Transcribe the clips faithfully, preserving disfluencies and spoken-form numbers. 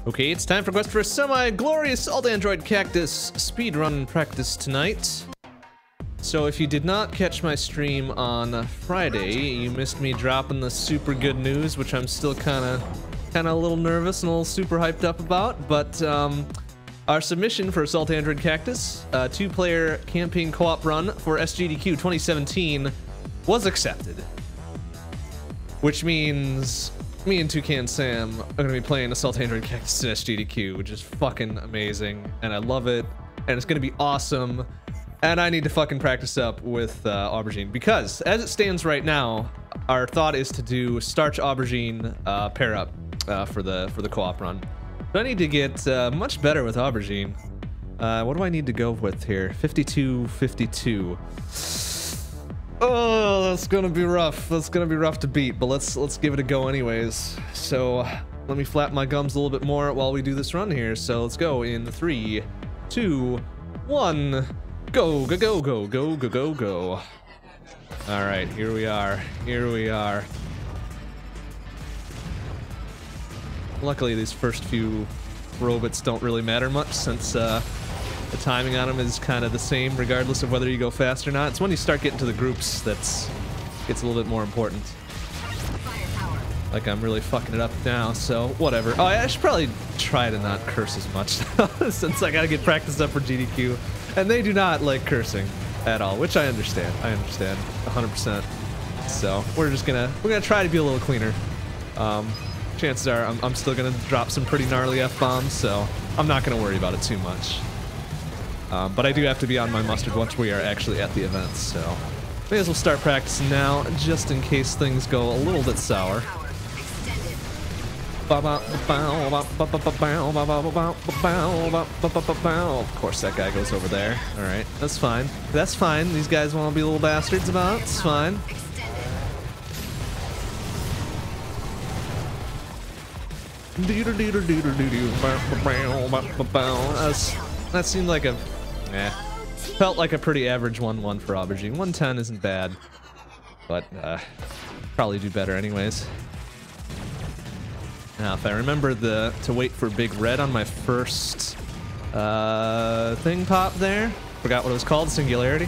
Okay, it's time for quest for a semi-glorious alt-android cactus speedrun practice tonight. So if you did not catch my stream on Friday, you missed me dropping the super good news, which I'm still kind of kind of a little nervous and a little super hyped up about. But um, our submission for Assault Android Cactus, a two-player campaign co-op run for S G D Q twenty seventeen, was accepted. Which means me and Toucan Sam are going to be playing Assault Android Cactus in S G D Q, which is fucking amazing, and I love it, and it's going to be awesome. And I need to fucking practice up with uh, Aubergine, because as it stands right now, our thought is to do Starch Aubergine uh, pair up uh, for the for the co-op run. So I need to get uh, much better with Aubergine. Uh, what do I need to go with here? fifty-two fifty-two. Oh, that's gonna be rough. That's gonna be rough to beat, but let's let's give it a go anyways. So let me flap my gums a little bit more while we do this run here. So let's go in three, two, one. Go, go, go, go, go, go, go, go. All right, here we are. Here we are. Luckily, these first few robots don't really matter much, since uh, the timing on them is kind of the same, regardless of whether you go fast or not. It's when you start getting to the groups that's gets a little bit more important. Like, I'm really fucking it up now, so whatever. Oh, I should probably try to not curse as much, since I gotta get practiced up for G D Q. And they do not like cursing at all, which I understand. I understand one hundred percent. So we're just gonna we're gonna try to be a little cleaner. Um, chances are I'm, I'm still gonna drop some pretty gnarly F-bombs, so I'm not gonna worry about it too much. Um, but I do have to be on my mustard once we are actually at the event, so may as well start practicing now, just in case things go a little bit sour. Of course that guy goes over there. Alright, that's fine. That's fine. These guys want to be little bastards about it. It's fine. That seemed like a... Eh. Felt like a pretty average one one for Aubergine. one ten isn't bad. But, uh... probably do better anyways. Now, if I remember the to wait for Big Red on my first uh, thing pop there, forgot what it was called, Singularity.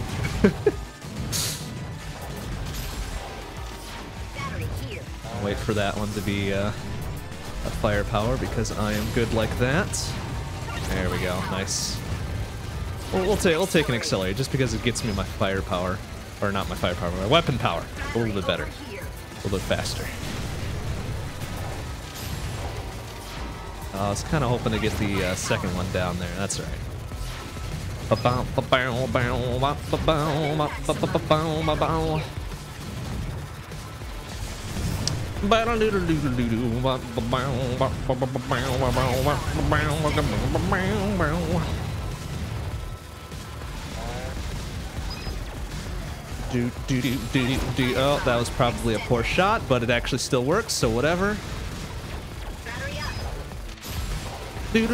I'll wait for that one to be uh, a firepower, because I am good like that. There we go, nice. We'll, we'll take we'll take an accelerate just because it gets me my firepower, or not my firepower, my weapon power a little bit better, a little bit faster. I was kind of hoping to get the uh, second one down there. That's right. Oh, that was probably a poor shot, but it actually still works, so whatever. Damn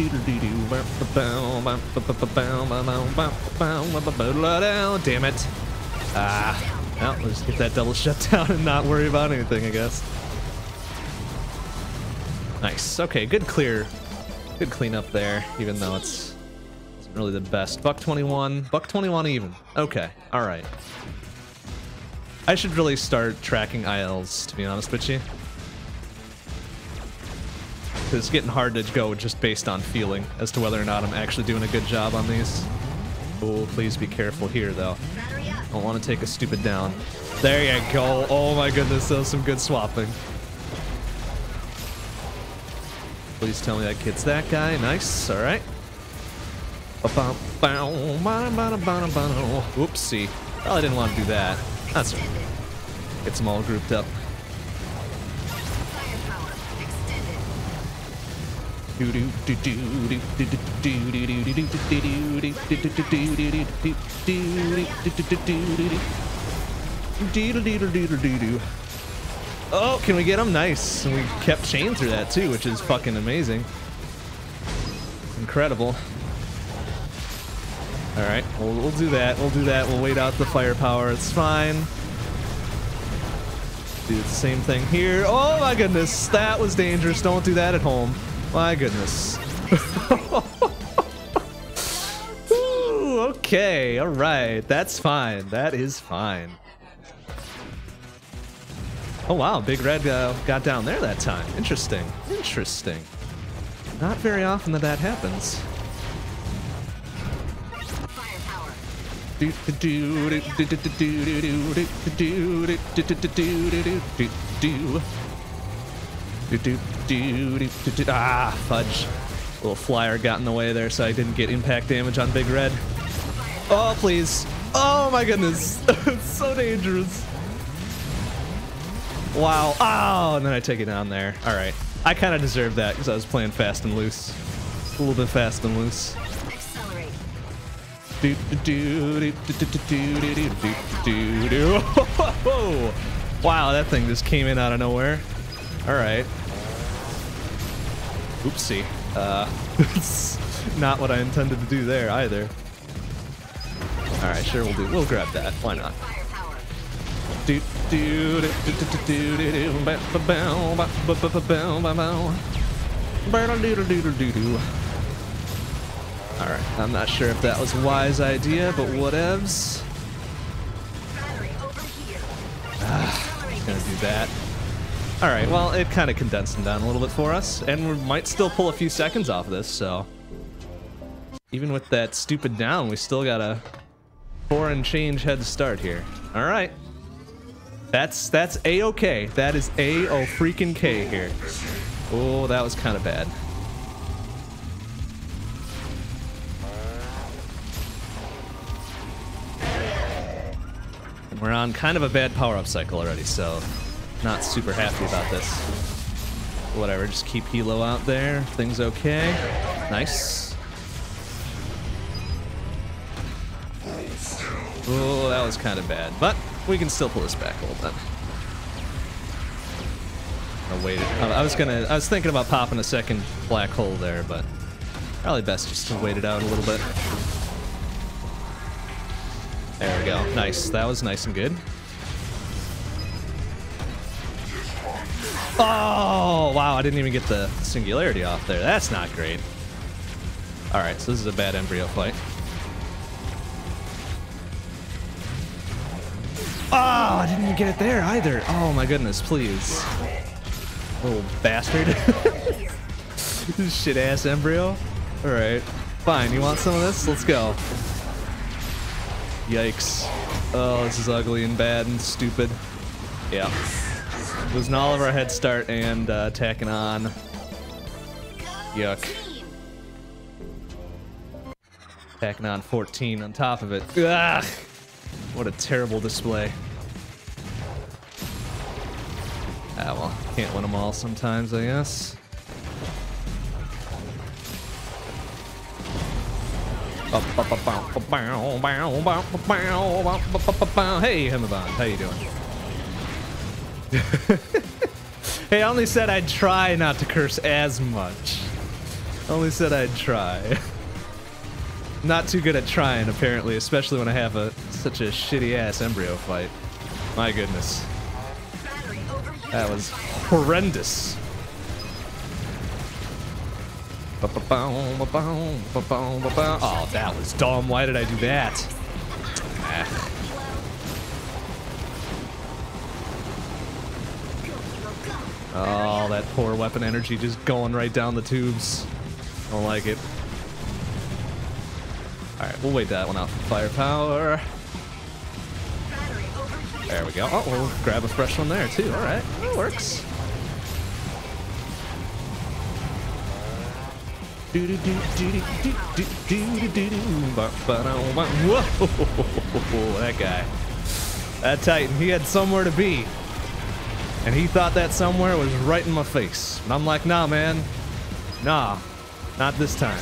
it. Ah. Well, we'll just get that double shutdown and not worry about anything, I guess. Nice. Okay, good clear. Good cleanup there, even though it's, it's really the best. Buck twenty-one. Buck twenty-one even. Okay. Alright. I should really start tracking I Ls, to be honest with you. It's getting hard to go just based on feeling as to whether or not I'm actually doing a good job on these. Oh, please be careful here, though. I don't want to take a stupid down. There you go. Oh my goodness, that was some good swapping. Please tell me that gets that guy. Nice. All right. Whoopsie. Well, I didn't want to do that. That's all right. Gets them all grouped up. Oh, can we get him? Nice. And we kept chain through that too, which is fucking amazing. Incredible. All right, we'll, we'll do that. We'll do that. We'll wait out the firepower. It's fine. Do the same thing here. Oh my goodness, that was dangerous. Don't do that at home. My goodness. Ooh, okay, all right. That's fine. That is fine. Oh wow, Big Red uh, got down there that time. Interesting. Interesting. Not very often that that happens. Ah, fudge. Little flyer got in the way there, so I didn't get impact damage on Big Red. Oh, please. Oh my goodness. It's so dangerous. Wow. Oh, and then I take it down there. All right. I kind of deserved that because I was playing fast and loose. A little bit fast and loose. Do do do do do do do do do do. Wow, that thing just came in out of nowhere. All right. Oopsie. Uh, it's not what I intended to do there either. All right, sure we'll do. We'll grab that. Why not? Do do do do do do do do. Ba ba bow ba ba ba ba bow ba bow. Ba do do do do do. All right, I'm not sure if that was a wise idea, but whatevs. Ah, just gonna do that. All right, well, it kind of condensed them down a little bit for us, and we might still pull a few seconds off this, so. Even with that stupid down, we still got a four and change head start here. All right. That's, that's A-okay. That is A-O-freaking-K here. Oh, that was kind of bad. And we're on kind of a bad power-up cycle already, so not super happy about this. Whatever, just keep Hilo out there. Things okay. Nice. Oh, that was kind of bad, but we can still pull this back a little bit. I'll wait. I was gonna. I was thinking about popping a second black hole there, but probably best just to wait it out a little bit. There we go. Nice. That was nice and good. Oh, wow, I didn't even get the singularity off there. That's not great. All right, so this is a bad embryo fight. Oh, I didn't even get it there either. Oh my goodness, please. Little bastard. Shit ass embryo. All right, fine, you want some of this? Let's go. Yikes. Oh, this is ugly and bad and stupid. Yeah. Losing all of our head start and uh, attacking on. Yuck. Attacking on fourteen on top of it. Ugh! What a terrible display. Ah, well, can't win them all sometimes, I guess. Hey, Himabond, how you doing? Hey, I only said I'd try not to curse as much. Only said I'd try. Not too good at trying, apparently, especially when I have a such a shitty ass embryo fight. My goodness. That was horrendous. Oh, that was dumb. Why did I do that? Ah. Oh, that poor weapon energy just going right down the tubes. Don't like it. Alright, we'll wait that one out for firepower. There we go. Oh, we'll grab a fresh one there too. Alright, that works. Whoa, that guy. That Titan, he had somewhere to be. And he thought that somewhere was right in my face. And I'm like, nah, man. Nah. Not this time.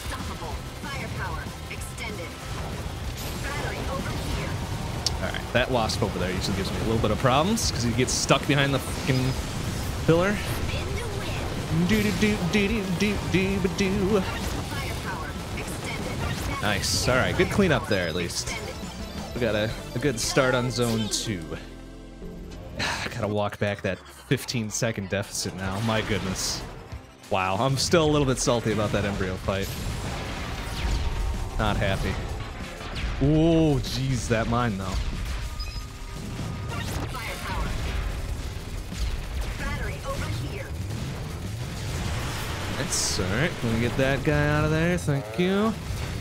Alright, that wasp over there usually gives me a little bit of problems because he gets stuck behind the fucking pillar. Nice. Alright, good cleanup there at least. We got a, a good start on zone two. I gotta walk back that fifteen second deficit now. My goodness. Wow, I'm still a little bit salty about that embryo fight. Not happy. Oh, jeez, that mine though. Firepower. Battery over here. That's alright. Let me get that guy out of there. Thank you.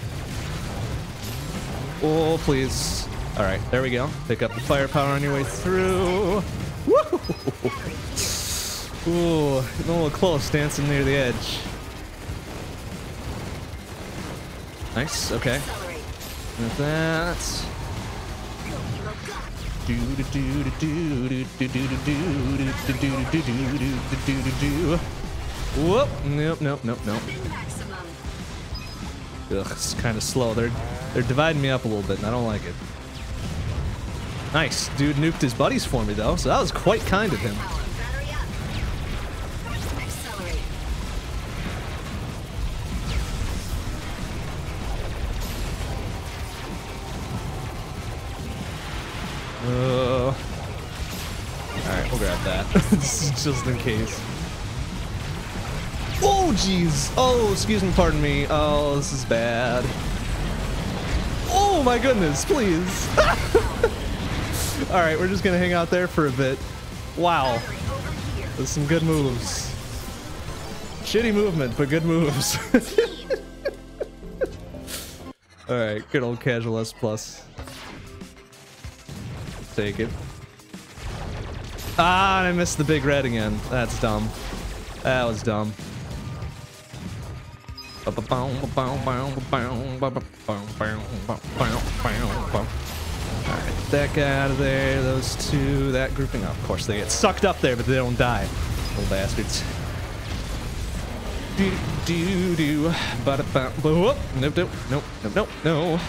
Oh, please. Alright, there we go. Pick up the firepower on your way through. Woo! Ooh, a little close, dancing near the edge. Nice, okay. With that. Do do do do do do do do do do do do do do. Whoop! Nope, nope, nope, nope. Ugh, it's kind of slow. They're they're dividing me up a little bit, and I don't like it. Nice, dude nuked his buddies for me though, so that was quite kind of him. Uh, Alright, we'll grab that. Just in case. Oh, jeez. Oh, excuse me, pardon me. Oh, this is bad. Oh, my goodness, please. Alright, we're just gonna hang out there for a bit. Wow. There's some good moves. Shitty movement, but good moves. Alright, good old casual S plus. Take it. Ah, and I missed the big red again. That's dumb. That was dumb. Alright, that guy out of there, those two, that grouping. Oh, of course, they get sucked up there, but they don't die. Little bastards. Do do do. Ba ba ba. Nope, nope, nope, nope, nope, no.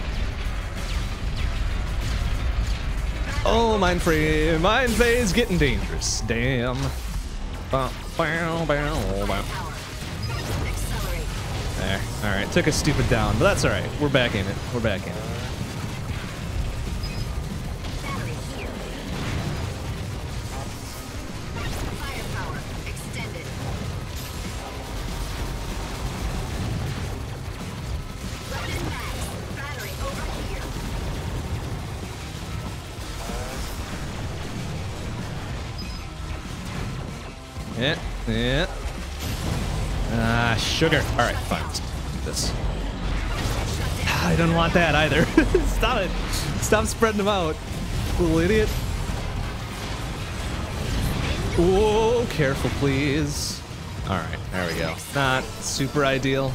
Oh, mind free, mind phase getting dangerous. Damn. Bow, bow, bow, bow. There. All right, took a stupid down, but that's all right. We're back in it. We're back in it. Firepower extended. Weapon max. Battery over here. Yeah, yeah. Ah, sugar. All right, fine. Let's do this. I don't want that either. Stop it. Stop spreading them out. Little idiot. Whoa, careful, please. All right, there we go. Not super ideal.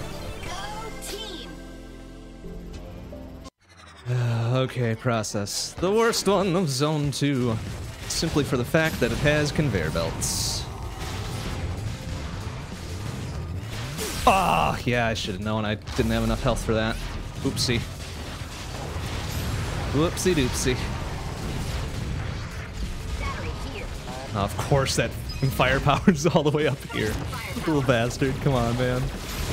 Okay, process. The worst one of zone two. Simply for the fact that it has conveyor belts. Ah, oh, yeah, I should have known. I didn't have enough health for that. Oopsie. Whoopsie doopsie. Oh, of course, that firepower's all the way up here. Little bastard. Come on, man.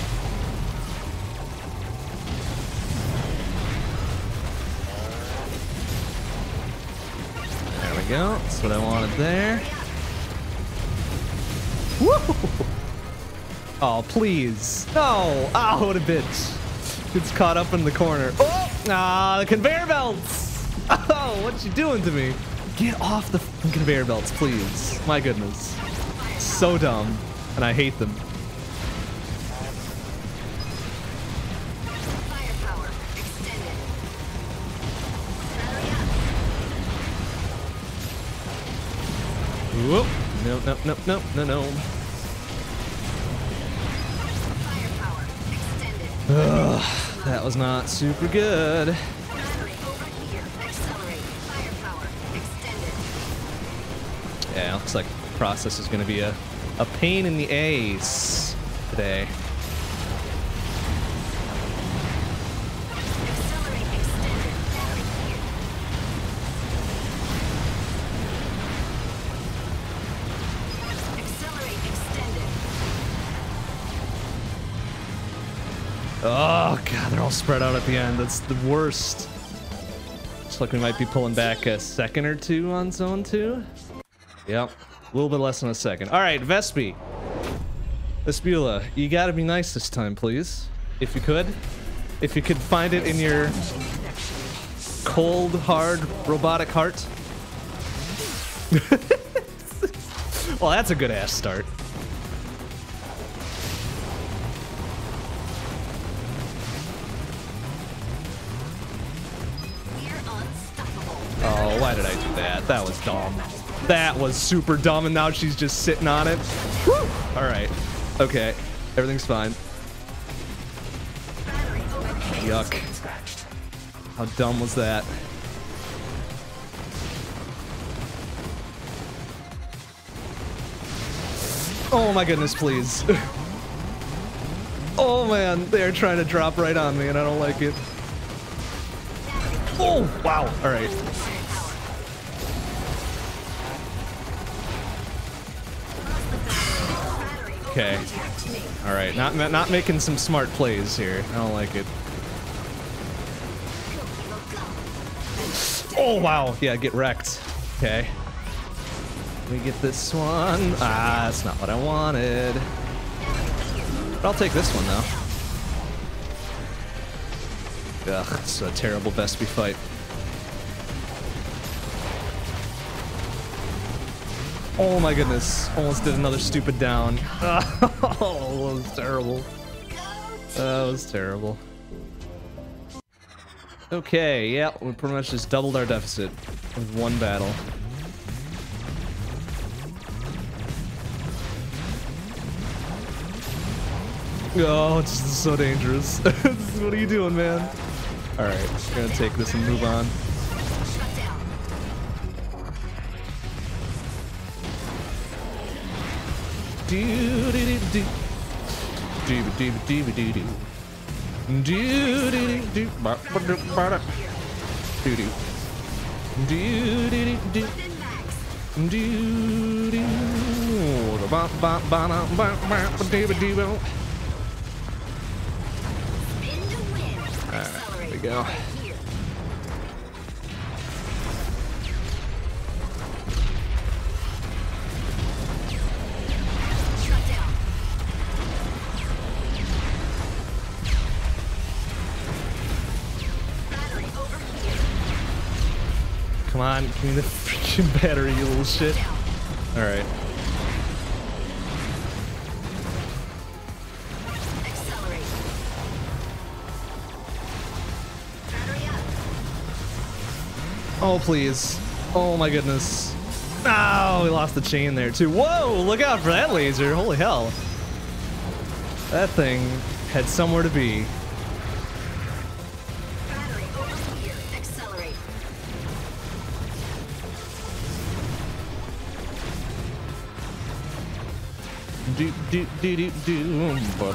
There we go. That's what I wanted there. Woo! Oh, please. No. Oh, what a bitch. It's caught up in the corner. Oh, ah, the conveyor belts. Oh, what you doing to me? Get off the fucking conveyor belts, please. My goodness. So dumb. And I hate them. Firepower extended. Whoop. No, no, no, no, no, no. Ugh, that was not super good. Yeah, looks like the process is going to be a, a pain in the ass today. Oh god, they're all spread out at the end. That's the worst. Looks like we might be pulling back a second or two on zone two. Yep, a little bit less than a second. All right, Vespi. Espula, you gotta be nice this time, please. If you could. If you could find it in your cold, hard, robotic heart. Well, that's a good ass start. Oh, why did I do that? That was dumb. That was super dumb, and now she's just sitting on it. Woo! All right. Okay. Everything's fine. Yuck. How dumb was that? Oh my goodness, please. Oh man, they're trying to drop right on me and I don't like it. Oh, wow. All right. Okay. All right. Not, not not making some smart plays here. I don't like it. Oh, wow. Yeah, get wrecked. Okay. Let me get this one. Ah, that's not what I wanted. But I'll take this one, though. Ugh, it's a terrible Vespi fight. Oh my goodness. Almost did another stupid down. Oh, that was terrible. That was terrible. Okay, yeah, we pretty much just doubled our deficit with one battle. Oh, it's just so dangerous. What are you doing, man? Alright, we're gonna take this and move on. Do do do do. Do do do do do do. Do do do do. Ba ba do ba da. Do do. Do do do do. Do do. Ba ba ba da ba ba ba do do do. Alright, there we go. Come on, give me the freaking battery, you little shit. Alright. Oh, please. Oh my goodness. Oh, we lost the chain there too. Whoa, look out for that laser. Holy hell. That thing had somewhere to be. Battery over here. Accelerate. Do do do do do.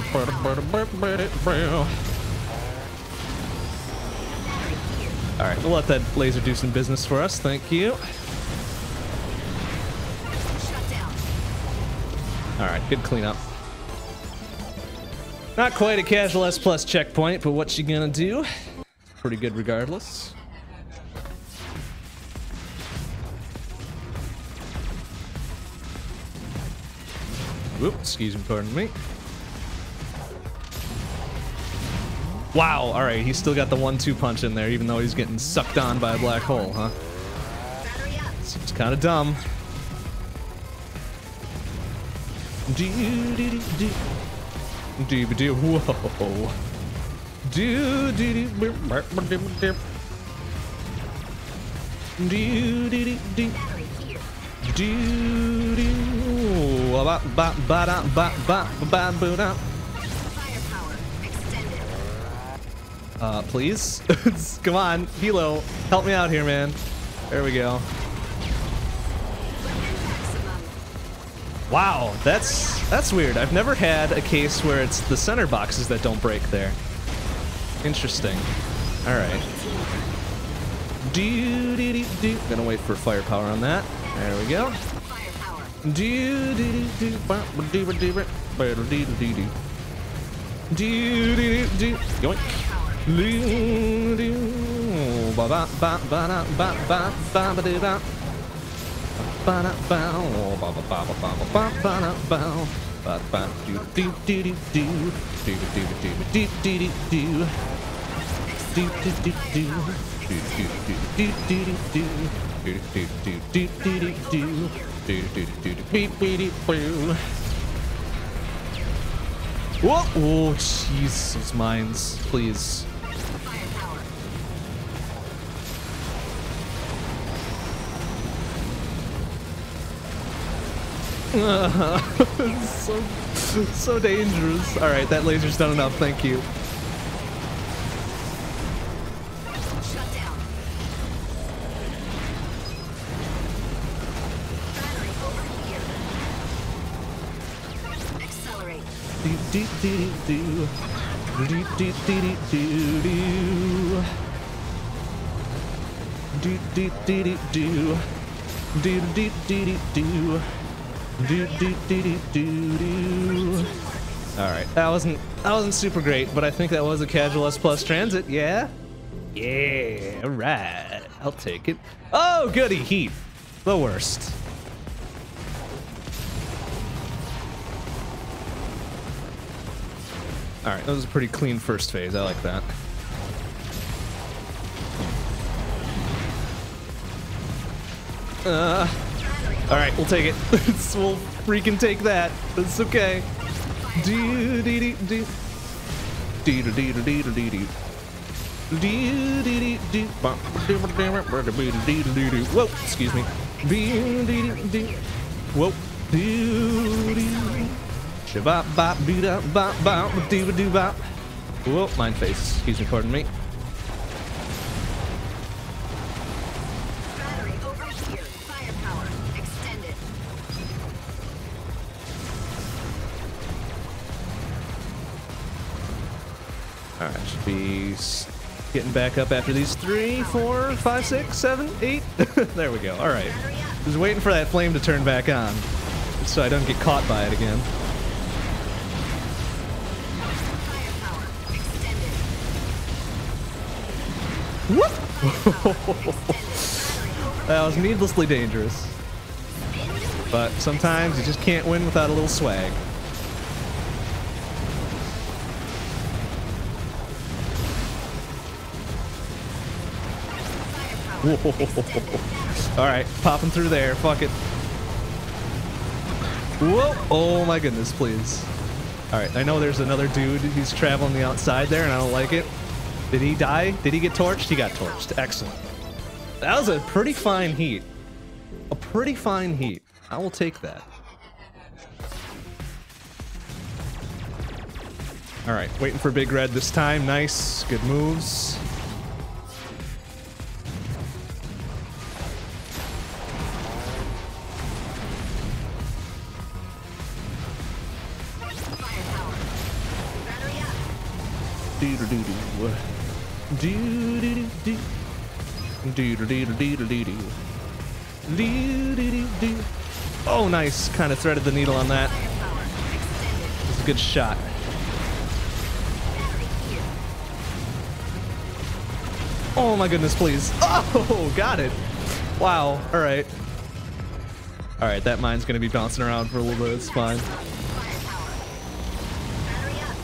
Alright, we'll let that laser do some business for us. Thank you. Alright, good cleanup. Not quite a casual S plus checkpoint, but what you gonna do? Pretty good regardless. Whoop, excuse me, pardon me. Wow, alright, he's still got the one two punch in there, even though he's getting sucked on by a black hole, huh? Seems kind of dumb. Do do do do do do whoa. Do do do do do do do do do ba ba ba da ba ba ba ba da. Uh, please? Come on, Hilo, help me out here, man. There we go. Wow, that's that's weird. I've never had a case where it's the center boxes that don't break there. Interesting. All right. Do do do do. Gonna wait for firepower on that. There we go. Do do do do. Ba ba do ba do ba ba do do do do. Do do do. Yoink. Do do. Ba ba ba ba da ba ba ba ba da. Ba da ba. Ba ba ba ba ba ba ba da ba. Ba ba do do do do do do do do do do do. Do do do do do do do do do do do do do do do do do do do do beep beep boo. Whoa! Oh, jeez, those mines, please. so, so dangerous. All right, that laser's done enough. Thank you. Shut down. Battery over here. Accelerate. Do do do do do do do do do do do do do do. Do do do do do do do do do do. All right, that wasn't that wasn't super great, but I think that was a casual S plus transit. Yeah, yeah. All right, I'll take it. Oh, goody, heat, the worst. All right, that was a pretty clean first phase. I like that. Uh, all right, we'll take it. We'll freaking take that. It's okay. Do do do do do do do do do do do. Whoa, excuse me. Whoa. Shabop bop beat up bop bop doo doo bop. Whoa, mind face. Excuse me, pardon me. Battery over here. Firepower extended. All right, should be s- getting back up after these three, four, five, six, seven, eight. There we go. All right. Battery up. Just waiting for that flame to turn back on, so I don't get caught by it again. Firepower extended. Whoop! That was needlessly dangerous. But sometimes you just can't win without a little swag. Whoa. All right, popping through there. Fuck it. Whoa! Oh my goodness, please. All right, I know there's another dude who's traveling the outside there, and I don't like it. Did he die? Did he get torched? He got torched. Excellent. That was a pretty fine heat. A pretty fine heat. I will take that. All right, waiting for Big Red this time. Nice, good moves. Firepower. Battery up. Do do do do. Do do do do. Do do do do do do do. Do do do do. Oh, nice. Kind of threaded the needle on that. Firepower extended. It's a good shot. Battery here. Oh my goodness, please. Oh, got it. Wow. All right. All right, that mine's gonna be bouncing around for a little bit. It's fine. Firepower. Battery up.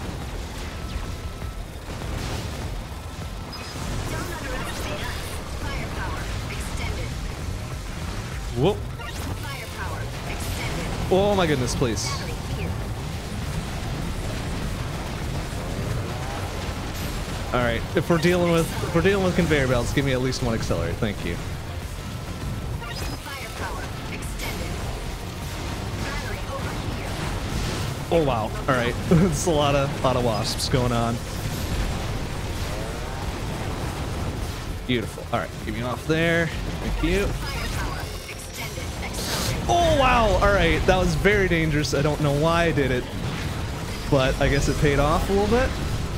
Don't underestimate us. Firepower extended. Whoa. Firepower extended. Oh my goodness, please. Battery here. All right. If we're dealing with if we're dealing with conveyor belts, give me at least one accelerator. Thank you. Firepower extended. Battery over here. Oh wow. All right. It's a lot of lot of wasps going on. Beautiful. All right. Give me off there. Thank you. Firepower extended. Accelerate. Oh wow. All right. That was very dangerous. I don't know why I did it, but I guess it paid off a little bit.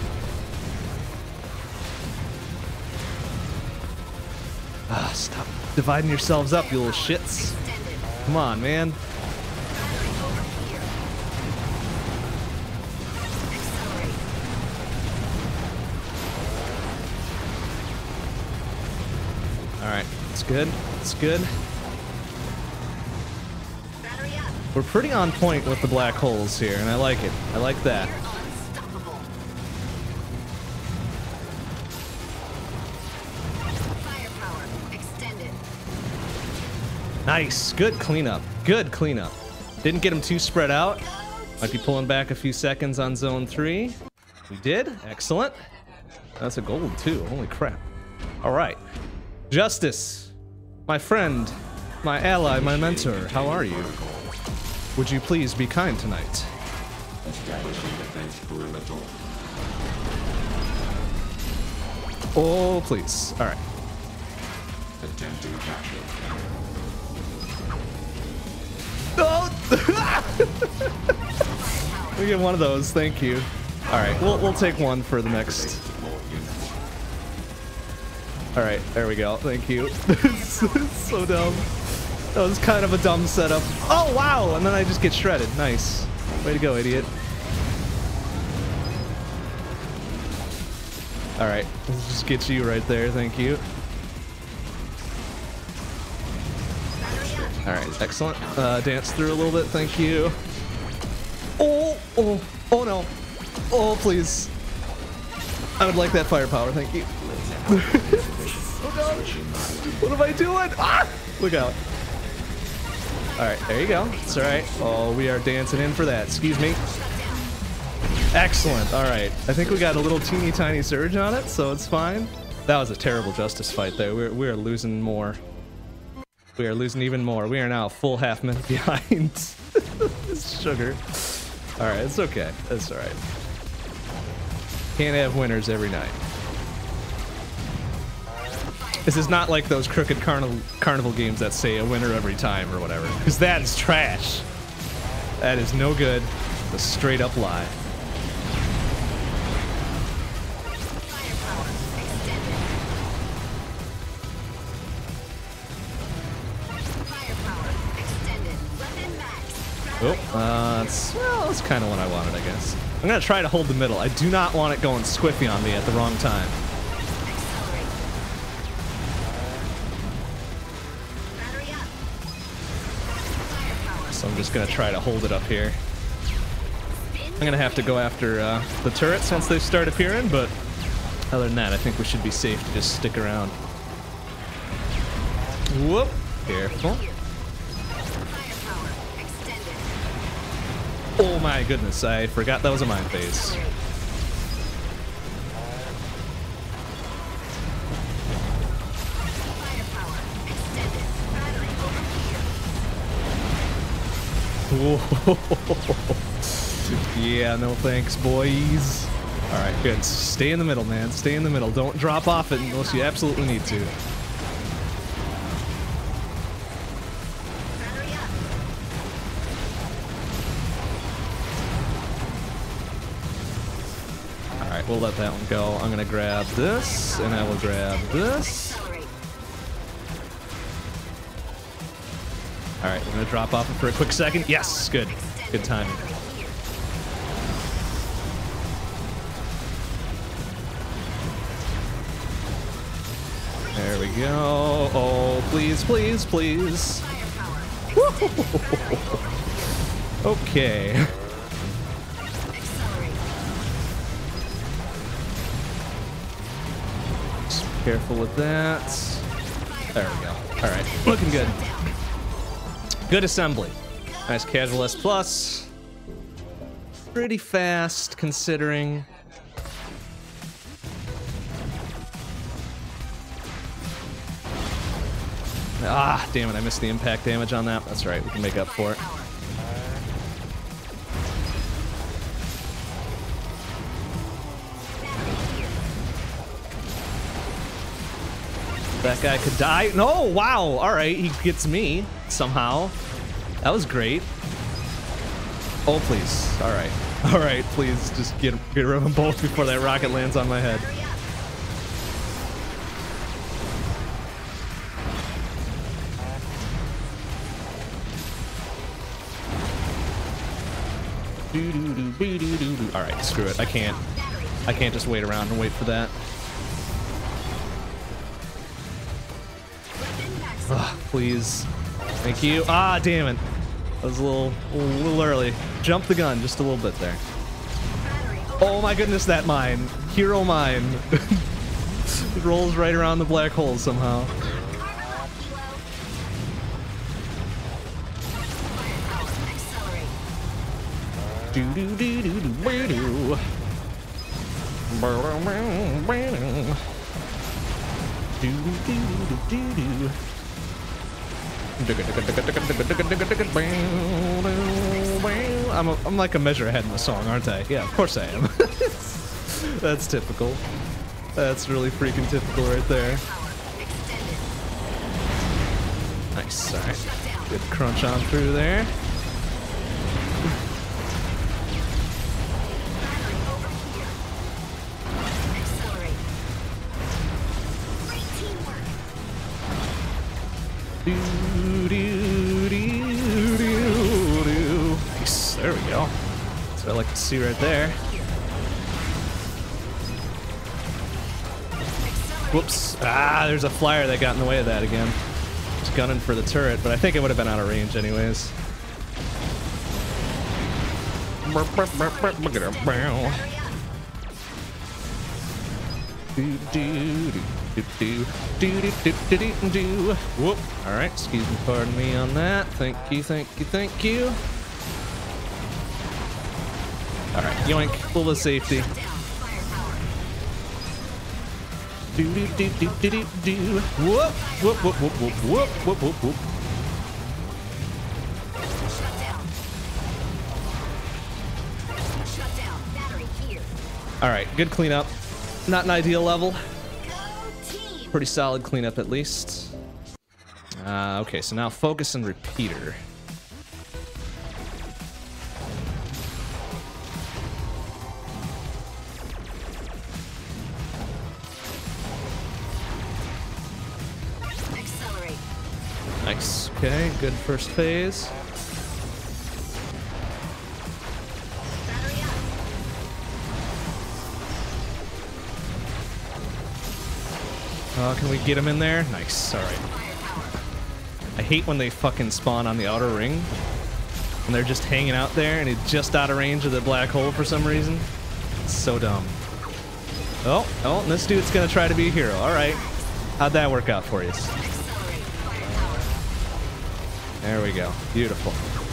Ah, stop dividing yourselves up, you little shits. Extended. Come on, man. Battery over here. Accelerate. All right. It's good. It's good. Battery up. We're pretty on point with the black holes here, and I like it. I like that. Unstoppable. Firepower extended. Nice. Good cleanup. Good cleanup. Didn't get him too spread out. Might be pulling back a few seconds on zone three. We did. Excellent. That's a gold too. Holy crap. All right. Justice, my friend, my ally, my mentor, how are you? Would you please be kind tonight? Oh, please. All right. Oh! We get one of those. Thank you. All right, we'll we'll take one for the next. All right, there we go. Thank you. This is so dumb. That was kind of a dumb setup. Oh wow! And then I just get shredded. Nice. Way to go, idiot. All right, let's just get you right there. Thank you. All right, excellent. Uh, dance through a little bit. Thank you. Oh, oh, oh no. Oh, please. I would like that firepower. Thank you. Oh no. What am I doing? Ah! Look out. All right, there you go. It's all right. Oh, we are dancing in for that. Excuse me. Excellent. All right. I think we got a little teeny tiny surge on it, so it's fine. That was a terrible Justice fight there. We're, we're losing more. We are losing even more. We are now a full half minute behind. Sugar. All right, it's okay. That's all right. Can't have winners every night. This is not like those crooked carnival carnival games that say a winner every time or whatever, because that is trash. That is no good. A straight up lie. Oh, uh, that's, well, that's kind of what I wanted, I guess. I'm gonna try to hold the middle. I do not want it going squiffy on me at the wrong time. So I'm just gonna try to hold it up here. I'm gonna have to go after uh, the turrets once they start appearing, but other than that, I think we should be safe to just stick around. Whoop! Careful. Oh my goodness, I forgot that was a mine phase. Whoa. Yeah, no thanks, boys. Alright, good. Stay in the middle, man. Stay in the middle. Don't drop off it unless you absolutely need to. We'll let that one go. I'm gonna grab this, and I will grab this. All right, we're gonna drop off it for a quick second. Yes, good, good timing. There we go. Oh, please, please, please. Okay. Careful with that. There we go. All right, looking good. Good assembly. Nice casual S plus. Pretty fast considering. Ah, damn it! I missed the impact damage on that. That's right. We can make up for it. That guy could die. No, wow. All right, he gets me somehow. That was great. Oh, please. All right. All right, please just get, get rid of them both before that rocket lands on my head. All right, screw it. I can't. I can't just wait around and wait for that. Ugh, please. Thank you. Ah, damn it. That was a little, a little early. Jump the gun just a little bit there. Oh my goodness, that mine. Hero mine. It rolls right around the black hole somehow. Do do do do do do do. Do do do do do. I'm, a, I'm like a measure ahead in the song, aren't I? Yeah, of course I am. That's typical. That's really freaking typical right there. Nice, alright. Good crunch on through there. Do, do, do, do, do. Nice, there we go. That's what I like to see right there. Whoops. Ah, there's a flyer that got in the way of that again. Just gunning for the turret, but I think it would have been out of range anyways. Do, do, do. Do, do, do, do, do, do, do. Whoop. All right, excuse me, pardon me on that. Thank you, thank you, thank you. All right, yoink, a little bit of safety. Do, do, do, do, do, do, do. Whoop, whoop, whoop, whoop, whoop, whoop, whoop, whoop, whoop. All right, good cleanup. Not an ideal level. Pretty solid cleanup at least. Uh, okay, so now focus and repeater. Accelerate. Nice. Okay, good first phase. Battery up. Uh, can we get him in there? Nice. All right. I hate when they fucking spawn on the outer ring and they're just hanging out there and it's just out of range of the black hole for some reason. It's so dumb. Oh, oh, and this dude's gonna try to be a hero. All right. How'd that work out for you? There we go. Beautiful.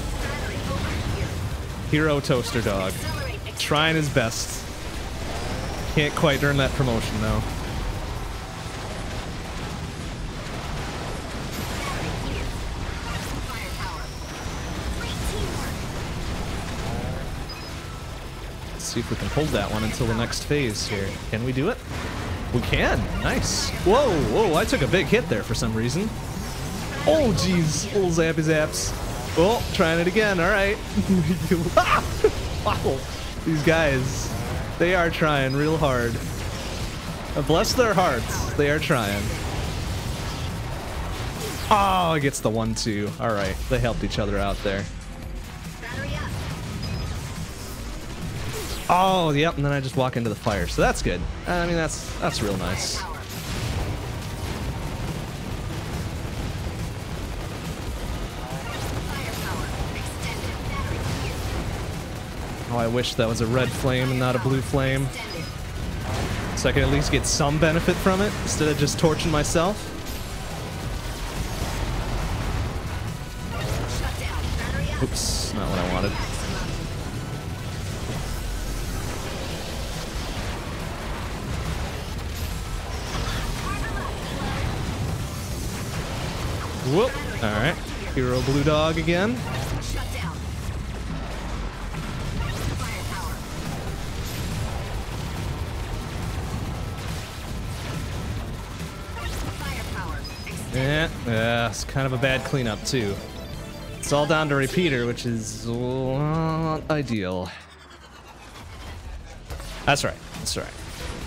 Hero toaster dog. Trying his best. Can't quite earn that promotion though. See if we can hold that one until the next phase here. Can we do it? We can. Nice. Whoa, whoa, I took a big hit there for some reason. Oh, jeez. Little zappy zaps. Oh, trying it again. All right. Wow. These guys, they are trying real hard. Bless their hearts. They are trying. Oh, it gets the one, two. All right. They helped each other out there. Oh, yep, and then I just walk into the fire, so that's good. I mean, that's that's real nice. Oh, I wish that was a red flame and not a blue flame. So I could at least get some benefit from it, instead of just torching myself. Oops, not what I wanted. Whoop. Alright. Hero blue dog again. Yeah, yeah, it's kind of a bad cleanup too. It's all down to repeater, which is not ideal. That's right. That's right.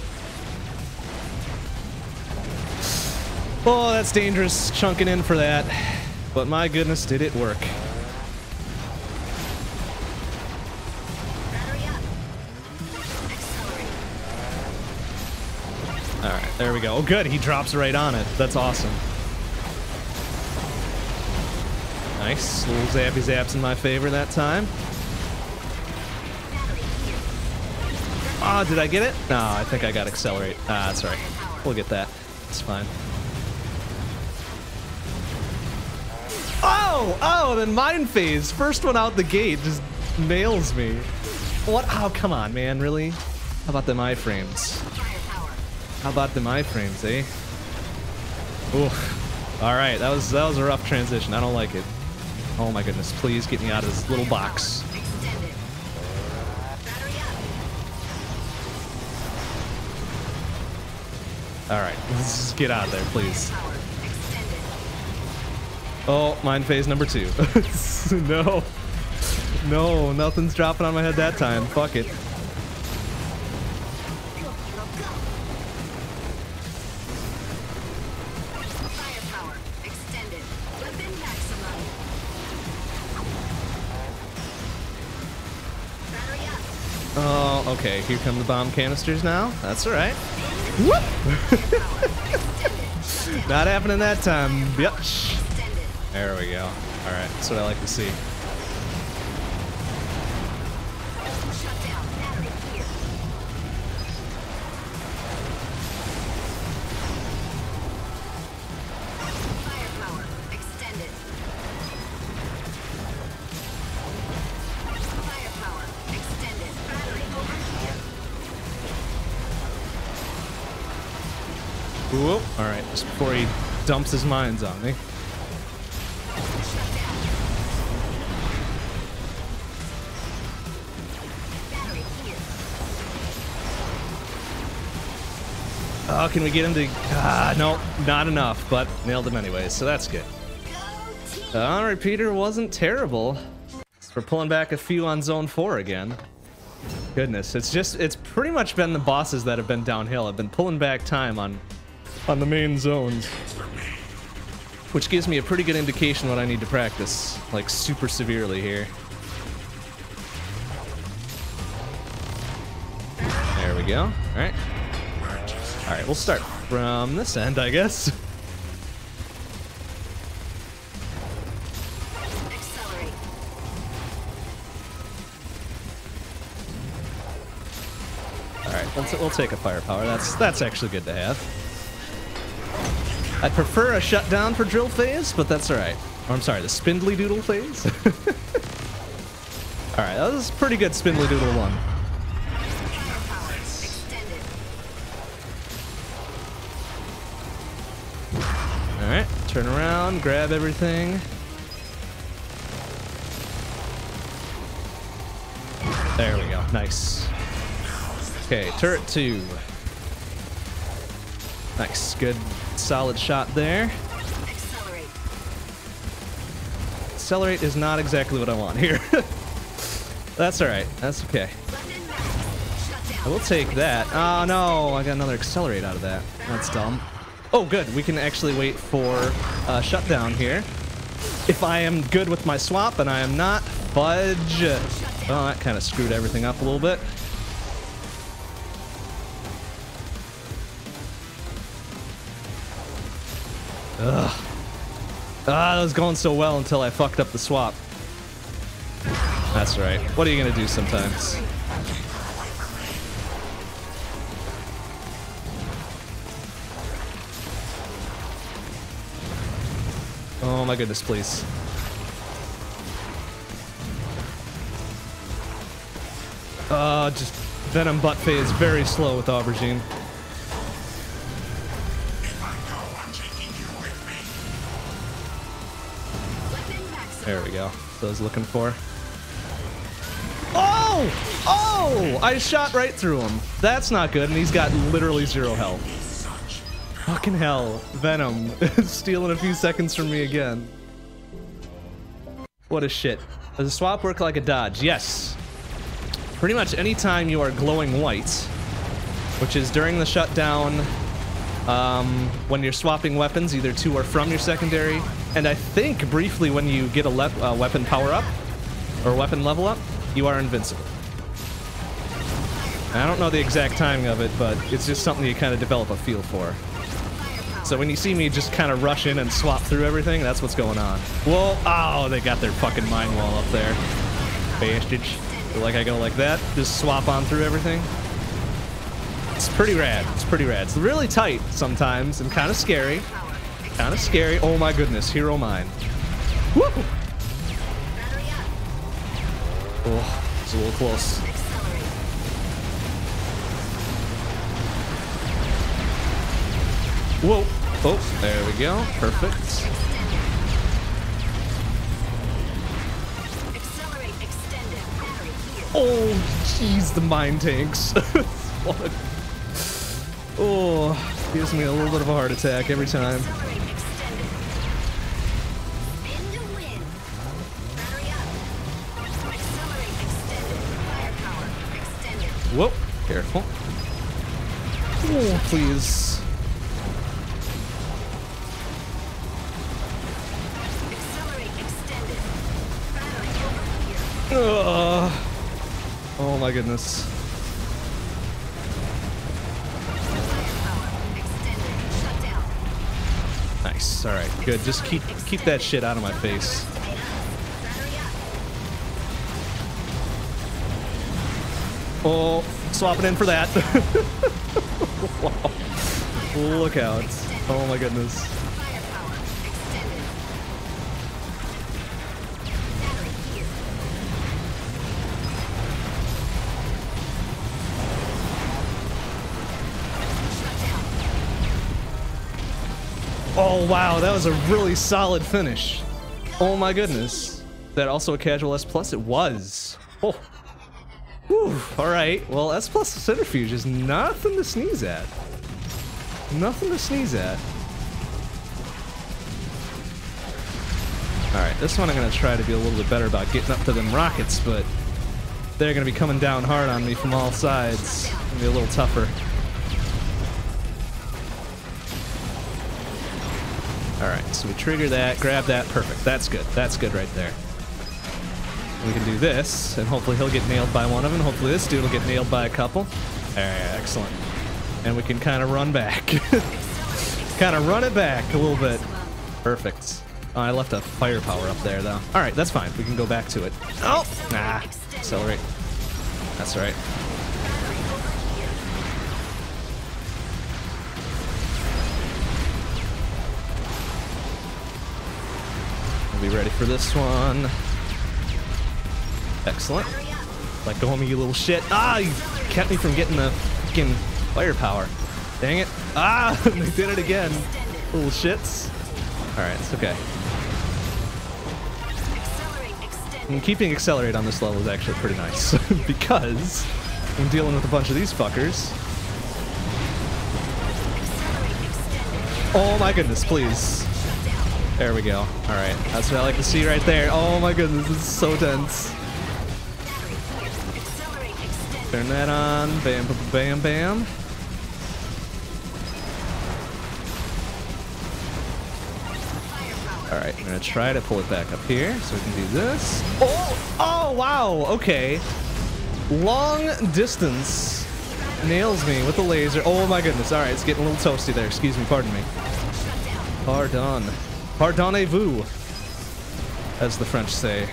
Oh, that's dangerous, chunking in for that. But my goodness, did it work. Alright, there we go. Oh, good, he drops right on it. That's awesome. Nice. Little zappy zaps in my favor that time. Ah, oh, did I get it? No, I think I got accelerate. Ah, that's right. We'll get that. It's fine. Oh! Oh, then Mind Phase. First one out the gate just nails me. What? Oh, come on, man. Really? How about them iframes? How about them iframes, eh? Ooh. Alright, that was, that was a rough transition. I don't like it. Oh my goodness. Please get me out of this little box. Alright, let's just get out of there, please. Oh, Mind Phase number two. No. No, nothing's dropping on my head that time. Fuck it. Oh, okay. Here come the bomb canisters now. That's alright. Whoop! Not happening that time, bitch. There we go. Alright, that's what I like to see. Whoop. Alright, just before he dumps his mines on me. Oh, can we get him to... Ah, no, not enough, but nailed him anyways, so that's good. Alright, Peter wasn't terrible. We're pulling back a few on zone four again. Goodness, it's just... It's pretty much been the bosses that have been downhill. I've been pulling back time on... on the main zones, which gives me a pretty good indication what I need to practice, like super severely here. There we go. All right. All right, we'll start from this end, I guess. Accelerate. All right, we'll, we'll take a firepower. That's that's actually good to have. I'd prefer a shutdown for drill phase, but that's alright. Or I'm sorry, the spindly doodle phase? Alright, that was a pretty good spindly doodle one. Alright, turn around, grab everything. There we go, nice. Okay, turret two. Nice, good. Solid shot there. Accelerate. Accelerate is not exactly what I want here. That's alright. That's okay. I will take that. Oh no, I got another accelerate out of that. That's dumb. Oh good, we can actually wait for uh, shutdown here. If I am good with my swap, and I am not, fudge. Oh, that kind of screwed everything up a little bit. Ugh. Ah, that was going so well until I fucked up the swap. That's right. What are you gonna do sometimes? Oh my goodness, please. Uh, just Venom butt phase very slow with Aubergine. There we go. That's what I was looking for. Oh! Oh! I shot right through him. That's not good, and he's got literally zero health. Fucking hell. Venom. Stealing a few seconds from me again. What a shit. Does the swap work like a dodge? Yes. Pretty much anytime you are glowing white, which is during the shutdown, um, when you're swapping weapons, either to or from your secondary, and I think briefly when you get a le uh, weapon power up, or weapon level up, you are invincible. And I don't know the exact timing of it, but it's just something you kind of develop a feel for. So when you see me just kind of rush in and swap through everything, that's what's going on. Whoa, oh, they got their fucking mine wall up there. Bastards. So like I go like that, just swap on through everything. It's pretty rad, it's pretty rad. It's really tight sometimes and kind of scary. Kind of scary. Oh my goodness, hero mine. Woo! Oh, it's a little close. Whoa. Oh, there we go. Perfect. Oh, jeez, the mine tanks. What? Oh, gives me a little bit of a heart attack every time. Whoa, careful. Oh, please. Uh, oh my goodness. Nice. All right, good. Just keep keep that shit out of my face. Oh, swapping in for that. Wow. Look out. Oh my goodness. Oh wow, that was a really solid finish. Oh my goodness. Is that also a casual S plus? It was. Oh. Whew. Alright, well S plus centrifuge is nothing to sneeze at. Nothing to sneeze at. Alright, this one I'm gonna try to be a little bit better about getting up to them rockets, but they're gonna be coming down hard on me from all sides. It's gonna be a little tougher. Alright, so we trigger that, grab that, perfect. That's good. That's good right there. We can do this, and hopefully he'll get nailed by one of them. Hopefully this dude will get nailed by a couple. Alright, excellent. And we can kind of run back. Kind of run it back a little bit. Perfect. Oh, I left a firepower up there, though. Alright, that's fine. We can go back to it. Oh! Nah. Accelerate. That's right. We'll be ready for this one. Excellent. Let go of me, you little shit. Ah, you kept me from getting the freaking firepower. Dang it. Ah, they did it again. Little shits. Alright, it's okay. And keeping accelerate on this level is actually pretty nice. Because I'm dealing with a bunch of these fuckers. Oh my goodness, please. There we go. Alright, that's what I like to see right there. Oh my goodness, this is so tense. Turn that on. Bam, bam, bam, bam. Alright, I'm gonna try to pull it back up here so we can do this. Oh! Oh, wow! Okay. Long distance nails me with the laser. Oh my goodness. Alright, it's getting a little toasty there. Excuse me, pardon me. Pardon. Pardonnez-vous, as the French say.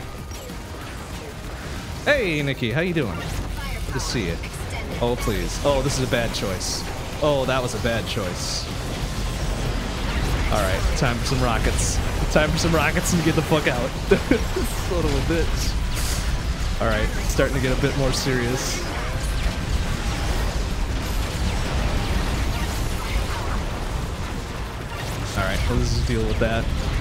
Hey, Nikki, how you doing? Good to see you. Oh, please. Oh, this is a bad choice. Oh, that was a bad choice. Alright, time for some rockets. Time for some rockets and get the fuck out. Son of a bitch. Alright, starting to get a bit more serious. Alright, well, let's just deal with that.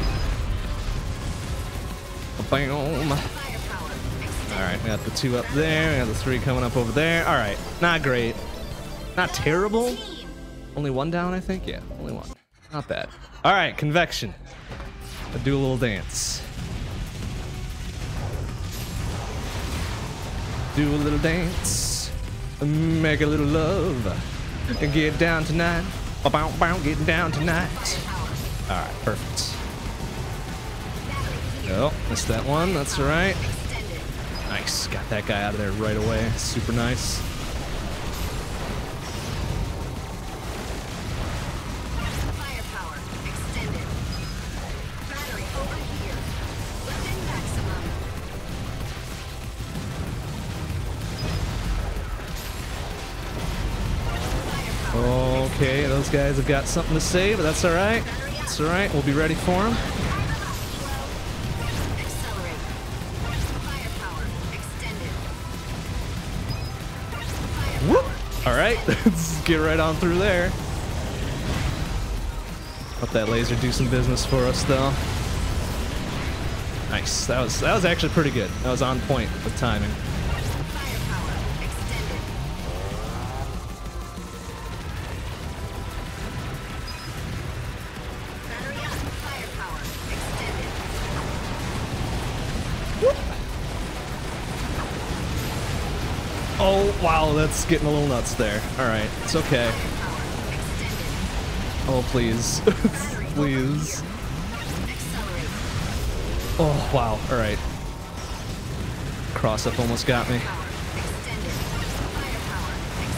Bam. Alright, we got the two up there, we got the three coming up over there. Alright, not great. Not terrible. Only one down, I think? Yeah, only one. Not bad. Alright, convection. I'll do a little dance. Do a little dance. Make a little love. And get down tonight. Bow, bow, getting down tonight. Alright, perfect. Oh, missed that one. That's alright. Nice. Got that guy out of there right away. Super nice. Okay, those guys have got something to say, but that's alright. That's alright, we'll be ready for them. Accelerate. Firepower extended. Whoop! Alright, let's get right on through there. Let that laser do some business for us, though. Nice. That was that was actually pretty good. That was on point with timing. Firepower extended. Battery up. Firepower extended. Oh, wow, that's getting a little nuts there. Alright, it's okay. Firepower extended. Oh, please. Please. Accelerate. Oh, wow. Alright. Cross up almost got me. Power extended. Firepower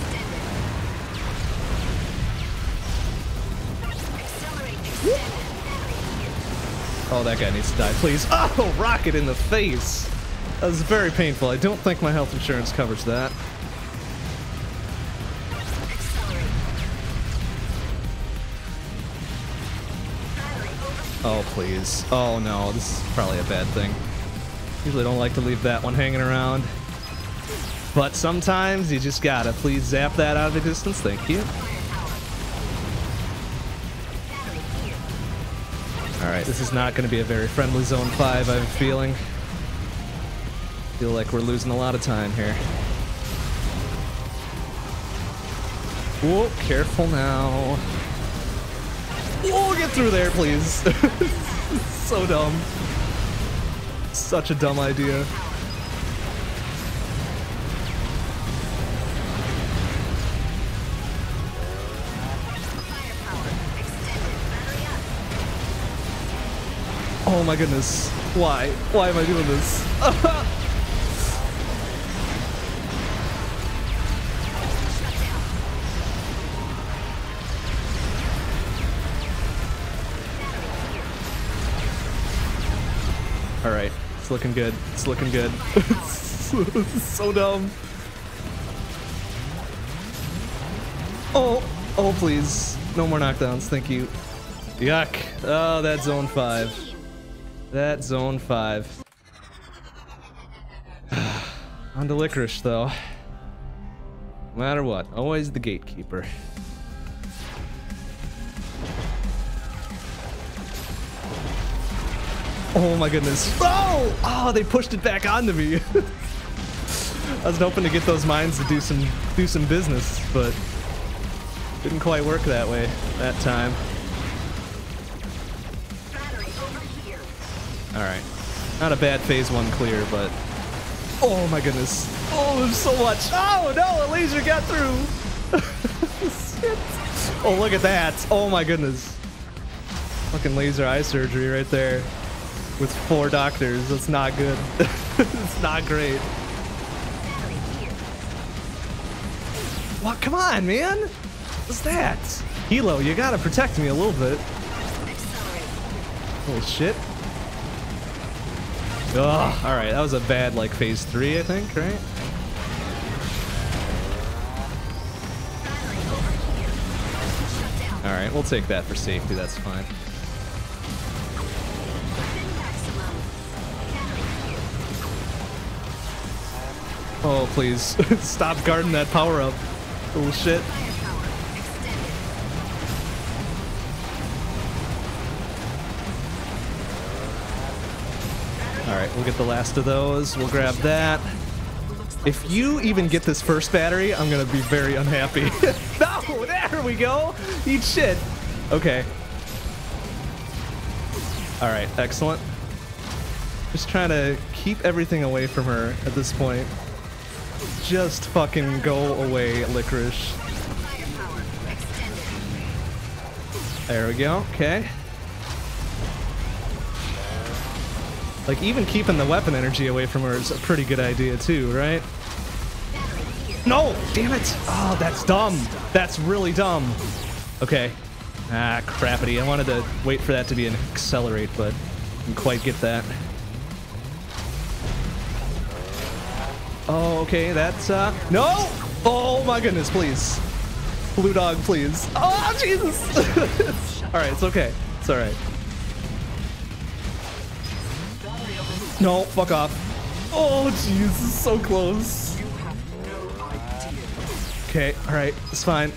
extended. Accelerate extended. Oh, that guy needs to die, please. Oh, rocket in the face. That was very painful. I don't think my health insurance covers that. Accelerate. Battery overheating. Oh, please. Oh, no. This is probably a bad thing. Usually don't like to leave that one hanging around. But sometimes you just gotta. Please zap that out of existence. Thank you. Firepower. Battery here. Alright, this is not going to be a very friendly Zone five, I have a feeling. Feel like we're losing a lot of time here. Whoa, careful now. Whoa, get through there, please. So dumb. Such a dumb idea. Firepower extended. Battery up. Oh my goodness. Why? Why am I doing this? Shut down. Battery here. Alright, it's looking good. It's looking good. So dumb. Oh, oh please. No more knockdowns, thank you. Yuck. Oh, that Zone five. That Zone five. On to Licorice, though. No matter what, always the gatekeeper. Oh my goodness. Oh! Oh, they pushed it back onto me. I was hoping to get those mines to do some do some business, but didn't quite work that way that time. Battery over here. Alright. Not a bad phase one clear, but oh my goodness. Oh, there's so much. Oh no, a laser got through. Shit. Oh, look at that. Oh my goodness. Fucking laser eye surgery right there. With four doctors. That's not good. It's not great. Battery here. What? Come on, man. What's that? Hilo, you gotta protect me a little bit. Accelerate. Oh shit. Ugh, alright, that was a bad, like, phase three, I think, right? Battery over here. Shut down. Alright, we'll take that for safety, that's fine. Weapon maximum. Battery here. Oh, please. Stop guarding that power up. Oh shit. Firepower extended. Alright, we'll get the last of those. We'll grab that. If you even get this first battery, I'm gonna be very unhappy. No! There we go! Eat shit! Okay. Alright, excellent. Just trying to keep everything away from her at this point. Just fucking go away, Licorice. Firepower extended. There we go, okay. Like, even keeping the weapon energy away from her is a pretty good idea too, right? Battery here. No! Damn it! Oh, that's dumb. That's really dumb. Okay. Ah, crappity. I wanted to wait for that to be an accelerate, but didn't quite get that. Oh, okay, that's, uh... No! Oh my goodness, please. Blue dog, please. Oh, Jesus. All right, it's okay. It's all right. No, fuck off. Oh, jeez, this is so close. Okay, all right, it's fine.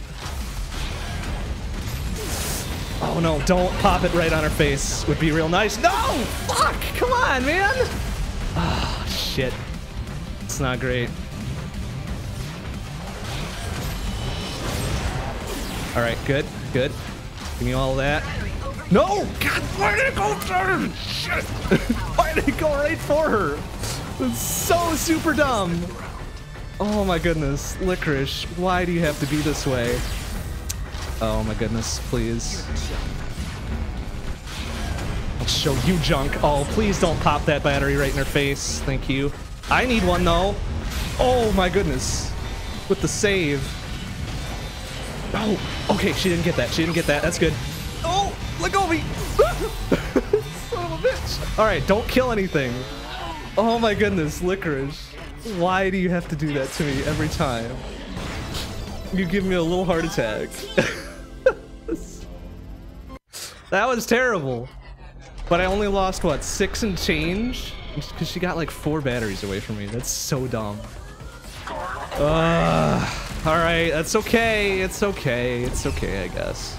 Oh no, don't pop it right on her face. Would be real nice. No! Fuck! Come on, man! Ah, oh, shit. It's not great. Alright, good, good. Give me all of that. No! God, why did it go through? Shit! Why did it go right for her? It's so super dumb. Oh my goodness. Licorice, why do you have to be this way? Oh my goodness, please. I'll show you junk. Oh, please don't pop that battery right in her face. Thank you. I need one though. Oh my goodness. With the save. Oh, okay, she didn't get that. She didn't get that. That's good. Oh, let go of me. Son of a bitch. All right, don't kill anything. Oh my goodness, Licorice. Why do you have to do that to me every time? You give me a little heart attack. That was terrible. But I only lost, what, six and change? Because she got like four batteries away from me. That's so dumb. Uh, Alright, that's okay. It's okay. It's okay, I guess.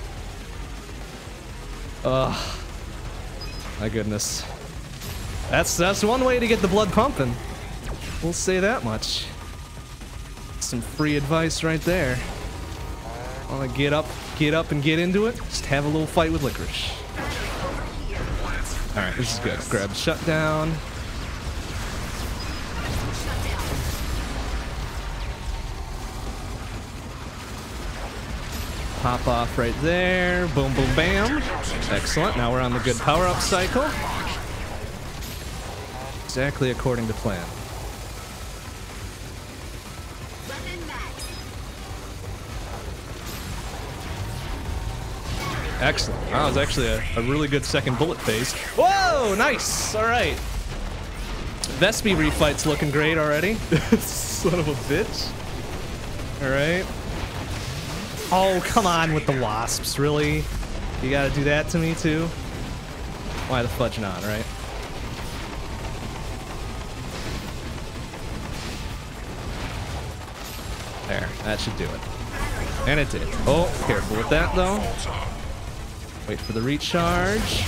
Ugh. My goodness. That's, that's one way to get the blood pumping. We'll say that much. Some free advice right there. Wanna get up, get up and get into it? Just have a little fight with Licorice. Alright, this is good. Grab shutdown. Pop off right there. Boom, boom, bam. Excellent. Now we're on the good power-up cycle. Exactly according to plan. Excellent. That was actually a, a really good second bullet phase. Whoa, nice. All right. Vespi refight's looking great already. Son of a bitch. All right. Oh, come on with the wasps, really? You gotta do that to me too? Why the fudge not, right? There, that should do it. And it did. Oh, careful with that though. Wait for the recharge.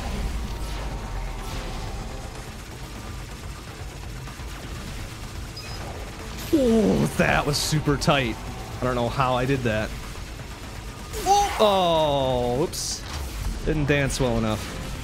Oh, that was super tight. I don't know how I did that. Oh, whoops. Didn't dance well enough.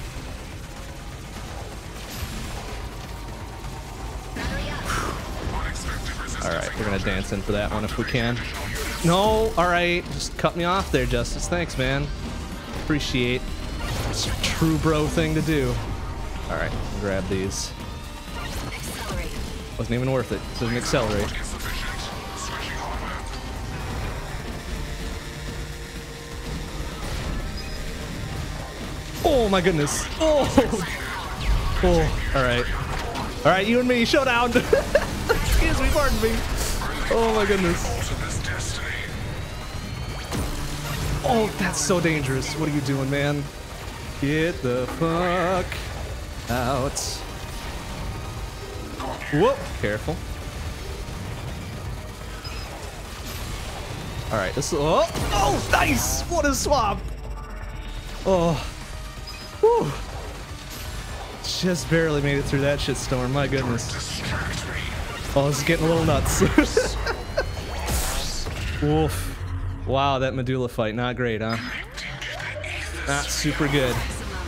Alright, we're gonna dance in for that one if we can. No, alright. Just cut me off there, Justice. Thanks, man. Appreciate. It's a true bro thing to do. Alright, grab these. Wasn't even worth it. It doesn't accelerate. Oh my goodness. Oh. Oh. Alright. Alright, you and me, showdown. Excuse me, pardon me. Oh my goodness. Oh, that's so dangerous. What are you doing, man? Get the fuck out. Whoop. Careful. Alright, this is. Oh, oh, nice! What a swap! Oh. Whew. Just barely made it through that shitstorm. My goodness. Oh, this is getting a little nuts. Woof. Wow, that medulla fight, not great, huh? Not super good.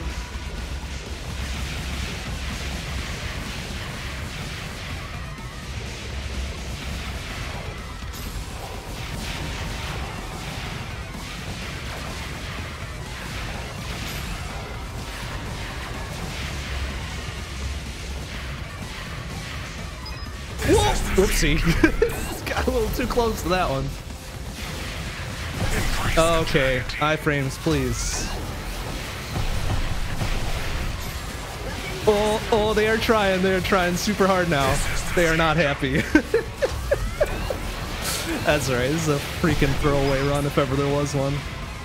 Whoa! Oopsie. Got a little too close to that one. Okay, iframes, please. Oh, oh, they are trying. They are trying super hard now. They are not happy. That's right. This is a freaking throwaway run if ever there was one.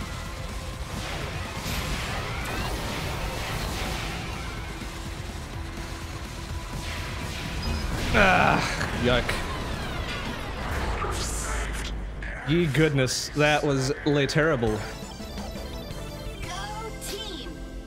Ah, yuck. Ye goodness, that was le terrible. Go team.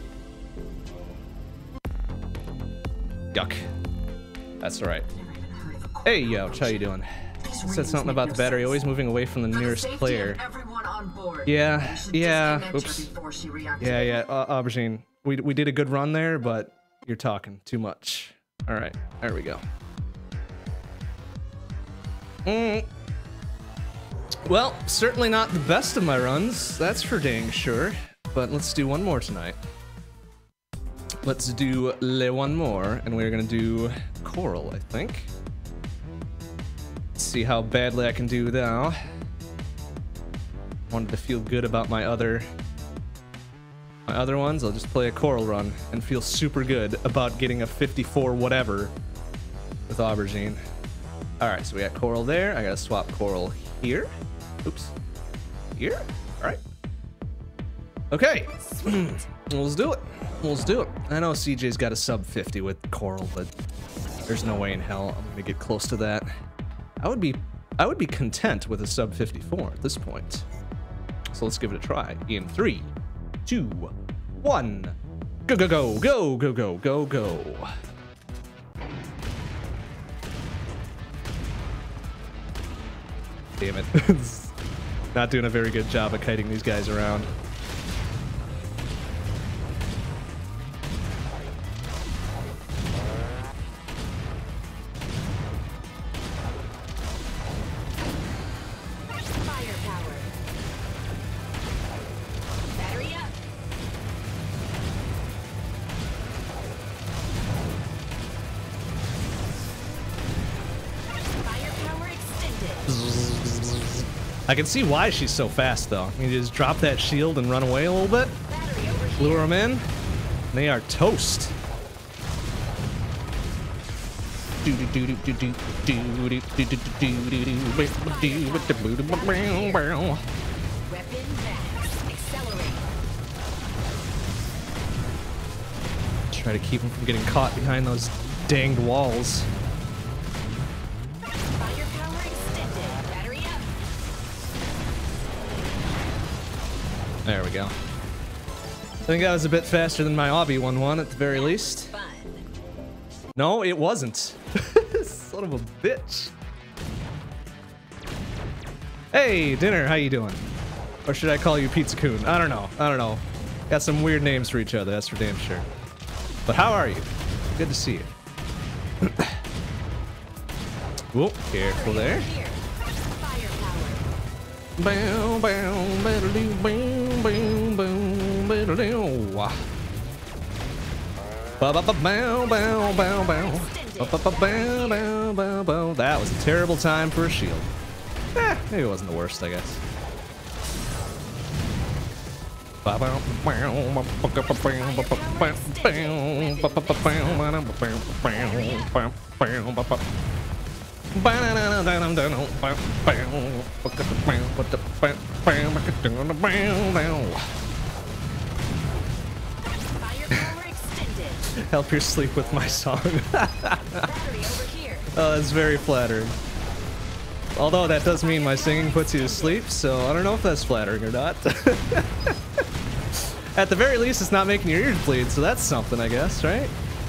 Yuck. That's right. Hey, Youch, how you doing? Said something about the battery always moving away from the nearest player. Yeah, yeah, oops. Yeah, yeah, uh, Aubergine. We, we did a good run there, but you're talking too much. Alright, there we go. Mm. Well, certainly not the best of my runs, that's for dang sure. But let's do one more tonight. Let's do le one more, and we're gonna do Coral, I think. Let's see how badly I can do now. Wanted to feel good about my other my other ones. I'll just play a Coral run and feel super good about getting a fifty-four whatever with Aubergine. Alright, so we got Coral there. I gotta swap Coral here. Oops. Here? Alright. Okay. Let's do it. Let's do it. I know C J's got a sub fifty with Coral, but there's no way in hell I'm gonna get close to that. I would be I would be content with a sub fifty-four at this point. So let's give it a try. In three, two, one. Go, go, go, go, go, go, go, go. Damn it. Not doing a very good job of kiting these guys around. I can see why she's so fast, though. You just drop that shield and run away a little bit. Lure them in. They are toast. Try to keep them from getting caught behind those danged walls. There we go. I think that was a bit faster than my Obby one one at the very least. No, it wasn't. Son of a bitch. Hey, Dinner, how you doing? Or should I call you Pizza Coon? I don't know. I don't know. Got some weird names for each other, that's for damn sure. But how are you? Good to see you. Whoa, careful there. Bow, bow, better do, bow, bow, bow, better do. Ba ba ba bow, bow, bow, bow. Ba ba ba bow, bow, bow, bow. That was a terrible time for a shield. Eh, maybe it wasn't the worst, I guess. Ba bow, bow, ba ba ba bow, ba ba ba bow, ba ba ba bow, ba ba ba bow. Help your sleep with my song. Oh, that's very flattering. Although that does mean my singing puts you to sleep, so I don't know if that's flattering or not. At the very least, it's not making your ears bleed, so that's something, I guess, right?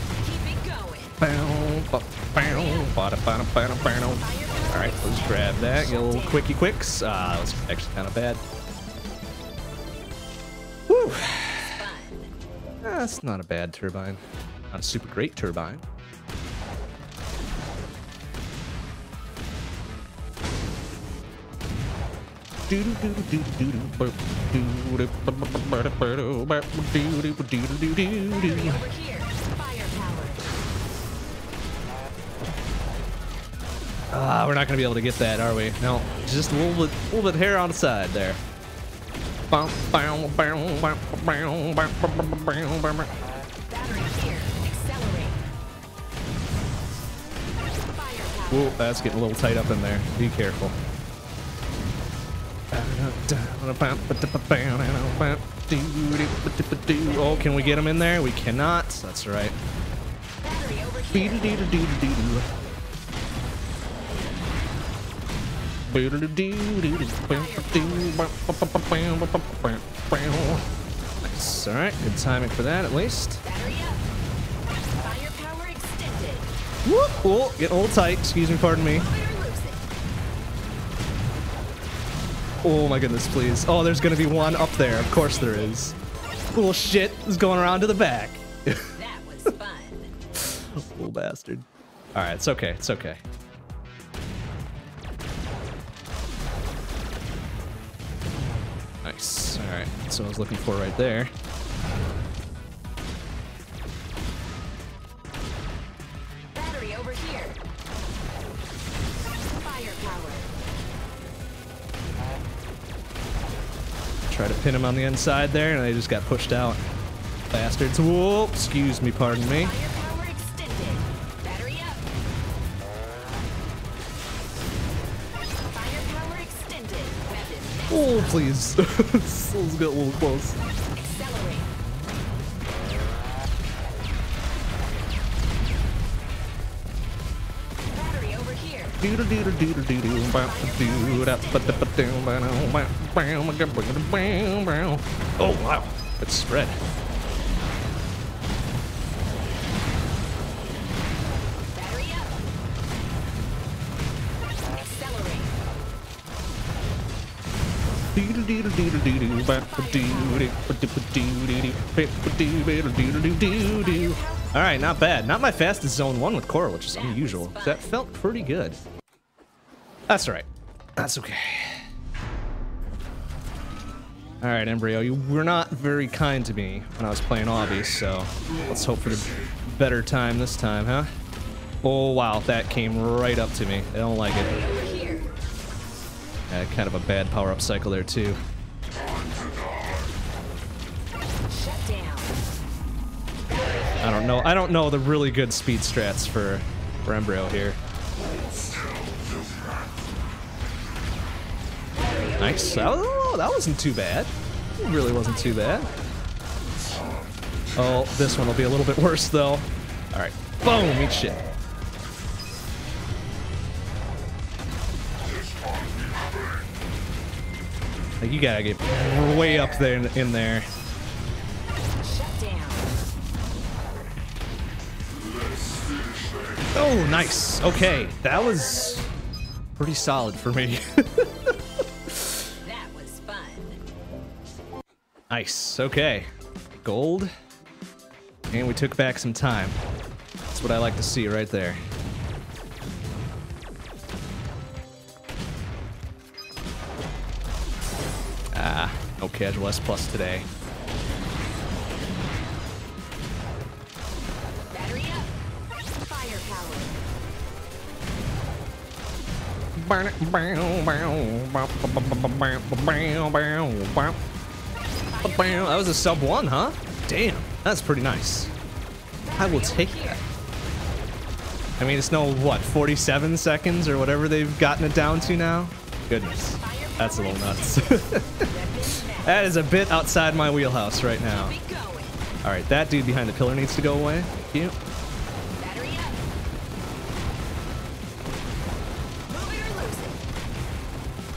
Alright, let's grab that. Get a little quickie quicks. Ah, that was actually kind of bad. Whew. Ah, that's not a bad turbine. Not a super great turbine. Ah, we're not gonna be able to get that, are we? No, just a little bit, little bit hair on the side there. Whoa, that's getting a little tight up in there. Be careful. Oh, can we get him in there? We cannot. That's right. Battery over here. Nice. All right, good timing for that at least. Battery up. Firepower extended. Whoop! Oh, getting a little tight. Excuse me, pardon me. Move it or lose it. Oh my goodness, please. Oh, there's gonna be one up there. Of course there is. Little shit is going around to the back. That was fun. Little bastard. All right, it's okay. It's okay. Nice. All right, that's what I was looking for right there. Battery over here. Firepower. Try to pin him on the inside there, and they just got pushed out. Bastards. Whoa, excuse me, pardon me. Firepower extended. Battery up. Firepower extended. Weapon. Oh, please. This got a little close. Accelerate. Battery over here. Oh, wow. It's spread. Battery up. Accelerate. All right, not bad. Not my fastest zone one with Cora, which is unusual. That felt pretty good. That's all right. That's okay. All right, Embryo, you were not very kind to me when I was playing Obby, so let's hope for the better time this time, huh? Oh, wow, that came right up to me. I don't like it. Over here. Yeah, kind of a bad power-up cycle there, too. Shut down. I don't know. I don't know the really good speed strats for, for Embryo here. Nice. Oh, that wasn't too bad. It really wasn't too bad. Oh, this one will be a little bit worse, though. All right. Boom! Eat shit. Like, you gotta get way up there in, in there. Shut down. Oh, nice. Okay, that was pretty solid for me. That was fun. Nice. Okay. Gold. And we took back some time. That's what I like to see right there. Ah, no casual S plus today. Battery up. Firepower. That was a sub one, huh? Damn, that's pretty nice. I will take that. I mean, it's no, what, forty-seven seconds or whatever they've gotten it down to now? Goodness, that's a little nuts. That is a bit outside my wheelhouse right now. All right, that dude behind the pillar needs to go away. Thank you. Battery up. Move it or lose it.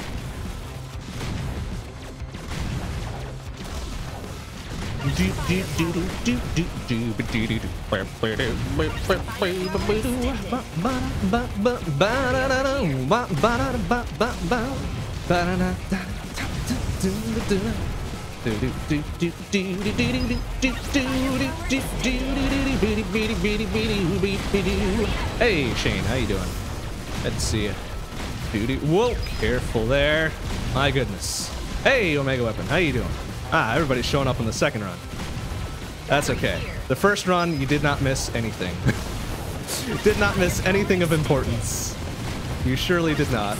Hey Shane, how you doing? Good to see you. Whoa, careful there. My goodness. Hey Omega Weapon, how you doing? Ah, everybody's showing up in the second run. That's okay. The first run, you did not miss anything. Did not miss anything of importance. You surely did not.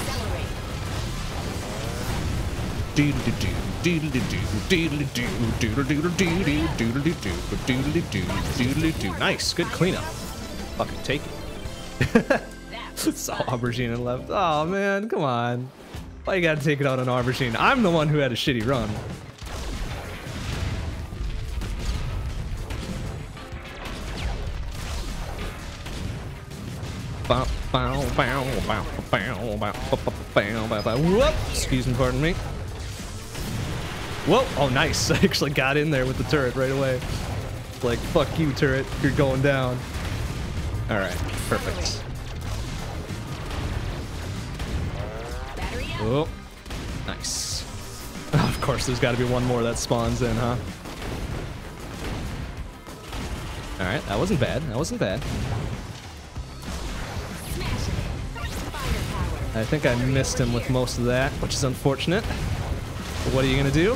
Nice, good cleanup. Fucking take it. Saw Aubergine and left. Oh man, come on. Why you gotta take it out on our machine? I'm the one who had a shitty run. Whoop! Excuse me, pardon me. Whoa! Oh, nice. I actually got in there with the turret right away. Like, fuck you, turret. You're going down. Alright, perfect. Oh, nice. Of course, there's got to be one more that spawns in, huh? Alright, that wasn't bad. That wasn't bad. I think I missed him with most of that, which is unfortunate. But what are you gonna do?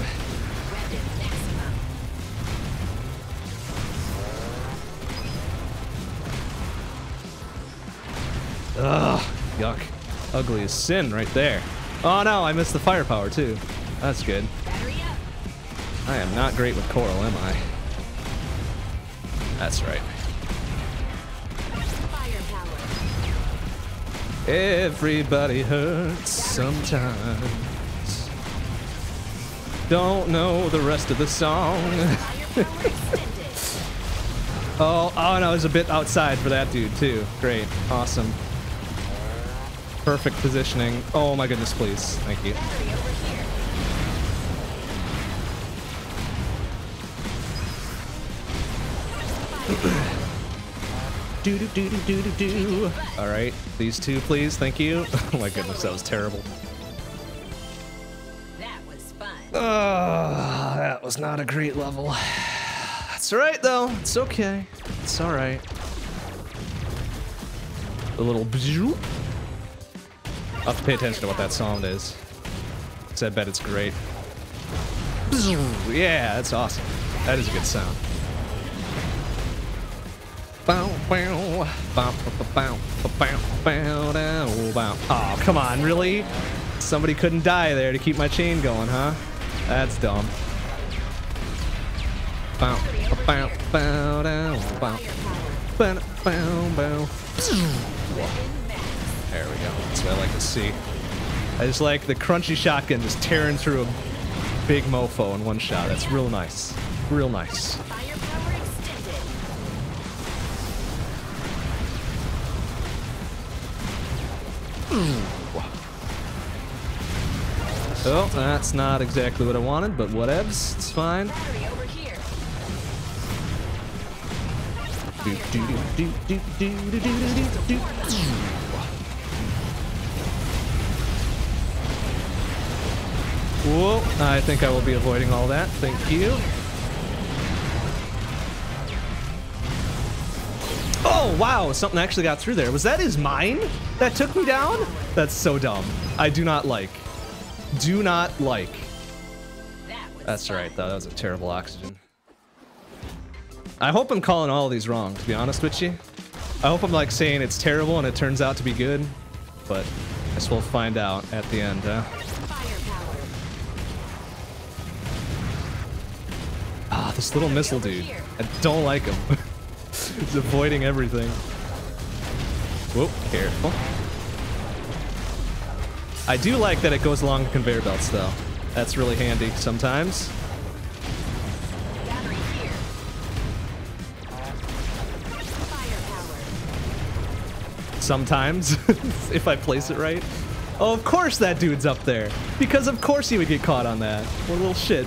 Ugh, yuck. Ugly as sin right there. Oh no, I missed the firepower too. That's good. I am not great with coral, am I? That's right. Everybody hurts sometimes. Don't know the rest of the song. oh, oh no, I was a bit outside for that dude too. Great, awesome. Perfect positioning. Oh my goodness, please. Thank you. Do do do do do do do. All right, these two, please. Thank you. Oh my goodness, that was terrible. That was fun. Oh, that was not a great level. That's all right though. It's okay. It's all right. A little. I'll have to pay attention to what that sound is. Because I bet it's great. Yeah, that's awesome. That is a good sound. Oh, come on, really? Somebody couldn't die there to keep my chain going, huh? That's dumb. There we go. That's what I like to see. I just like the crunchy shotgun just tearing through a big mofo in one shot. That's real nice. Real nice. Oh, that's not exactly what I wanted, but whatevs. It's fine. Do, do, do, do, do, do, do, do, do, do. Whoa, I think I will be avoiding all that. Thank you. Oh, wow, something actually got through there. Was that his mine that took me down? That's so dumb. I do not like. Do not like. That's right, though. That was a terrible oxygen. I hope I'm calling all of these wrong, to be honest with you. I hope I'm like saying it's terrible and it turns out to be good, but I guess we'll find out at the end, huh? Ah, this little missile dude. I don't like him. He's avoiding everything. Whoop, careful. I do like that it goes along the conveyor belts, though. That's really handy sometimes. Sometimes, if I place it right. Oh, of course that dude's up there. Because of course he would get caught on that. What a little shit.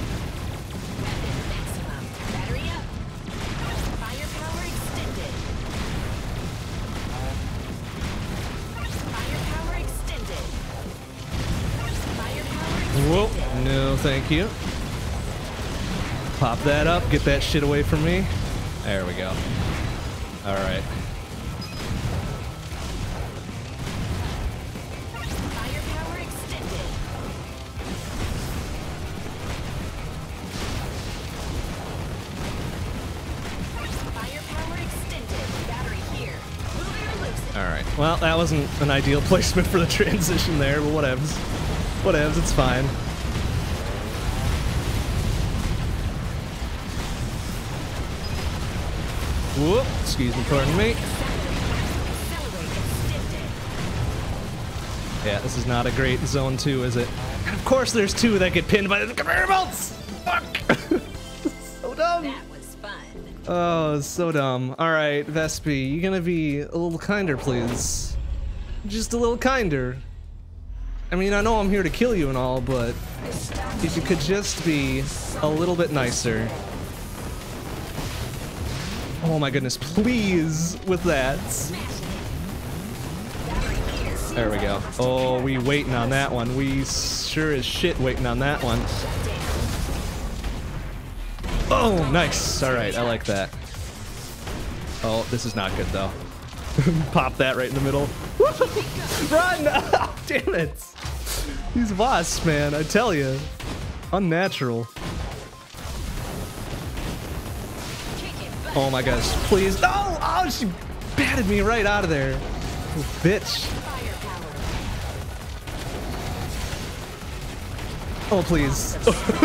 Whoa, no thank you. Pop that up, get that shit away from me. There we go. Alright. Firepower extended. Firepower extended. Battery here. Moving or loosen. Alright, well, that wasn't an ideal placement for the transition there, but whatevs. Whatevs, it's fine. Whoop, excuse me, pardon me. Yeah, this is not a great zone two, is it? And of course there's two that get pinned by the conveyor belts! Fuck! So dumb! That was fun. Oh, so dumb. Alright, Vespi, you gonna be a little kinder, please? Just a little kinder. I mean, I know I'm here to kill you and all, but if you could just be a little bit nicer. Oh my goodness, please, with that. There we go. Oh, we waiting on that one. We sure as shit waiting on that one. Oh, nice. All right, I like that. Oh, this is not good though. Pop that right in the middle. Run! Oh, damn it. These wasps, man, I tell you. Unnatural. Oh my gosh, please. No! Oh, she batted me right out of there. Oh, bitch. Oh, please.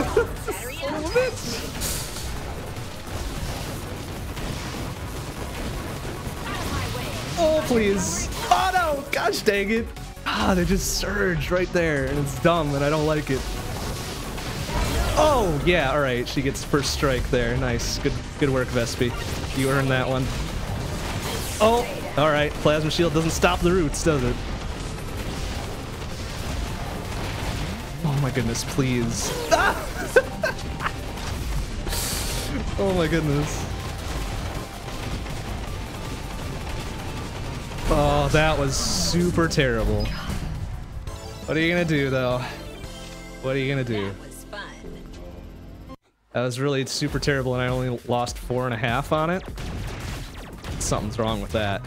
Oh, please. Oh, no. Gosh dang it. Ah, they just surged right there, and it's dumb, and I don't like it. Oh, yeah, all right. She gets first strike there. Nice. Good good work, Vespi. You earned that one. Oh, all right. Plasma shield doesn't stop the roots, does it? Oh, my goodness, please. Ah! Oh, my goodness. Oh, that was super terrible. What are you gonna do, though? What are you gonna do? That was fun. That was really super terrible, and I only lost four and a half on it. Something's wrong with that.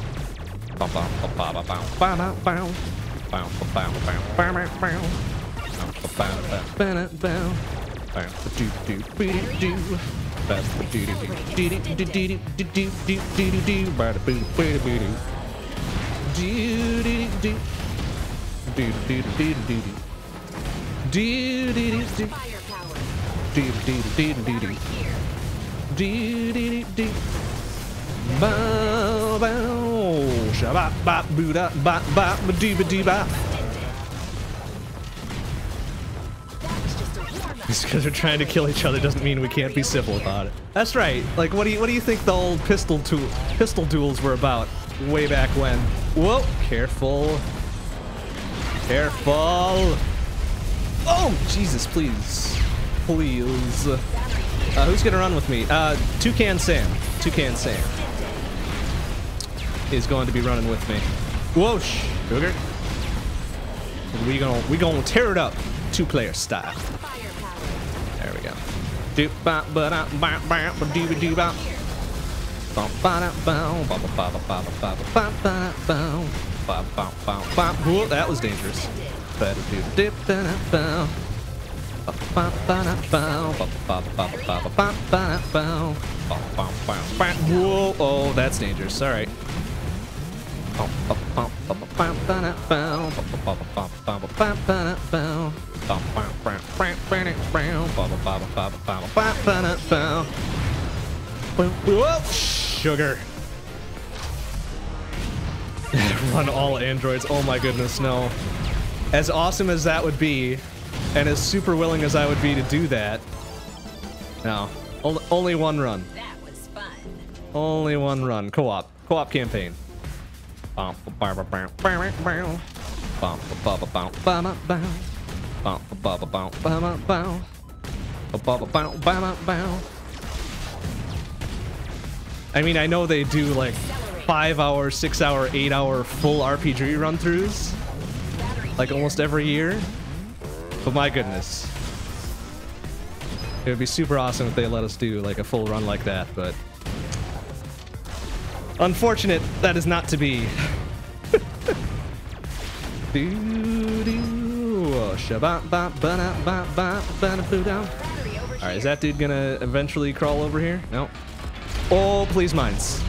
Bow bow, shabba bop boo da bop bop ba dee ba dee bop. Just because they're trying to kill each other doesn't mean we can't be civil about it. That's right. Like, what do you what do you think the old pistol tool pistol duels were about way back when? Whoa! Careful. Careful. Oh, Jesus! Please, please. Uh, who's gonna run with me? Uh, Toucan Sam. Toucan Sam is going to be running with me. Whoa, sugar. We gonna we gonna tear it up, two-player style. There we go. Doop bop ba da bop bop ba doo ba doo bop. Bop ba da bow ba ba ba ba ba ba ba ba bow. Bop bop bop bop. Whoa, that was dangerous. Ba da doo dip ba da bow. Ba ba ba da bow ba ba ba ba ba ba ba bow. Bop bop bop bop. Whoa, oh, that's dangerous. All right. Whoa, sugar. Run all androids. Oh my goodness, no. As awesome as that would be, and as super willing as I would be to do that, no. Only one run. That was fun. Only one run. Co-op. Co-op campaign. How I mean, I know they do like five hour, six hour, eight hour full R P G run throughs like almost every year, but my goodness, it would be super awesome if they let us do like a full run like that, but unfortunate that is not to be. Alright, is that dude gonna eventually crawl over here? No. Oh, please, mines.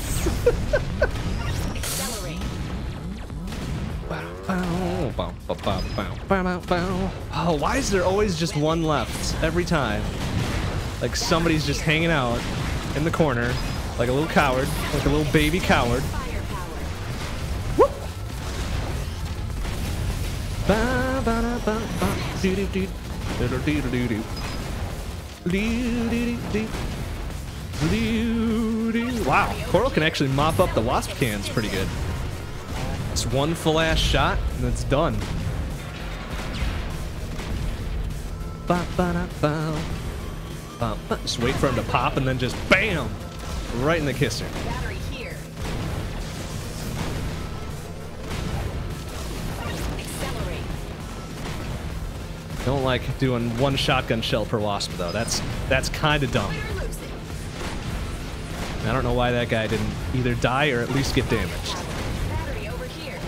Oh, why is there always just one left every time? Like somebody's just hanging out in the corner like a little coward, like a little baby coward. Do do do. Do do do do do. Do do do do. Do. Wow, Coral can actually mop up the wasp cans pretty good. It's one full ass shot and it's done. Ba, ba, da, ba. Ba, ba. Just wait for him to pop and then just bam! Right in the kisser. Battery here. Accelerate. Don't like doing one shotgun shell per wasp though. That's that's kind of dumb. Fire losing. I don't know why that guy didn't either die or at least get damaged. Battery over here.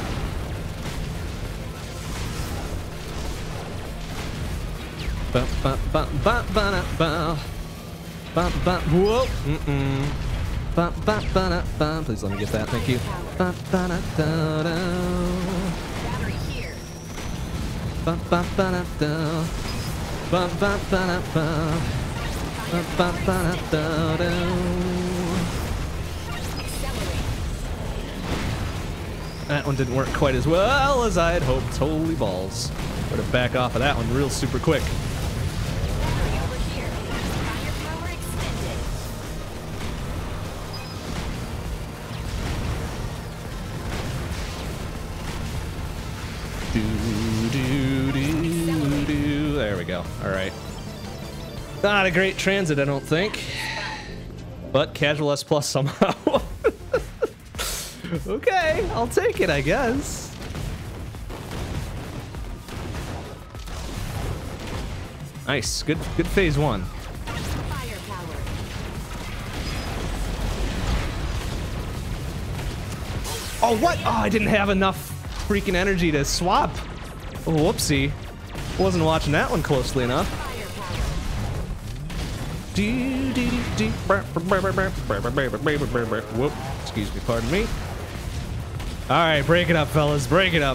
Ba ba ba ba ba da, ba. Ba ba whoa. Mm-mm. Ba ba ba da, ba. Please let me get that. Thank you. Ba ba da da da. Battery here. Ba ba ba da da. Ba ba ba da ba. Ba ba ba da da da. Accelerate. That one didn't work quite as well as I had hoped. Holy balls. Better back off of that one real super quick. Battery over here. Firepower extended. Do, do, do, do. There we go. All right. Not a great transit, I don't think. But casual S plus somehow. Okay, I'll take it, I guess. Nice. Good good phase one. Firepower. Oh, what? Oh, I didn't have enough freaking energy to swap. Oh, whoopsie. Wasn't watching that one closely enough. Firepower. Do, do, do, do. Whoop. Excuse me, pardon me. All right, break it up, fellas. Break it up.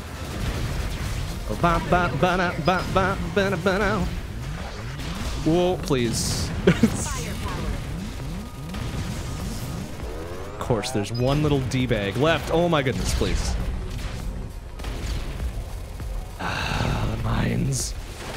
Whoa, please. Firepower. Of course, there's one little D-bag left. Oh my goodness, please. Ah, the mines.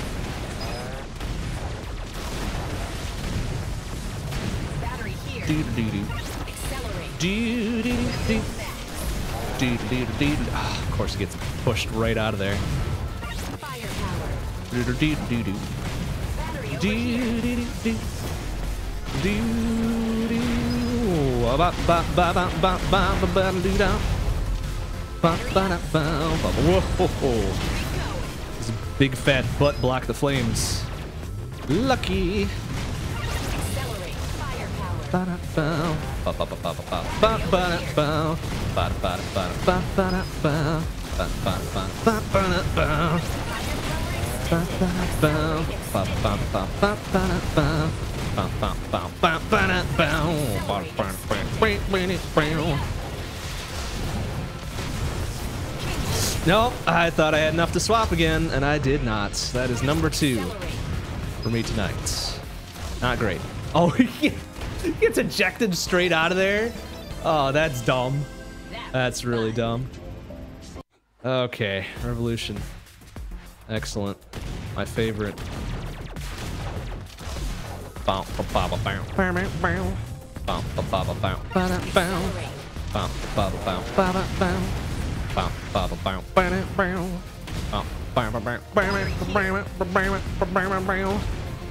Battery here. Do do do do. Accelerate. Do do do do do do. Ah, of course, it gets pushed right out of there. Firepower. Do do do do do. Battery over Do here. do do do do do. Ba ba ba ba ba ba ba ba do da. Ba ba da ba ba. Whoa! This big fat butt block the flames. Lucky. Accelerate. Firepower. Ba da ba. Ba ba ba ba ba ba ba da ba. Ba da ba da ba ba ba da ba. Ba ba ba ba ba da ba. Ba ba ba ba ba ba ba ba da ba. Ba ba ba ba ba da ba. Ba ba ba ba ba. Nope, I thought I had enough to swap again, and I did not. That is number two for me tonight. Not great. Oh, he gets ejected straight out of there? Oh, that's dumb. That's really dumb. Okay, Revolution. Excellent. My favorite. Bow, bow, bow, bow, bow, bow, bow. Bow, bow, bow, bow, bow, bow, bow. Bow, bow, bow, bow, bow, bow. Bow, bow, bow, bow, bow, bow. Bow, bow, bow, bow, bow, bow, bow, bow.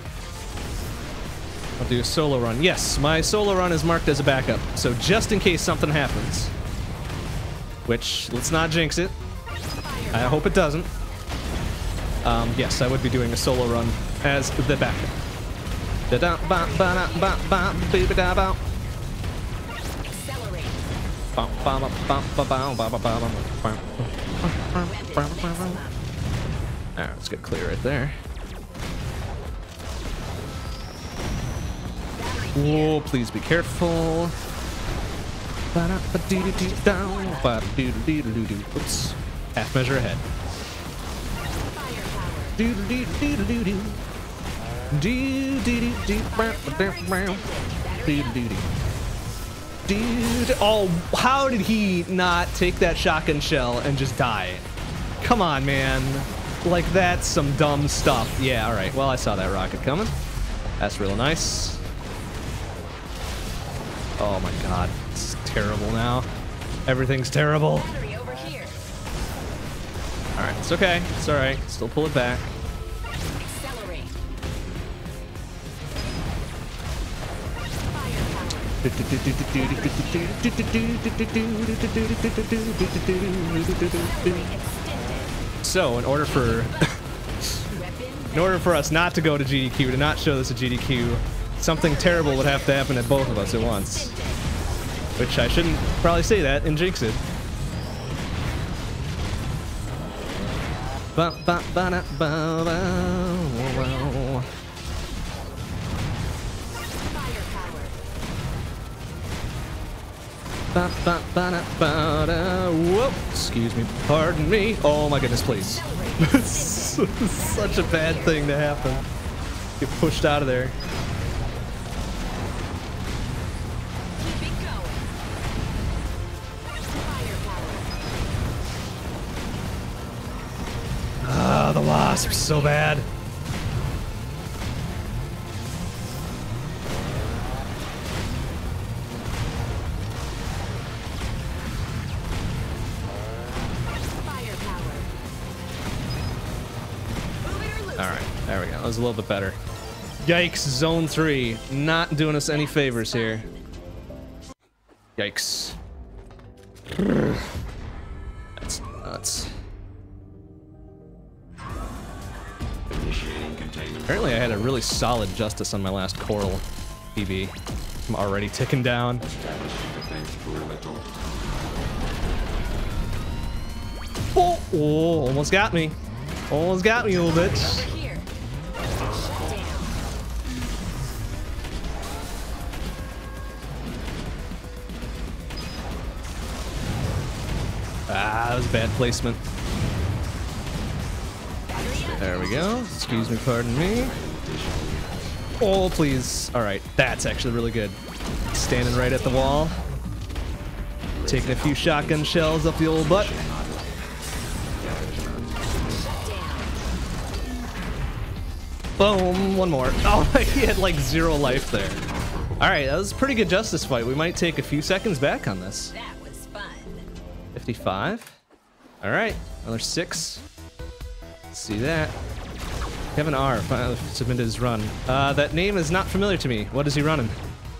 I'll do a solo run. Yes, my solo run is marked as a backup, so just in case something happens. Which, let's not jinx it. I hope it doesn't. Um, yes, I would be doing a solo run as the backup. Da-da, ba, ba, da, ba, ba, ba, da, ba. Accelerate. Ba, ba, ba, ba, ba, ba, ba, ba, ba, ba. Alright, let's get clear right there. Whoa, please be careful. Oops. Half measure ahead. Dude, oh, how did he not take that shotgun shell and just die? Come on, man. Like, that's some dumb stuff. Yeah, alright. Well, I saw that rocket coming. That's real nice. Oh my god. This is terrible now. Everything's terrible. Battery over here. Alright, it's okay. It's alright. Still pull it back. Accelerate. So, in order for in order for us not to go to G D Q, to not show this at G D Q, something terrible would have to happen to both of us at once. Which I shouldn't probably say that and jinx it. Ba, ba, ba, da, ba, ba, wow. Ba, ba, ba, da, ba, da. Whoop. Excuse me. Pardon me. Oh my goodness, please. Such a bad thing to happen. Get pushed out of there. Keep it going. Firepower. Ah, the wasps, so bad. Alright, there we go. That was a little bit better. Yikes, zone three. Not doing us any favors here. Yikes. That's nuts. Apparently I had a really solid justice on my last coral P B. I'm already ticking down. Oh, oh, almost got me. Almost got me, you little bitch. Over here. Shut down. Ah, that was bad placement. There we go. Excuse me, pardon me. Oh, please. All right, that's actually really good. Standing right at the wall. Taking a few shotgun shells up the old butt. Boom, one more. Oh, he had like zero life there. All right, that was a pretty good justice fight. We might take a few seconds back on this. That was fun. fifty-five. All right, another six. Let's see that. Kevin R. finally submitted his run. Uh, that name is not familiar to me. What is he running?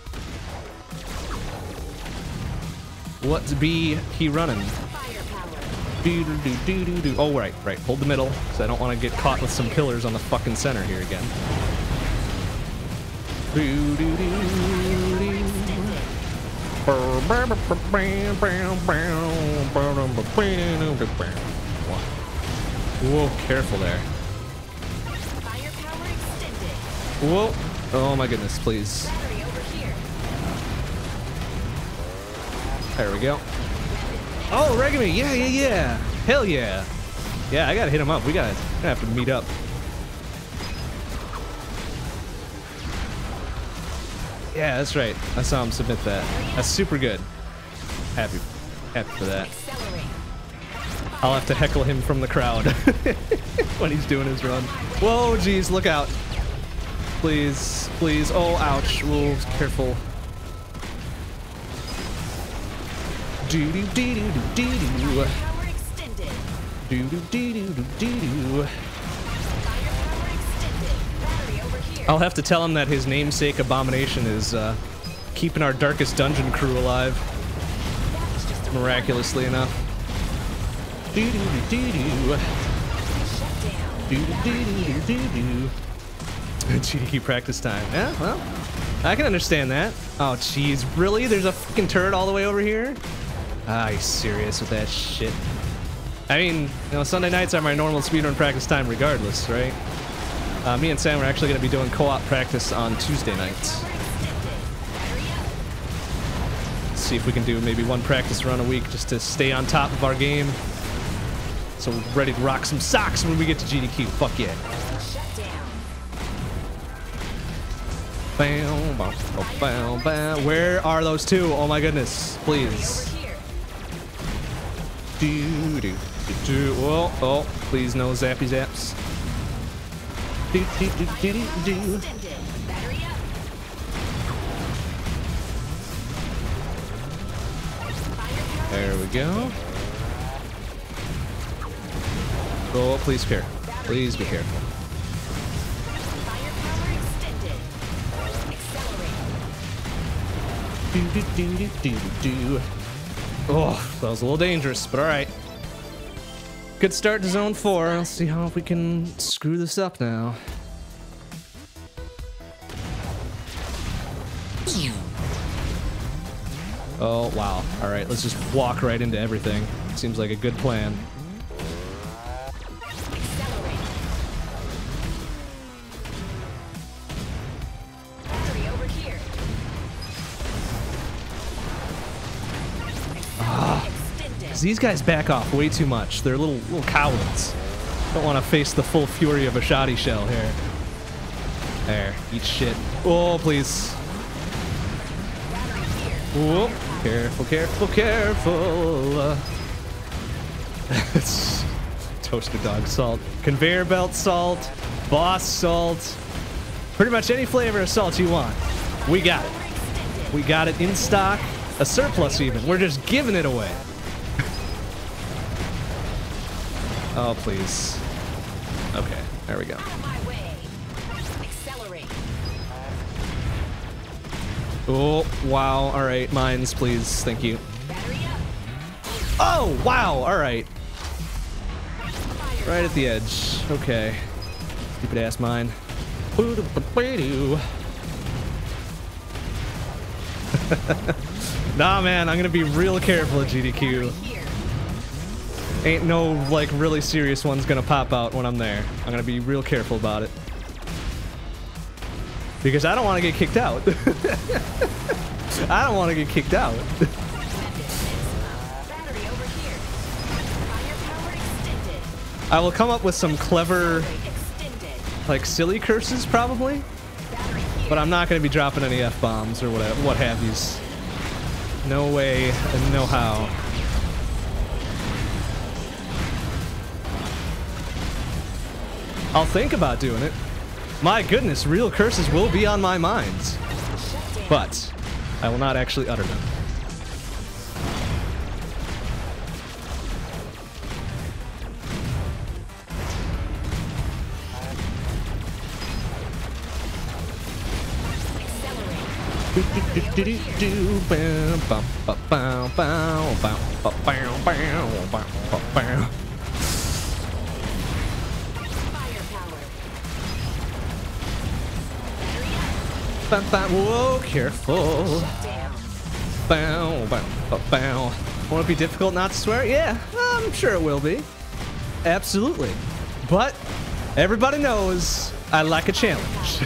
What be he running? Do, do, do, do, do, do. Oh, right, right. Hold the middle, because I don't want to get caught with some pillars on the fucking center here again. Do, do, do, do. Whoa, careful there. Firepower extended. Whoa. Oh my goodness, please. Battery over here. There we go. Oh, Regami, yeah, yeah, yeah. Hell yeah. Yeah, I gotta hit him up. We gotta, gonna have to meet up. Yeah, that's right. I saw him submit that. That's super good. Happy, happy for that. Accelerate. I'll have to heckle him from the crowd when he's doing his run. Whoa, geez, look out. Please, please. Oh, ouch. Whoa, careful. Do do do do do do. Power extended. Do do do do do do. Firepower extended. Battery over here. I'll have to tell him that his namesake abomination is uh, keeping our darkest dungeon crew alive. That was just a Miraculously enough. Do do do do do. shut down. Do do do do do do. G D Q practice time. Yeah, well, I can understand that. Oh, jeez, really? There's a fucking turret all the way over here? Ah, you serious with that shit? I mean, you know, Sunday nights are my normal speedrun practice time regardless, right? Uh, me and Sam are actually going to be doing co-op practice on Tuesday nights. Power extended. Battery up. See if we can do maybe one practice run a week just to stay on top of our game. So we're ready to rock some socks when we get to G D Q. Fuck yeah. Shut down. Bow, bow, bow, bow, bow. Where are those two? Oh my goodness. Please. Over here. Do, do, do. Oh, oh, please no zappy zaps. Do, do, do, do, do, do. Extended. Battery up. Firepower There we go. Oh, please care. Please be careful. Firepower extended. Accelerate. Do, do, do, do, do, do. Oh, that was a little dangerous, but all right. Good start to zone four. Let's see how we can screw this up now. Oh, wow. All right, let's just walk right into everything. Seems like a good plan. Accelerate. Battery over here. Ah. Extended. These guys back off way too much. They're little little cowards. Don't want to face the full fury of a shoddy shell here. There, eat shit. Oh, please. Battery here. Whoop. Careful, careful, careful. Uh, it's toaster dog salt, conveyor belt salt, boss salt, pretty much any flavor of salt you want. We got it. We got it in stock, a surplus even. We're just giving it away. Oh, please. Okay, there we go. Out of my way. Accelerate. Oh, wow. All right, mines, please. Thank you. Battery up. Oh, wow. All right. Fire. Right at the edge. Okay. Stupid ass mine. Nah, man, I'm gonna be real careful at G D Q. Here. Ain't no, like, really serious ones gonna pop out when I'm there. I'm gonna be real careful about it. Because I don't want to get kicked out. I don't want to get kicked out. Battery over here. Firepower extended. I will come up with some clever, Extended. like, silly curses, probably. Battery here. But I'm not going to be dropping any F-bombs or whatever, what have yous. No way and no how. I'll think about doing it. My goodness, real curses will be on my mind. But I will not actually utter them. Whoa, careful. Down. Bow, bow, bow, bow. Won't it be difficult not to swear? Yeah, I'm sure it will be. Absolutely. But everybody knows I like a challenge.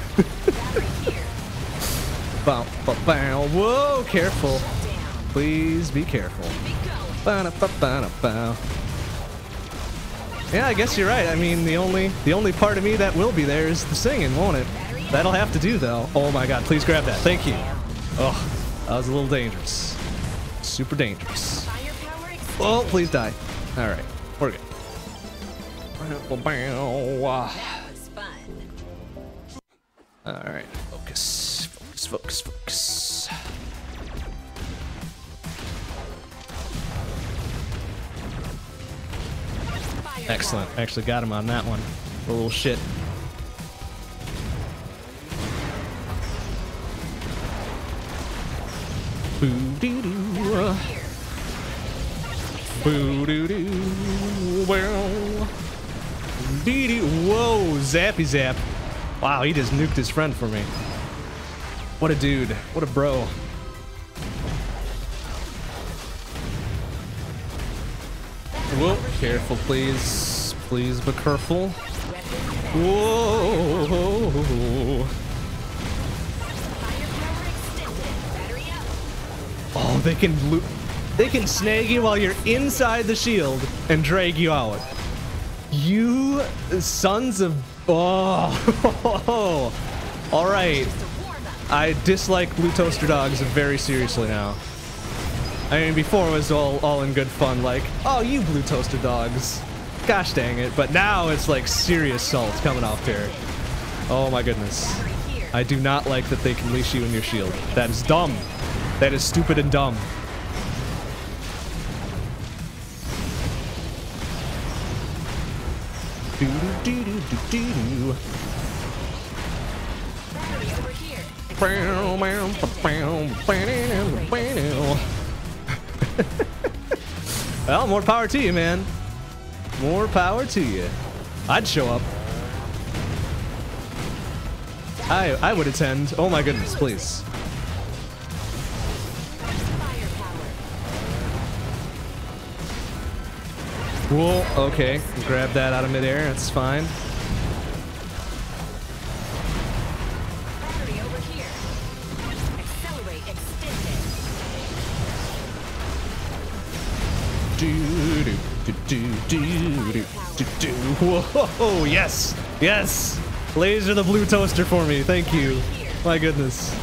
Bow, bow, bow. Whoa, careful. Please be careful. Bow, bow, bow, bow. Yeah, I guess you're right. I mean, the only the only part of me that will be there is the singing, won't it? That'll have to do, though. Oh my god, please grab that. Thank you. Oh, that was a little dangerous. Super dangerous. Oh, please die. All right, we're good. That was fun. All right, focus, focus, focus, focus. Excellent. Actually got him on that one. A little shit. Boo doo doo. Boo doo doo. Well. Dee dee. Whoa, zappy zap. Wow, he just nuked his friend for me. What a dude. What a bro. Whoa, careful, please. Please be careful. Whoa. Oh, they can loot. They can snag you while you're inside the shield and drag you out. You sons of... Oh. All right. I dislike blue toaster dogs very seriously now. I mean, before it was all, all in good fun, like, oh, you blue toaster dogs. Gosh dang it. But now it's like serious salt coming off here. Oh my goodness. I do not like that they can leash you in your shield. That is dumb. That is stupid and dumb. Do do do do do do. Well, more power to you, man. More power to you. I'd show up. I I would attend. Oh my goodness, please. Cool. Okay, grab that out of midair. That's fine. Battery over here. Accelerate extended. Do do do do do do do. Whoa! Yes, yes. Laser the blue toaster for me. Thank you. My goodness.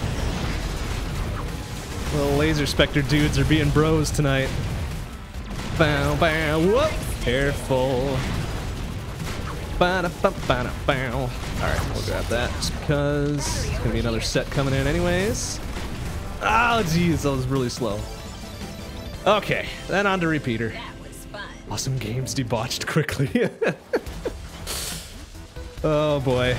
Little laser specter dudes are being bros tonight. Bow bow. Whoop. Careful. Ba-da-ba-ba-da-bow. Alright, we'll grab that just because it's gonna be another set coming in anyways. Oh jeez, that was really slow. Okay, then on to repeater. Awesome games debauched quickly. Oh boy.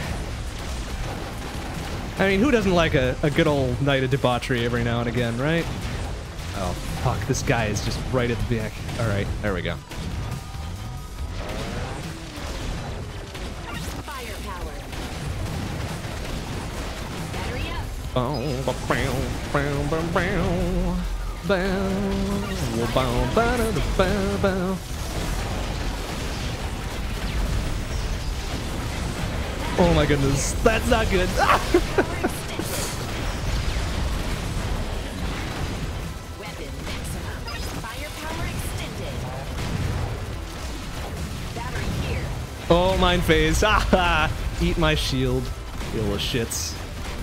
I mean, who doesn't like a, a good old night of debauchery every now and again, right? Oh fuck, this guy is just right at the back. Alright, there we go. Oh my goodness, that's not good. Oh, mine phase. Eat my shield. You little shits.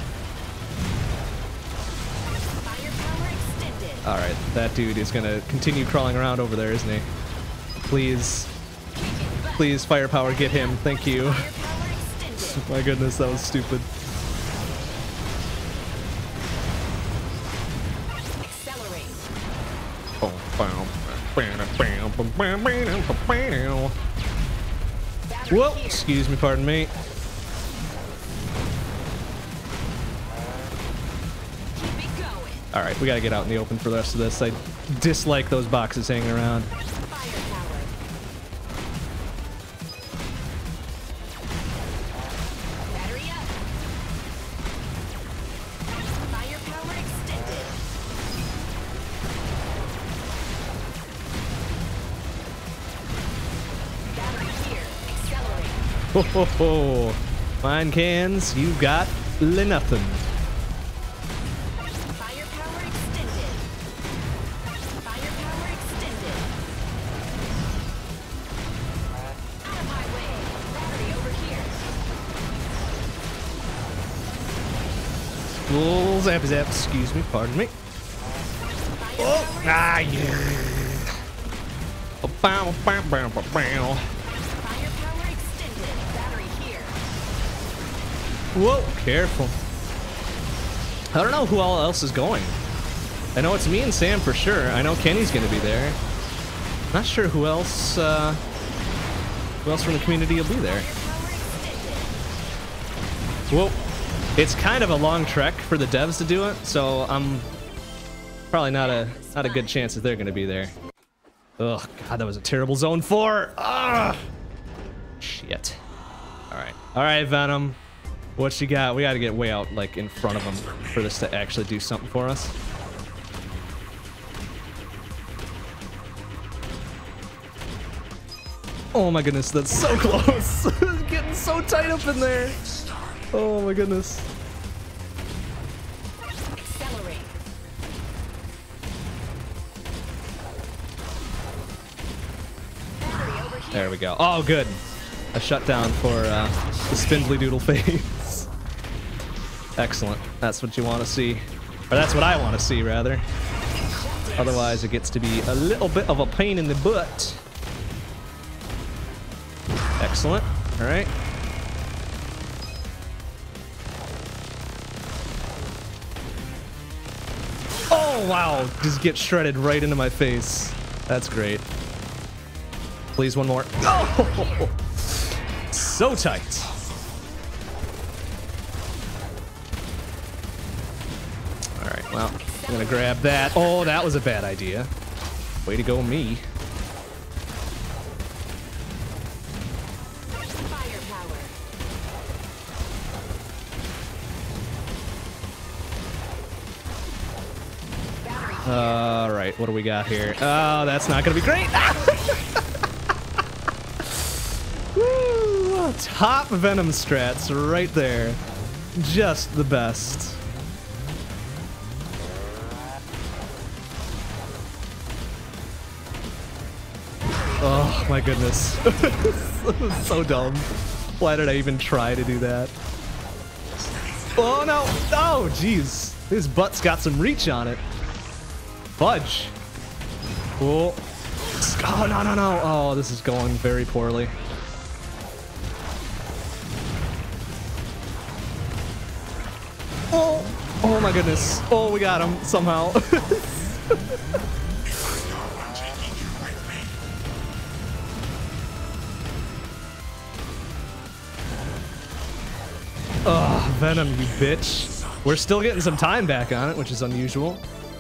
Alright, that dude is gonna continue crawling around over there, isn't he? Please. Please, firepower, get him. Thank you. My goodness, that was stupid. Whoa, excuse me, pardon me. Alright, we gotta get out in the open for the rest of this. I dislike those boxes hanging around. Ho ho ho! Mine cans, you got li nothing. Firepower extended. Firepower extended. Out of my way. Battery over here. Oh, zap zap, excuse me, pardon me. Oh, ah, yeah. Oh, bow, bow, bow, bow, bow. Whoa, careful. I don't know who all else is going. I know it's me and Sam for sure. I know Kenny's gonna be there. Not sure who else, uh, who else from the community will be there. Whoa. It's kind of a long trek for the devs to do it, so I'm probably not a, not a good chance that they're gonna be there. Oh god, that was a terrible zone four. Ah, shit. All right, all right, Venom. What you got? We got to get way out, like, in front of them for this to actually do something for us. Oh my goodness, that's so close. It's getting so tight up in there. Oh my goodness. Accelerate. There we go. Oh, good. A shutdown for uh, the spindly doodle phase. Excellent. That's what you want to see. Or that's what I want to see, rather. Otherwise, it gets to be a little bit of a pain in the butt. Excellent. All right. Oh, wow. Just get shredded right into my face. That's great. Please, one more. Oh, so tight. All right, well, I'm gonna grab that. Oh, that was a bad idea. Way to go, me. All right, what do we got here? Oh, that's not gonna be great. Woo, top Venom strats right there. Just the best. Oh my goodness. So dumb. Why did I even try to do that? Oh no! Oh jeez. His butt's got some reach on it. Fudge. Cool. Oh, no, no, no. Oh, this is going very poorly. Oh, oh my goodness. Oh, we got him somehow. Oh, Venom, you bitch. We're still getting some time back on it, which is unusual.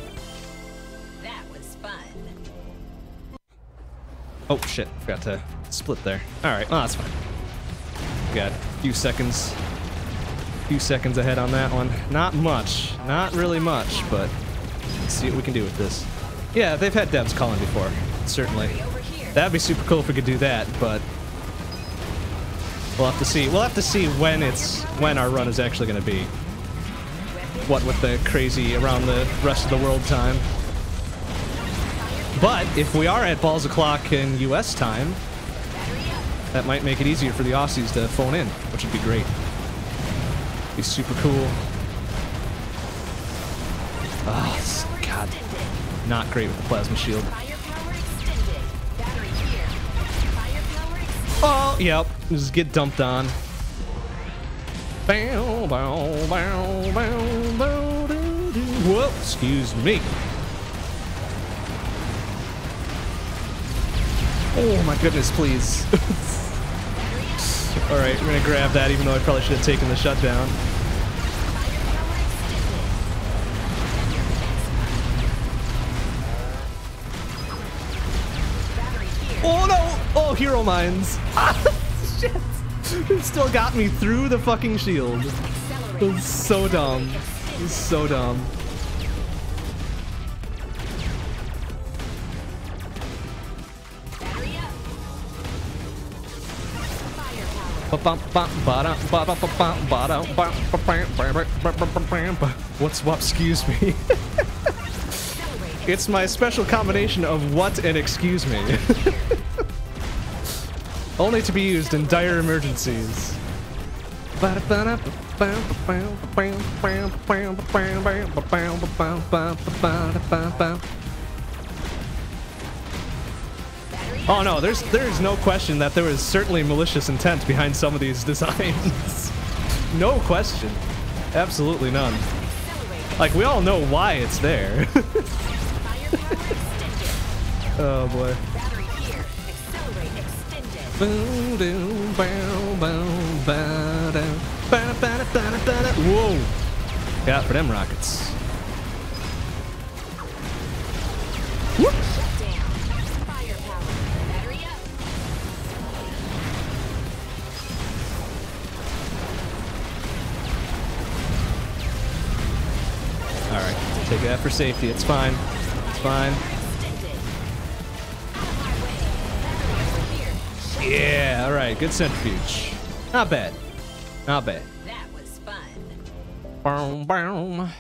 Oh shit, forgot to split there. Alright, well that's fine. We got a few seconds. Few seconds ahead on that one. Not much. Not really much, but let's see what we can do with this. Yeah, they've had devs calling before. Certainly. That'd be super cool if we could do that, but we'll have to see. We'll have to see when it's when our run is actually gonna be. What with the crazy around the rest of the world time. But if we are at balls o'clock in U S time, that might make it easier for the Aussies to phone in, which would be great. Be super cool. Oh, God. Not great with the plasma shield. Oh, yep. Just get dumped on. Bow, bow, bow, bow, bow, doo, doo. Whoa, excuse me. Oh my goodness, please. Alright, we're gonna grab that even though I probably should have taken the shutdown. Oh no! Oh, hero mines! Shit! It still got me through the fucking shield. It was so dumb. It was so dumb. What's what? Excuse me. It's my special combination of what and excuse me. Only to be used in dire emergencies. Oh no, there's there's no question that there was certainly malicious intent behind some of these designs. No question. Absolutely none. Like, we all know why it's there. Oh boy. Whoa. Yeah, for them rockets. Whoop. Alright, take that for safety. It's fine. It's fine. Yeah, alright, good centrifuge. Not bad. Not bad. That was fun. Boom, boom.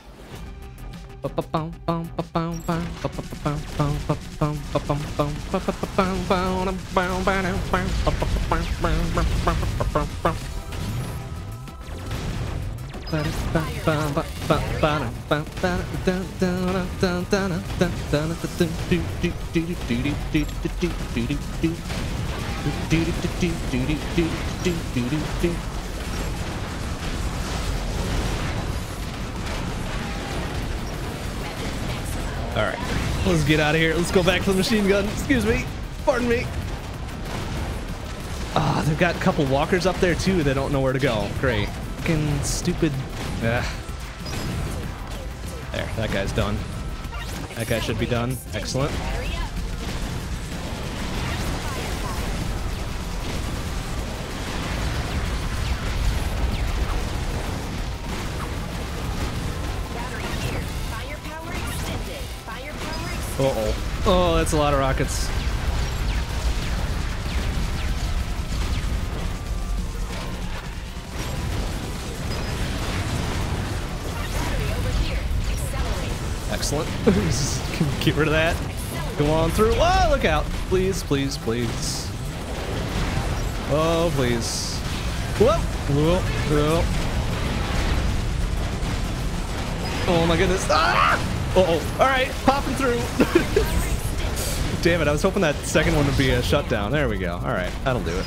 Alright, let's get out of here. Let's go back to the machine gun. Excuse me. Pardon me. Ah, oh, they've got a couple walkers up there too that don't know where to go. Great. Fucking stupid. Ugh. There, that guy's done. That guy should be done. Excellent. Uh-oh. Oh, that's a lot of rockets. Excellent. Get rid of that. Go on through. Oh, look out. Please, please, please. Oh, please. Whoa. Whoa. Whoa. Oh my goodness. Ah! Uh-oh. All right. Popping through. Damn it. I was hoping that second one would be a shutdown. There we go. All right. That'll do it.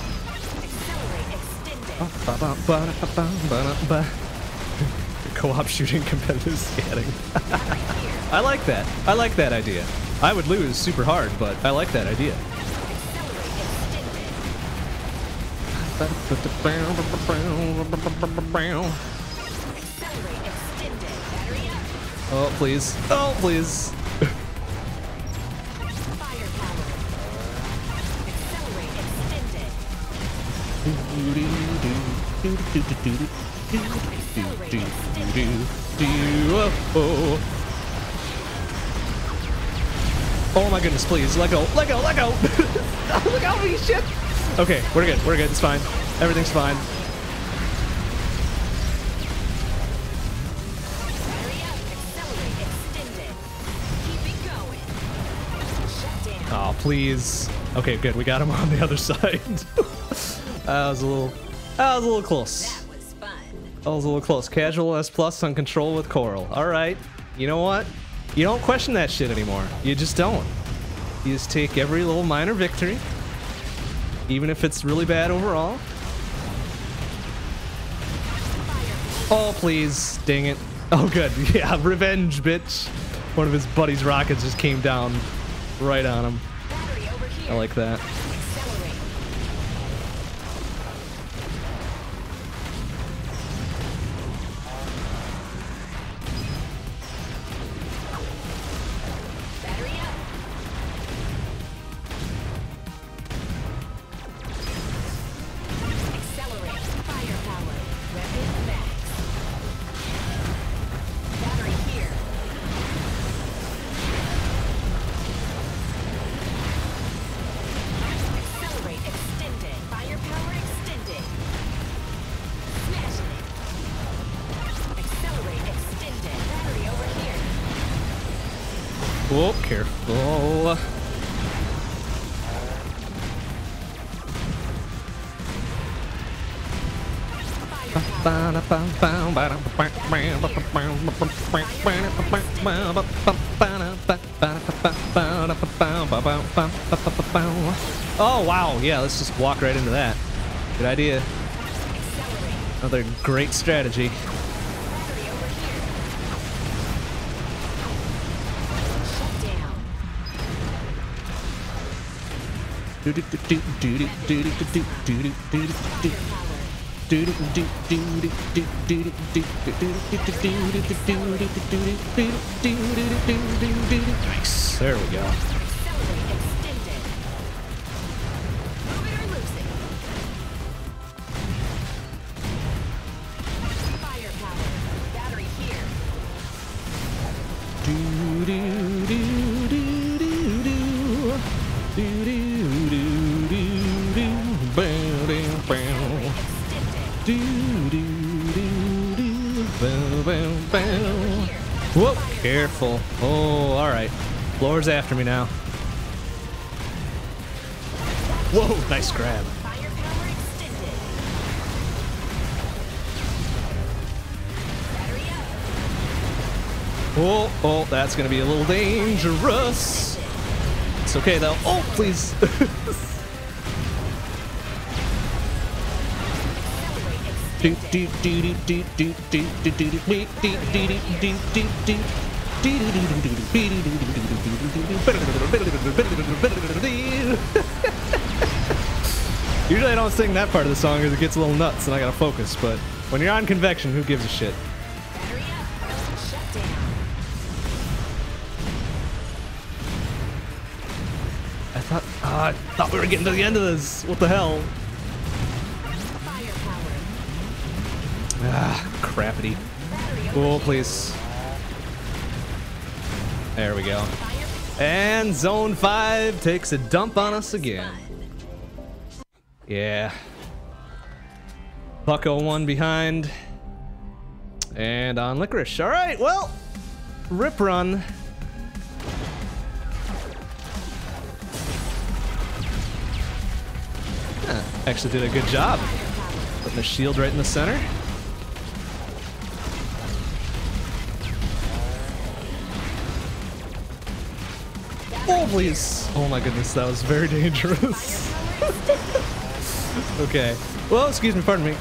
Co-op shooting, competitive scanning. I like that. I like that idea. I would lose super hard, but I like that idea. Oh, please. Oh, please. Oh. Oh my goodness, please, let go, let go, let go! Look out me, shit! Okay, we're good, we're good, it's fine. Everything's fine. Oh, please. Okay, good, we got him on the other side. That was a little, that was a little close. That was fun. That was a little close. Casual S plus on control with Coral. All right, you know what? You don't question that shit anymore. You just don't. You just take every little minor victory, even if it's really bad overall. Oh, please. Dang it. Oh, good. Yeah, revenge, bitch. One of his buddy's rockets just came down right on him. I like that. Oh, careful. Oh, wow. Yeah, let's just walk right into that. Good idea. Another great strategy. Nice. There we go. Whoa, careful. Oh, all right. Floor's after me now. Whoa, nice grab. Oh, oh, that's gonna be a little dangerous. It's okay though. Oh, please. Usually I don't sing that part of the song because it gets a little nuts and I gotta focus, but when you're on convection, who gives a shit? I thought, oh, I thought we were getting to the end of this. What the hell? Ah, crappity. Oh, please. There we go. And Zone five takes a dump on us again. Yeah. Bucko one behind. And on Licorice. All right, well, rip run. Huh, actually did a good job. Putting the shield right in the center. Oh, please. Oh my goodness, that was very dangerous. Okay. Well, excuse me, pardon me.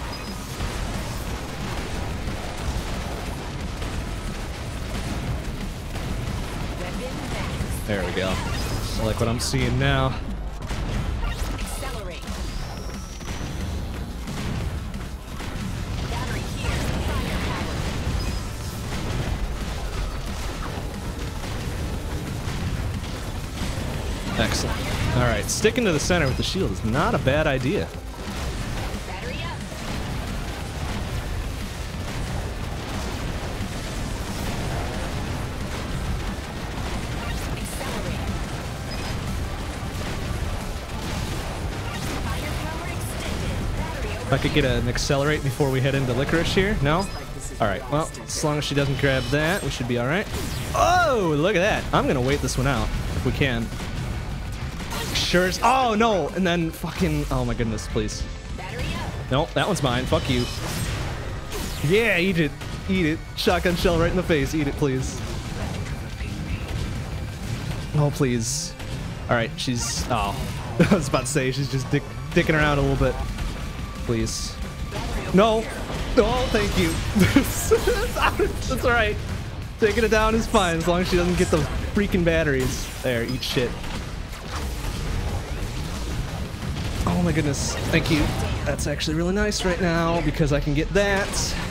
There we go. I like what I'm seeing now. Accelerate. Battery here. Firepower. Excellent. All right, sticking to the center with the shield is not a bad idea. Battery up. Accelerate. Firepower extended. Battery over. If I could get an accelerate before we head into Licorice here. No? All right, well, as long as she doesn't grab that, we should be all right. Oh, look at that. I'm gonna wait this one out if we can. Sure is. Oh, no. And then fucking, oh my goodness, please. Battery up. Nope, that one's mine. Fuck you. Yeah, eat it. Eat it. Shotgun shell right in the face. Eat it, please. Oh, please. All right, she's, oh. I was about to say, she's just dick, dicking around a little bit. Please. No. Oh, thank you. That's all right. Taking it down is fine as long as she doesn't get those freaking batteries. There, eat shit. Oh my goodness, thank you. That's actually really nice right now because I can get that.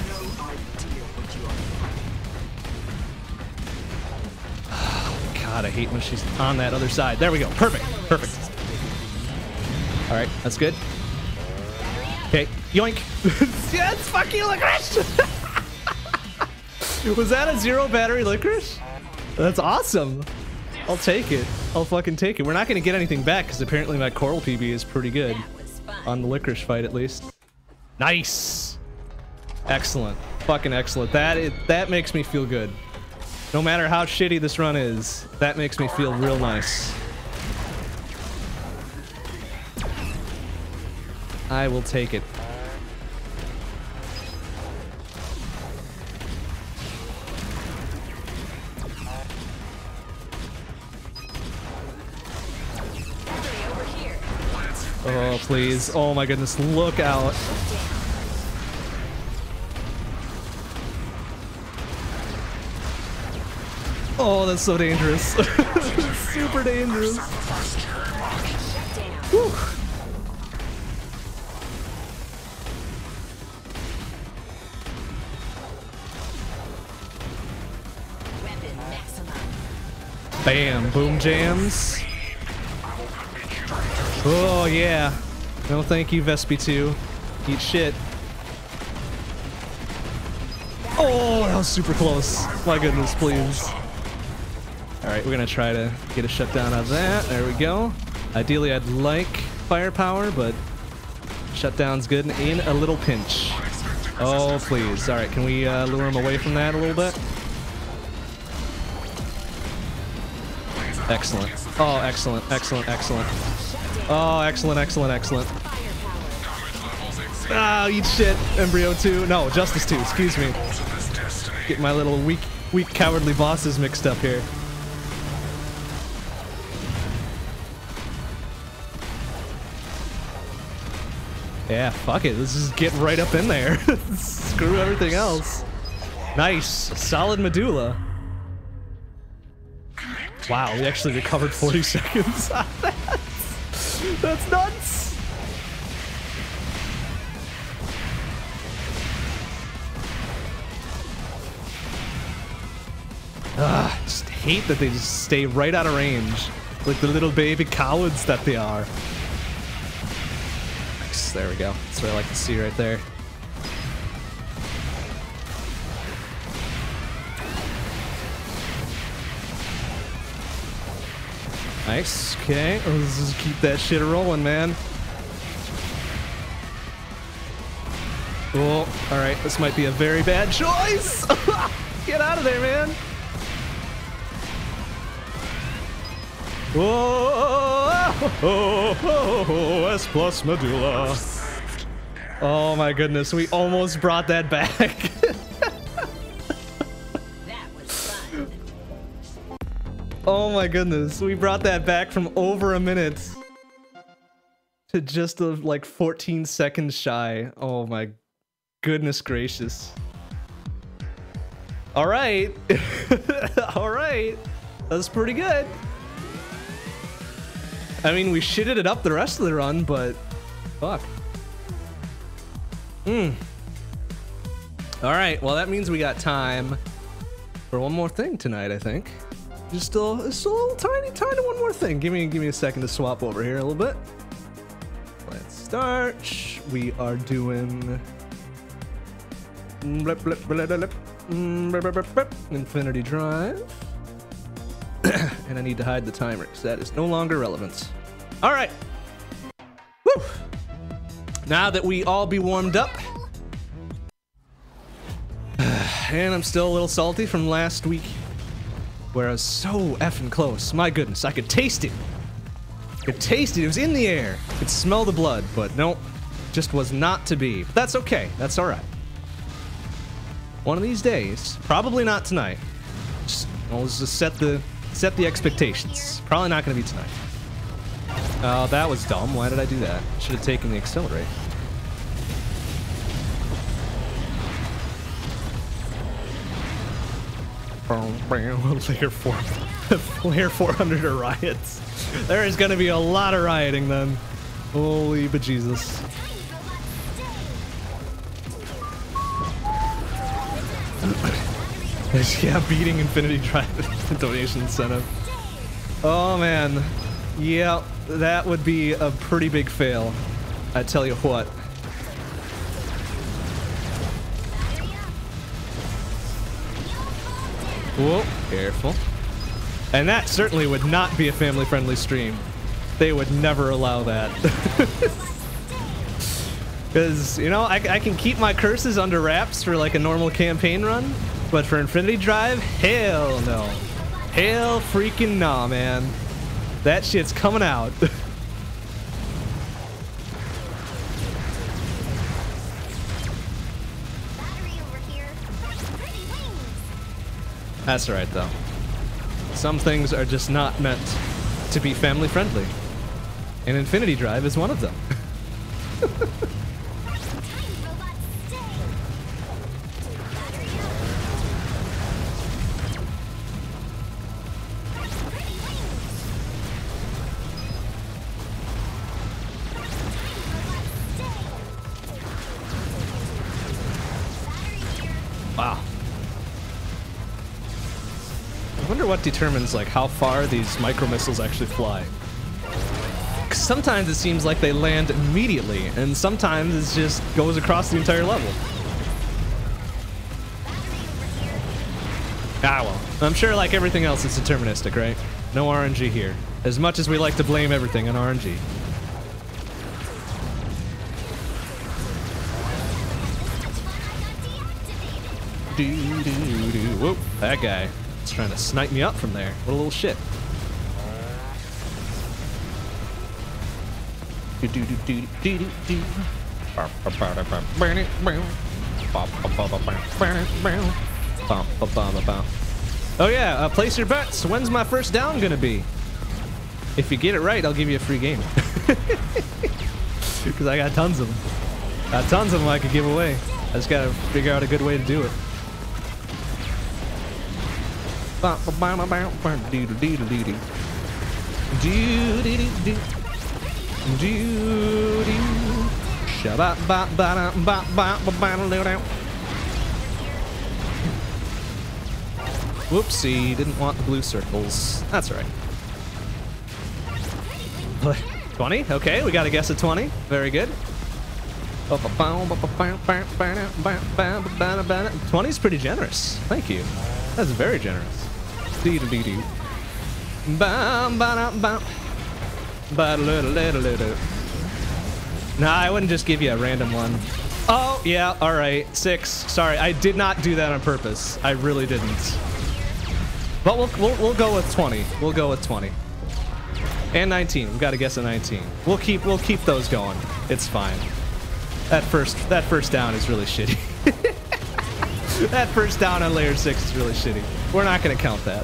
Oh, God, I hate when she's on that other side. There we go, perfect, perfect. All right, that's good. Okay, yoink. Yes, fuck you, Licorice! Was that a zero battery Licorice? That's awesome. I'll take it. I'll fucking take it. We're not going to get anything back because apparently my Coral P B is pretty good. On the Licorice fight, at least. Nice! Excellent. Fucking excellent. That is, that makes me feel good. No matter how shitty this run is, that makes me feel real nice. I will take it. Oh, please. Oh my goodness, look out. Oh, that's so dangerous. Super dangerous. Whew. Bam, boom jams. Oh, yeah. No, thank you, Vespi two. Eat shit. Oh, that was super close. My goodness, please. Alright, we're gonna try to get a shutdown out of that. There we go. Ideally, I'd like firepower, but shutdown's good in a little pinch. Oh, please. Alright, can we uh, lure him away from that a little bit? Excellent. Oh, excellent, excellent, excellent. Oh, excellent, excellent, excellent. Ah, eat shit, Embryo two. No, Justice two, excuse me. Get my little weak weak, cowardly bosses mixed up here. Yeah, fuck it. Let's just get right up in there. Screw everything else. Nice. Solid medulla. Wow, we actually recovered forty seconds. that's, that's nuts. Ah, just hate that they just stay right out of range. Like the little baby cowards that they are. Nice, there we go. That's what I like to see right there. Nice, okay. Let's just keep that shit rolling, man. Oh, alright, this might be a very bad choice! Get out of there, man! Whoa! Oh, oh, oh, S plus medulla. Oh my goodness, we almost brought that back. That was fun. Oh my goodness, we brought that back from over a minute to just a, like fourteen seconds shy. Oh my goodness gracious. All right. All right. That's pretty good. I mean, we shitted it up the rest of the run, but fuck. Hmm. All right. Well, that means we got time for one more thing tonight, I think. Just a, just a little tiny, tiny one more thing. Give me, give me a second to swap over here a little bit. Let's start. We are doing Infinity Drive. And I need to hide the timer because that is no longer relevant. All right. Woo! Now that we all be warmed up. And I'm still a little salty from last week where I was so effing close. My goodness, I could taste it. I could taste it. It was in the air. I could smell the blood, but nope. Just was not to be. But that's okay. That's all right. One of these days, probably not tonight. Just, I'll just set the set the expectations. Probably not going to be tonight. Oh, that was dumb. Why did I do that? Should have taken the accelerate. Layer four, layer four hundred of riots. There is going to be a lot of rioting then. Holy bejesus. Yeah, beating Infinity Drive donation incentive. Oh man, yeah, that would be a pretty big fail. I tell you what. Whoa, careful. And that certainly would not be a family-friendly stream. They would never allow that. Because, you know, I, I can keep my curses under wraps for like a normal campaign run, but for Infinity Drive, hell no. Hell freaking nah, man. That shit's coming out. That's right, though. Some things are just not meant to be family friendly. And Infinity Drive is one of them. Wow. I wonder what determines like how far these micro missiles actually fly. 'Cause sometimes it seems like they land immediately, and sometimes it just goes across the entire level. Ah well, I'm sure like everything else it's deterministic, right? No R N G here. As much as we like to blame everything on R N G. Do, do, do. Whoa, that guy is trying to snipe me up from there. What a little shit. Do, do, do, do, do, do, do. Bum, ba, bum, ba, bum. Oh yeah, uh, place your bets. When's my first down gonna be? If you get it right, I'll give you a free game. Because I got tons of them. Got tons of them I could give away. I just gotta figure out a good way to do it. Whoopsie, didn't want the blue circles. That's right. twenty? Okay, we got to guess a twenty. Very good. twenty is pretty generous. Thank you. That's very generous. Nah, I wouldn't just give you a random one. Oh, yeah, all right. Six. Sorry, I did not do that on purpose. I really didn't. But we'll, we'll, we'll go with twenty. We'll go with twenty. And nineteen. We've got to guess a nineteen. We'll keep we'll keep those going. It's fine. That first that first down is really shitty. That first down on layer six is really shitty. We're not gonna count that.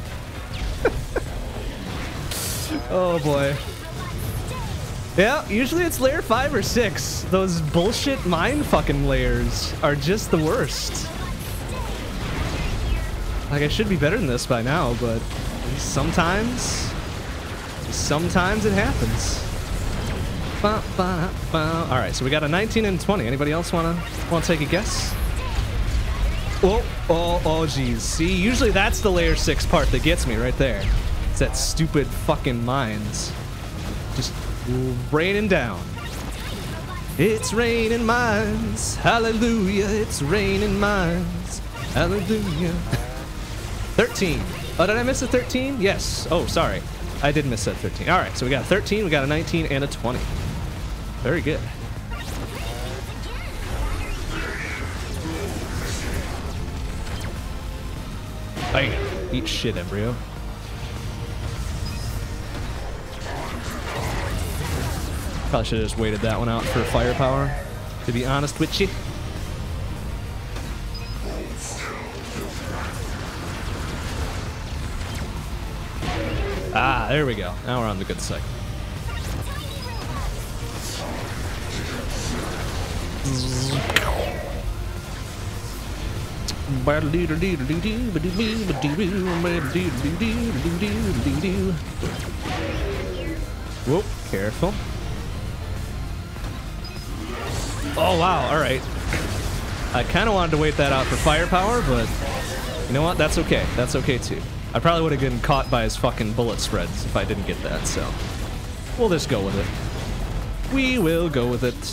Oh boy. Yeah, usually it's layer five or six. Those bullshit mine fucking layers are just the worst. Like, I should be better than this by now, but sometimes, sometimes it happens. Ba, ba, ba. All right, so we got a nineteen and twenty. Anybody else wanna wanna take a guess? Oh, oh, oh, geez. See, usually that's the layer six part that gets me right there. It's that stupid fucking mines, just raining down. It's raining mines, hallelujah. It's raining mines, hallelujah. thirteen. Oh, did I miss a thirteen? Yes. Oh, sorry. I did miss that thirteen. All right, so we got a thirteen, we got a nineteen, and a twenty. Very good. Bang. Eat shit, embryo. Probably should have just waited that one out for firepower, to be honest with you. Ah, there we go. Now we're on the good side. Whoop, careful. Oh, wow, all right. I kind of wanted to wait that out for firepower, but you know what? That's okay. That's okay, too. I probably would have gotten caught by his fucking bullet spreads if I didn't get that, so we'll just go with it. We will go with it.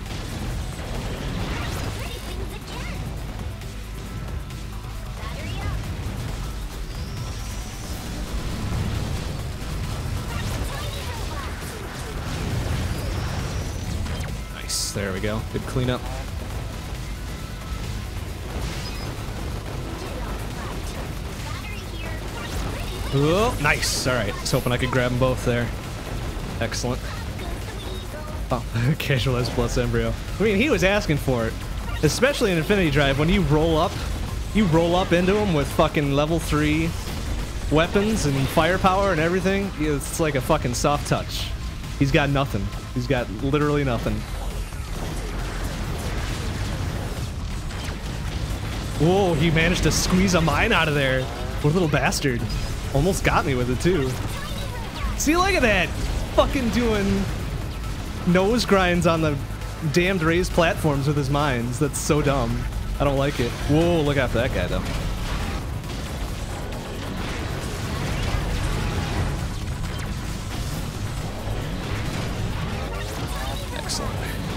Nice, there we go. Good cleanup. Oh, nice. All right. I was hoping I could grab them both there. Excellent. Oh, casualized plus embryo. I mean, he was asking for it. Especially in Infinity Drive, when you roll up, you roll up into him with fucking level three weapons and firepower and everything. It's like a fucking soft touch. He's got nothing. He's got literally nothing. Whoa, he managed to squeeze a mine out of there. What a little bastard. Almost got me with it, too. See, look at that! Fucking doing nose grinds on the damned raised platforms with his mines. That's so dumb. I don't like it. Whoa, look after that guy, though. Excellent.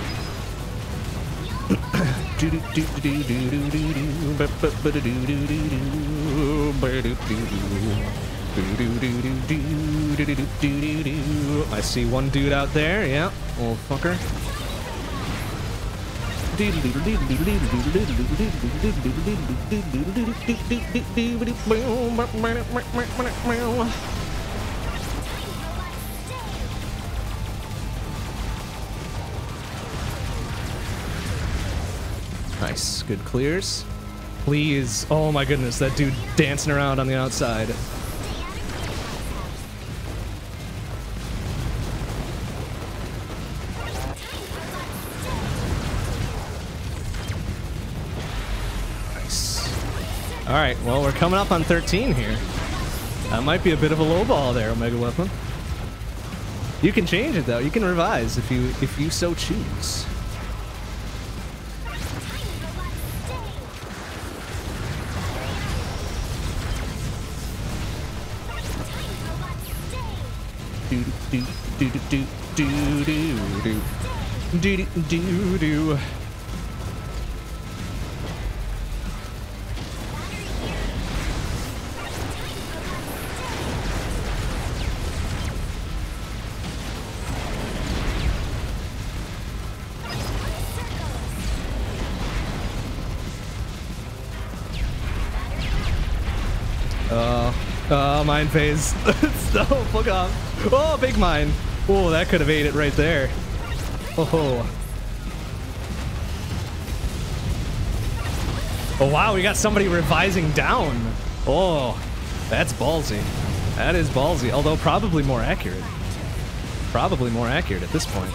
I see one dude out there, yeah, old fucker. Nice, good clears. Please. Oh my goodness, that dude dancing around on the outside. Nice. Alright, well, we're coming up on thirteen here. That might be a bit of a low ball there, Omega Weapon. You can change it though. You can revise if you if you so choose. Do do do do do do do do do do. Uh, uh, mine phase. No, fuck off. Oh, big mine. Oh, that could have ate it right there. Oh. Oh, wow, we got somebody revising down. Oh, that's ballsy. That is ballsy, although probably more accurate. Probably more accurate at this point.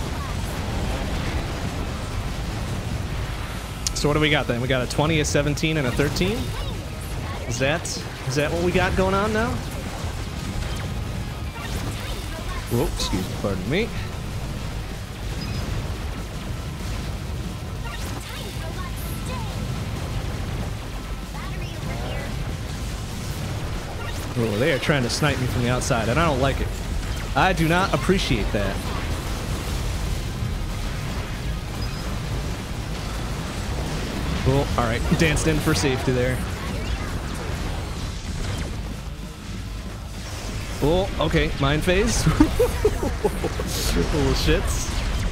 So what do we got then? We got a twenty, a seventeen, and a thirteen? Is that, is that what we got going on now? Whoa, excuse me, pardon me. Oh, they are trying to snipe me from the outside, and I don't like it. I do not appreciate that. Oh, alright, danced in for safety there. Oh, okay, mine phase. Little shits.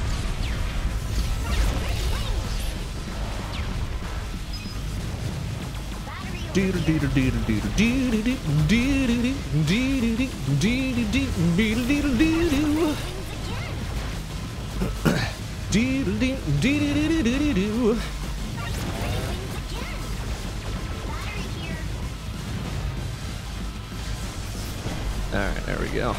Do do do do do do do do do do do do do do. Alright, there we go.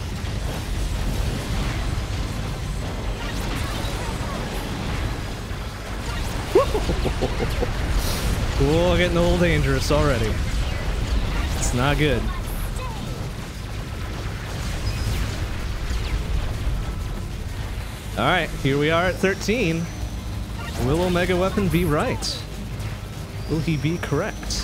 Oh, getting a little dangerous already. It's not good. Alright, here we are at thirteen. Will Omega Weapon be right? Will he be correct?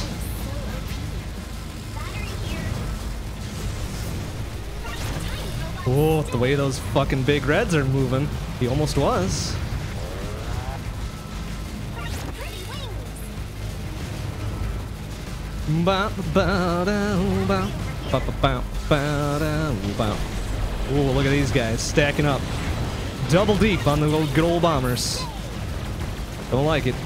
Oh, the way those fucking big reds are moving. He almost was. Oh, look at these guys stacking up. Double deep on the old good old bombers. Don't like it.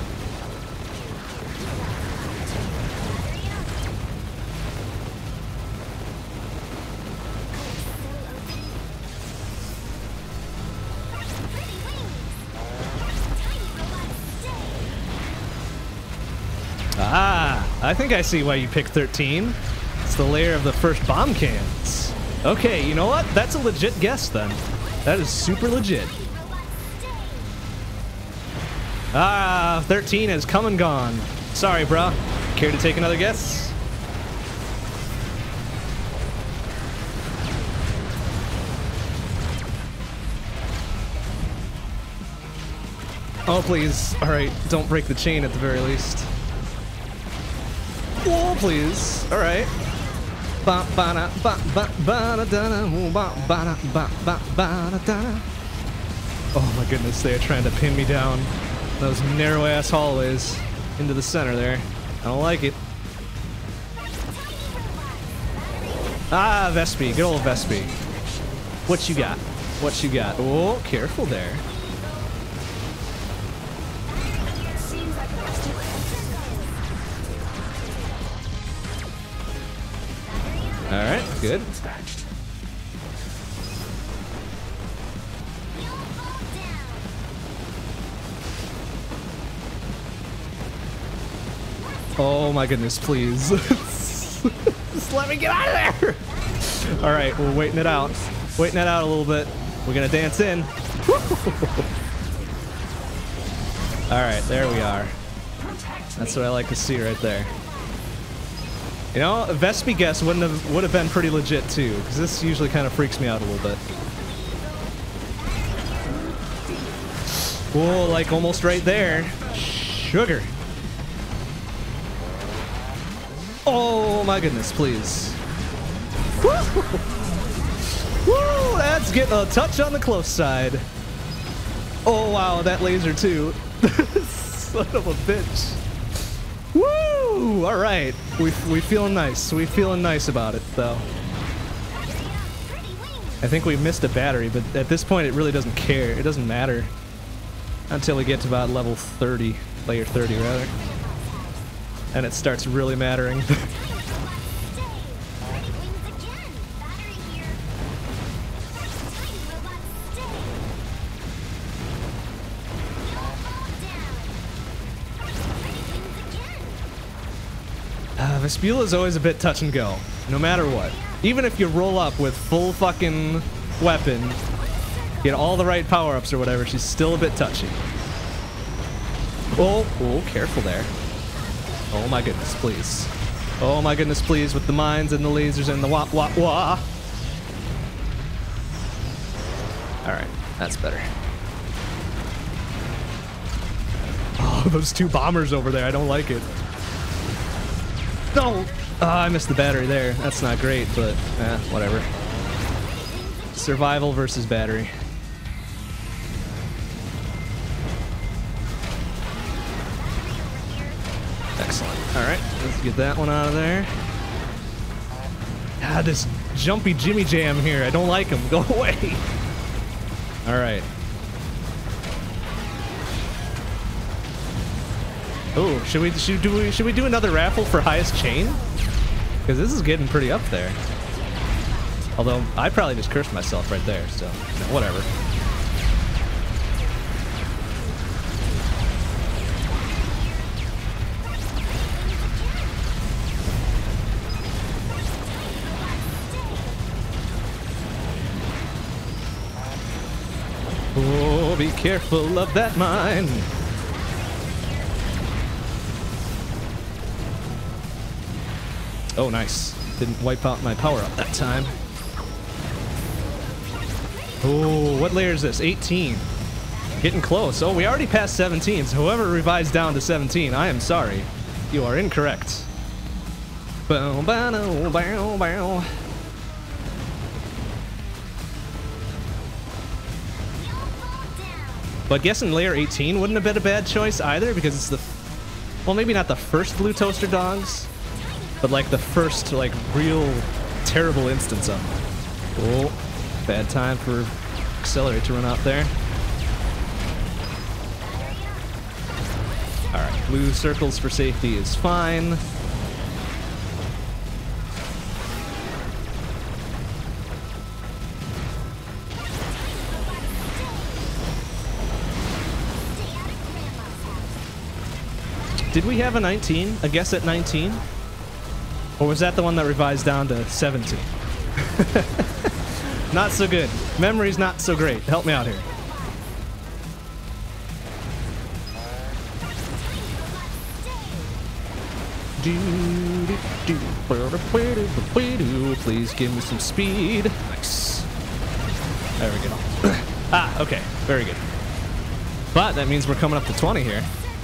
Ah, I think I see why you picked thirteen. It's the layer of the first bomb cans. Okay, you know what? That's a legit guess then. That is super legit. Ah, thirteen has come and gone. Sorry, bro. Care to take another guess? Oh, please. Alright, don't break the chain at the very least. Oh, please. All right. Oh my goodness, they are trying to pin me down those narrow-ass hallways into the center there. I don't like it. Ah, Vespi. Good old Vespi. What you got? What you got? Oh, careful there. Alright, good. Oh my goodness, please. Just let me get out of there. All right, we're waiting it out. Waiting it out a little bit. We're gonna dance in. All right, there we are. That's what I like to see right there. You know, a Vespi guess wouldn't have would have been pretty legit too, because this usually kind of freaks me out a little bit. Whoa, like almost right there. Sugar. Oh my goodness, please. Woo! Woo! That's getting a touch on the close side. Oh wow, that laser too. Son of a bitch. Woo! All right, we we feeling nice. We feeling nice about it though. I think we missed a battery, but at this point it really doesn't care. It doesn't matter until we get to about level thirty, layer thirty rather, and it starts really mattering. Uh, Vespula is always a bit touch and go, no matter what. Even if you roll up with full fucking weapon, get all the right power-ups or whatever, she's still a bit touchy. Oh, oh, careful there. Oh my goodness, please. Oh my goodness, please, with the mines and the lasers and the wah wah wah. Alright, that's better. Oh, those two bombers over there, I don't like it. No! Oh, I missed the battery there. That's not great, but eh, whatever. Survival versus battery. Excellent. Alright, let's get that one out of there. God, this jumpy Jimmy Jam here. I don't like him. Go away. Alright. Oh, should we should do we should we do another raffle for highest chain? Because this is getting pretty up there. Although I probably just cursed myself right there, so no, whatever. Oh, be careful of that mine. Oh, nice. Didn't wipe out my power up that time. Oh, what layer is this? eighteen. Getting close. Oh, we already passed seventeen, so whoever revised down to seventeen, I am sorry. You are incorrect. Bow, bow, bow, bow. But guessing layer eighteen wouldn't have been a bad choice either, because it's the... Well, maybe not the first blue toaster dogs, but like the first, like, real terrible instance of them. Oh, bad time for Accelerate to run out there. Alright, blue circles for safety is fine. Did we have a nineteen? A guess at nineteen? Or was that the one that revised down to seventeen? Not so good. Memory's not so great. Help me out here. Please give me some speed. Nice. There we go. Ah, okay. Very good. But that means we're coming up to twenty here.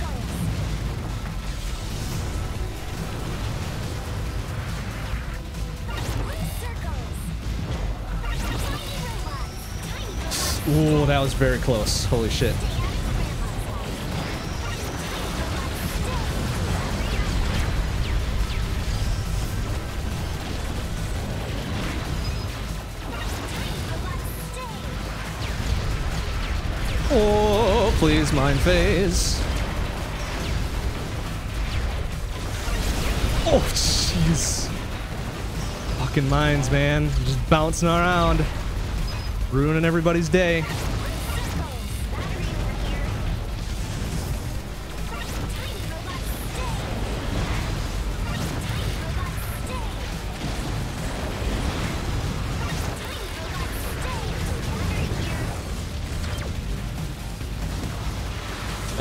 Ooh, that was very close. Holy shit. Oh, please, mine phase. Oh, jeez. Fucking mines, man. Just bouncing around. Ruining everybody's day.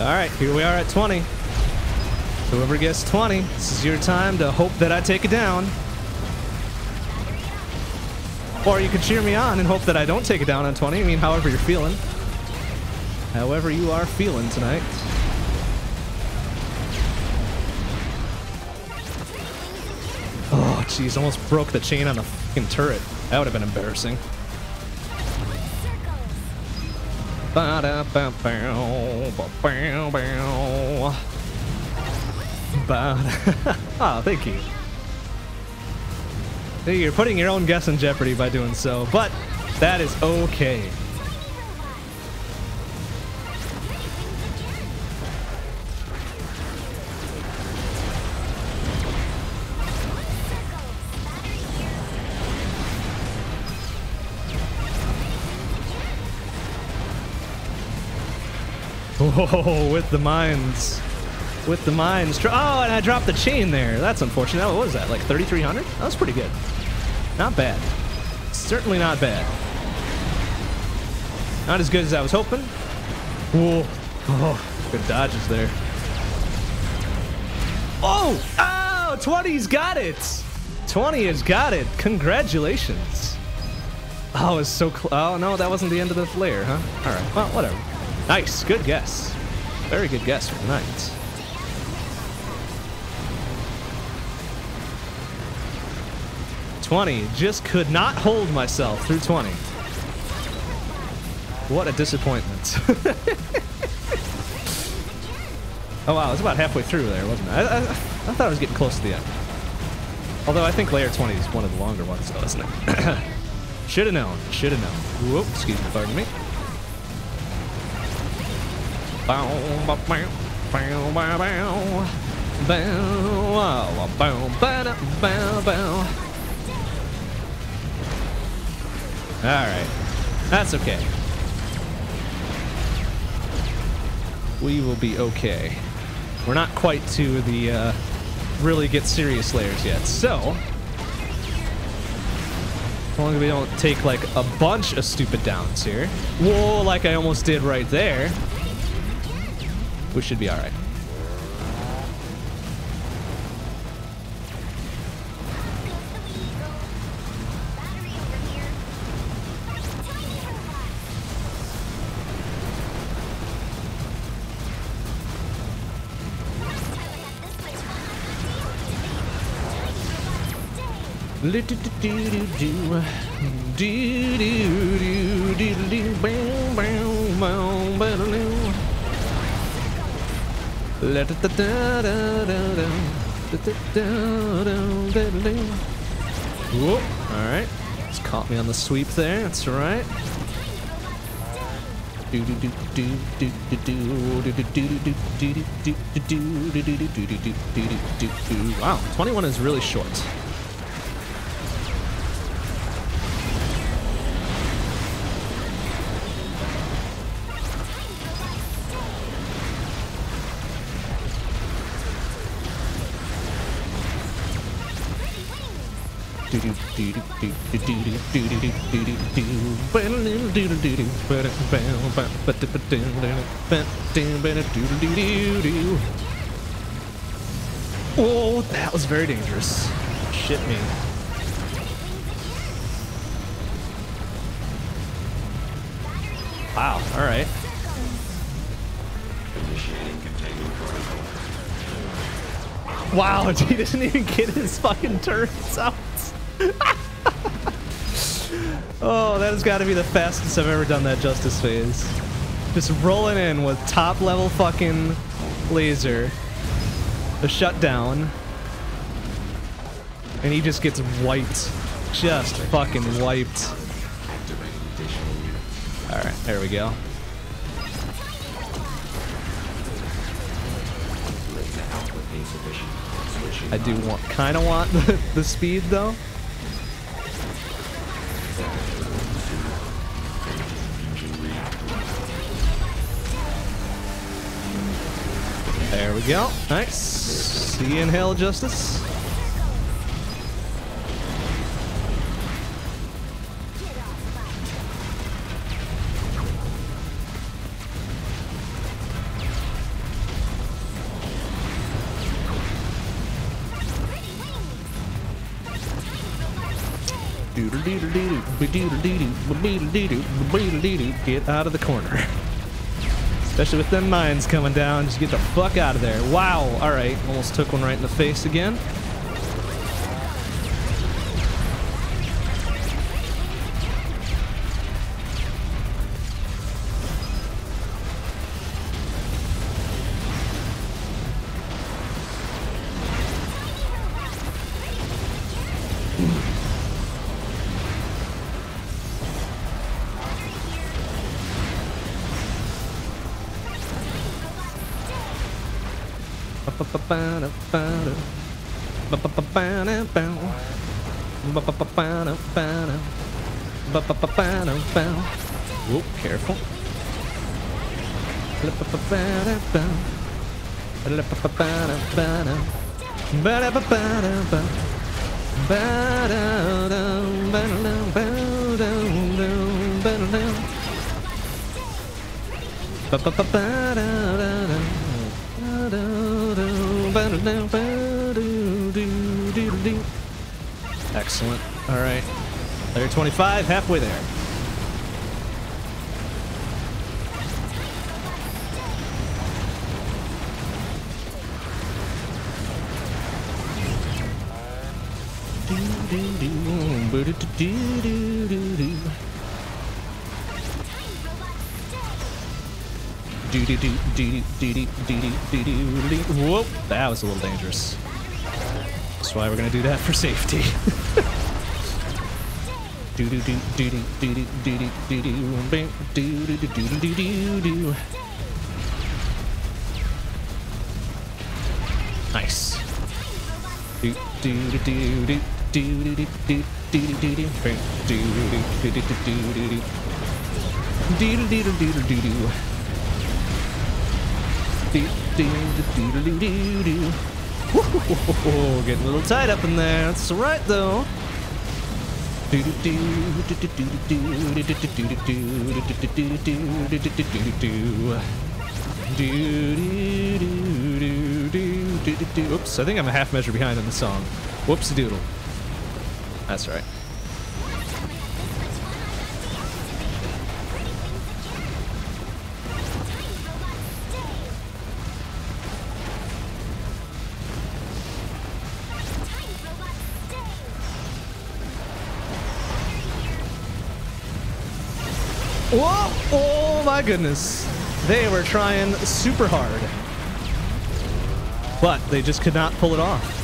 Alright, here we are at twenty. Whoever gets twenty, this is your time to hope that I take it down. Or you could cheer me on and hope that I don't take it down on twenty. I mean, however you're feeling. However you are feeling tonight. Oh, jeez, almost broke the chain on the fucking turret. That would have been embarrassing. Oh, thank you. You're putting your own guess in jeopardy by doing so, but that is okay. Oh, with the mines. With the mines. Oh, and I dropped the chain there. That's unfortunate. What was that, like thirty-three hundred? That was pretty good. Not bad. Certainly not bad. Not as good as I was hoping. Whoa. Oh, good dodges there. Oh! Oh! twenty's got it! twenty has got it. Congratulations. Oh, it's so close. Oh, no, that wasn't the end of the layer, huh? Alright, well, whatever. Nice. Good guess. Very good guess for tonight. twenty. Just could not hold myself through twenty. What a disappointment. Oh wow, it was about halfway through there, wasn't it? I, I, I thought I was getting close to the end. Although I think layer twenty is one of the longer ones, though, isn't it? Should have known. Should have known. Whoop, excuse me, pardon me. Bow, bow, bow, bow, bow, bow, bow, bow, bow, bow, bow. Alright. That's okay. We will be okay. We're not quite to the uh, really get serious layers yet, so as long as we don't take like a bunch of stupid downs here, whoa, like I almost did right there, we should be alright. Let it all right, it's caught me on the sweep there. That's all right. Wow, twenty-one is really short. Oh, that was very dangerous. Shit me. Wow, all right. Wow, he didn't even get his fucking turrets out. Oh, that has got to be the fastest I've ever done that Justice phase. Just rolling in with top level fucking laser. The shutdown. And he just gets wiped. Just fucking wiped. Alright, there we go. I do want, kind of want the, the speed though. There we go. Nice. See you in hell, Justice. Get out of the corner. Especially with them mines coming down, just get the fuck out of there. Wow, alright, almost took one right in the face again. Whoop, careful. Excellent. All right. Layer twenty-five, halfway there. Whoop, that was a little dangerous. That's why we're gonna do that for safety. Nice. Whoa, getting a little tight up in there. That's alright though. Oops, I think I'm a half measure behind on the song. Whoopsie doodle. That's right. Whoa! Oh my goodness. They were trying super hard. But they just could not pull it off.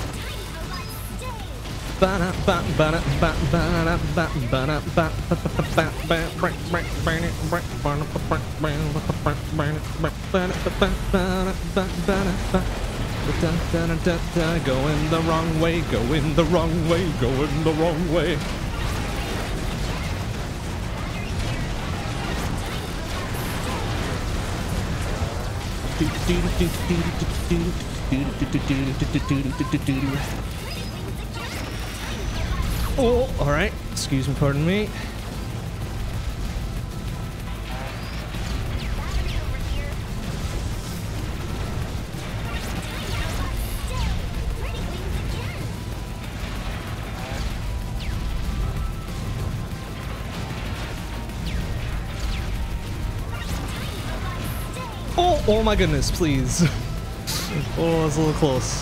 Going the wrong way, going the wrong way, going the wrong way. Oh, all right. Excuse me, pardon me. Oh, oh my goodness, please. Oh, it's a little close.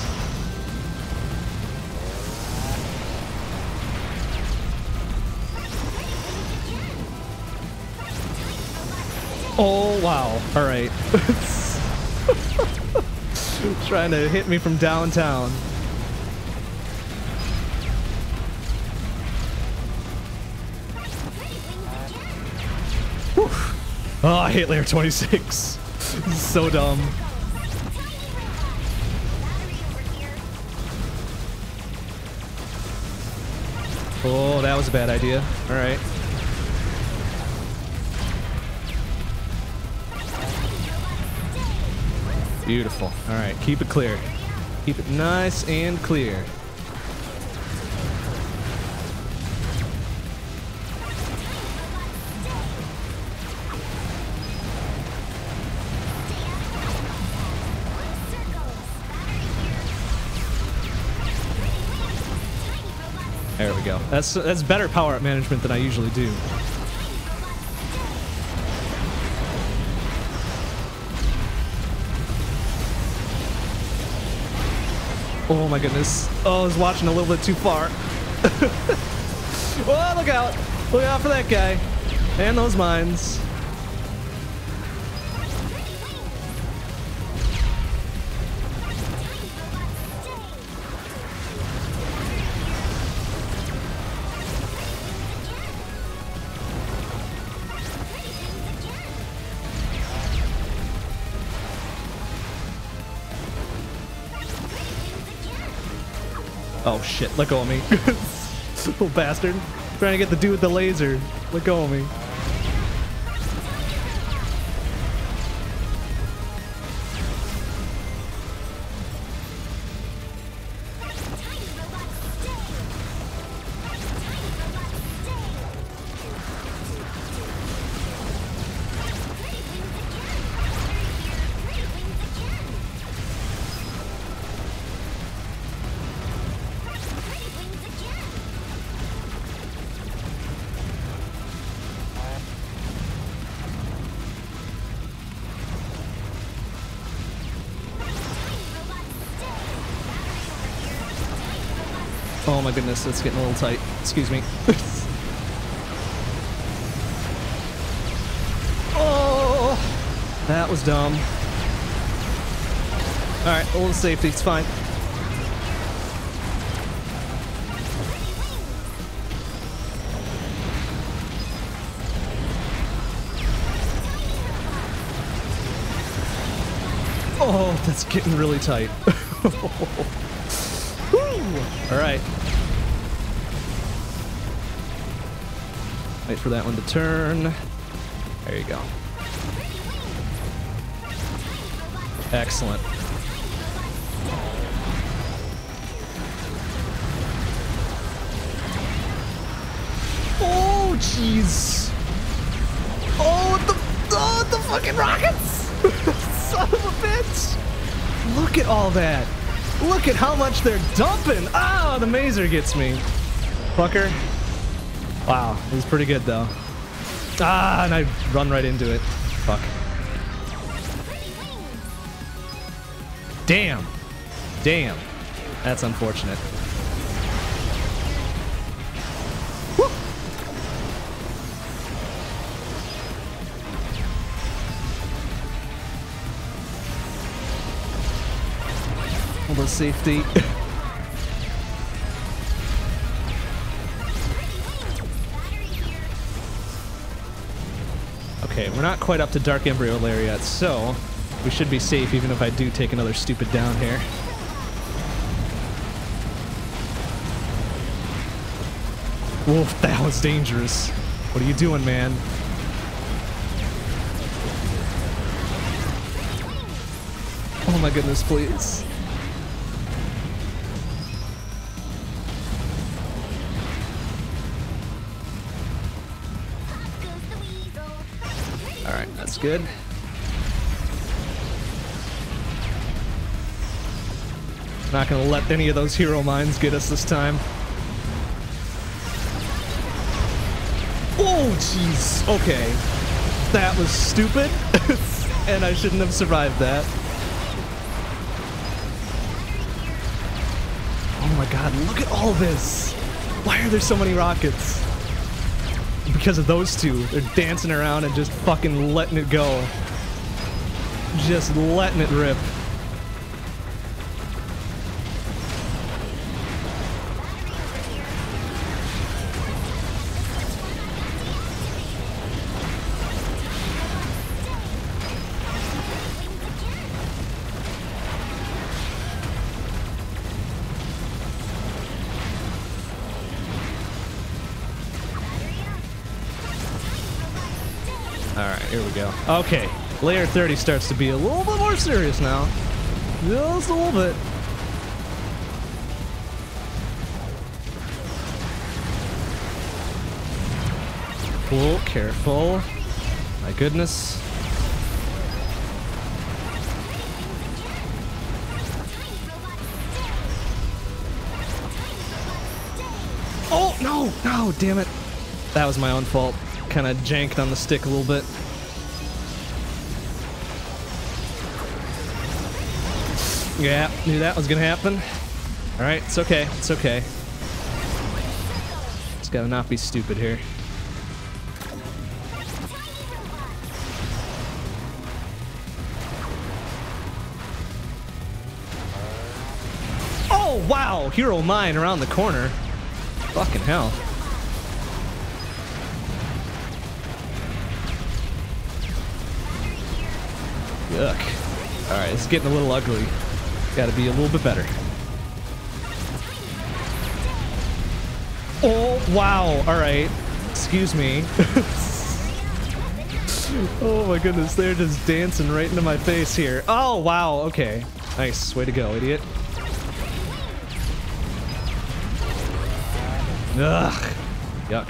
Oh, wow. All right. Trying to hit me from downtown. Whew. Oh, I hate layer twenty-six. This is so dumb. Oh, that was a bad idea. All right. Beautiful. All right, keep it clear. Keep it nice and clear. There we go. That's that's better power-up management than I usually do. Oh my goodness. Oh, I was watching a little bit too far. Oh, look out. Look out for that guy. And those mines. Oh shit, let go of me. Little bastard. Trying to get the dude with the laser. Let go of me. Oh my goodness, it's getting a little tight. Excuse me. Oh, that was dumb. All right, a little safety, it's fine. Oh, that's getting really tight. All right. Wait for that one to turn. There you go. Excellent. Oh, jeez. Oh, the, oh, the fucking rockets! Son of a bitch! Look at all that. Look at how much they're dumping! Ah, the mazer gets me. Fucker. Wow, it was pretty good though. Ah, and I run right into it. Fuck. Damn. Damn. That's unfortunate. Woo. All the safety. Okay, we're not quite up to Dark Embryo Lair yet, so we should be safe even if I do take another stupid down here. Wolf, that was dangerous. What are you doing, man? Oh my goodness, please. Alright, that's good. Not gonna let any of those hero mines get us this time. Oh, jeez. Okay. That was stupid, and I shouldn't have survived that. Oh my god, look at all this! Why are there so many rockets? Because of those two. They're dancing around and just fucking letting it go. Just letting it rip. Alright, here we go. Okay, layer thirty starts to be a little bit more serious now. Just a little bit. Oh, careful. My goodness. Oh, no, no, damn it. That was my own fault. Kind of janked on the stick a little bit. Yeah, knew that was gonna happen. All right, it's okay, it's okay. Just gotta not be stupid here. Oh, wow, hero mine around the corner. Fucking hell. Yuck. All right, it's getting a little ugly. Gotta be a little bit better. Oh, wow. All right. Excuse me. Oh my goodness, they're just dancing right into my face here. Oh, wow. Okay. Nice. Way to go, idiot. Ugh. Yuck.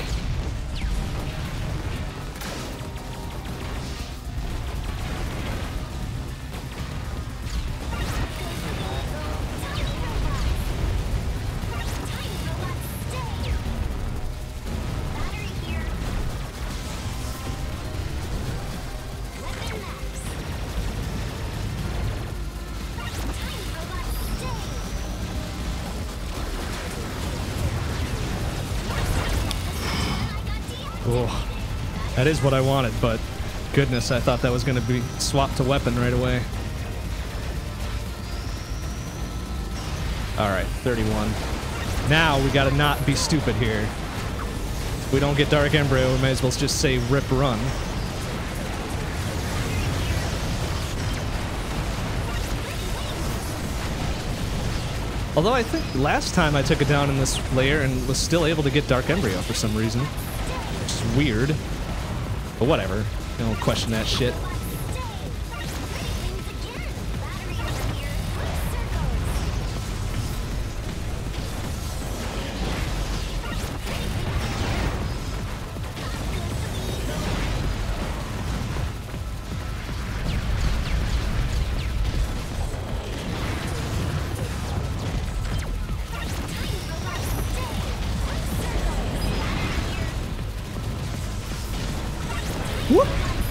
Oh, that is what I wanted, but goodness, I thought that was going to be swapped to weapon right away. All right, thirty-one. Now we got to not be stupid here. If we don't get Dark Embryo, we may as well just say rip run. Although I think last time I took it down in this layer and was still able to get Dark Embryo for some reason. Which is weird. But whatever. Don't question that shit. Whoop.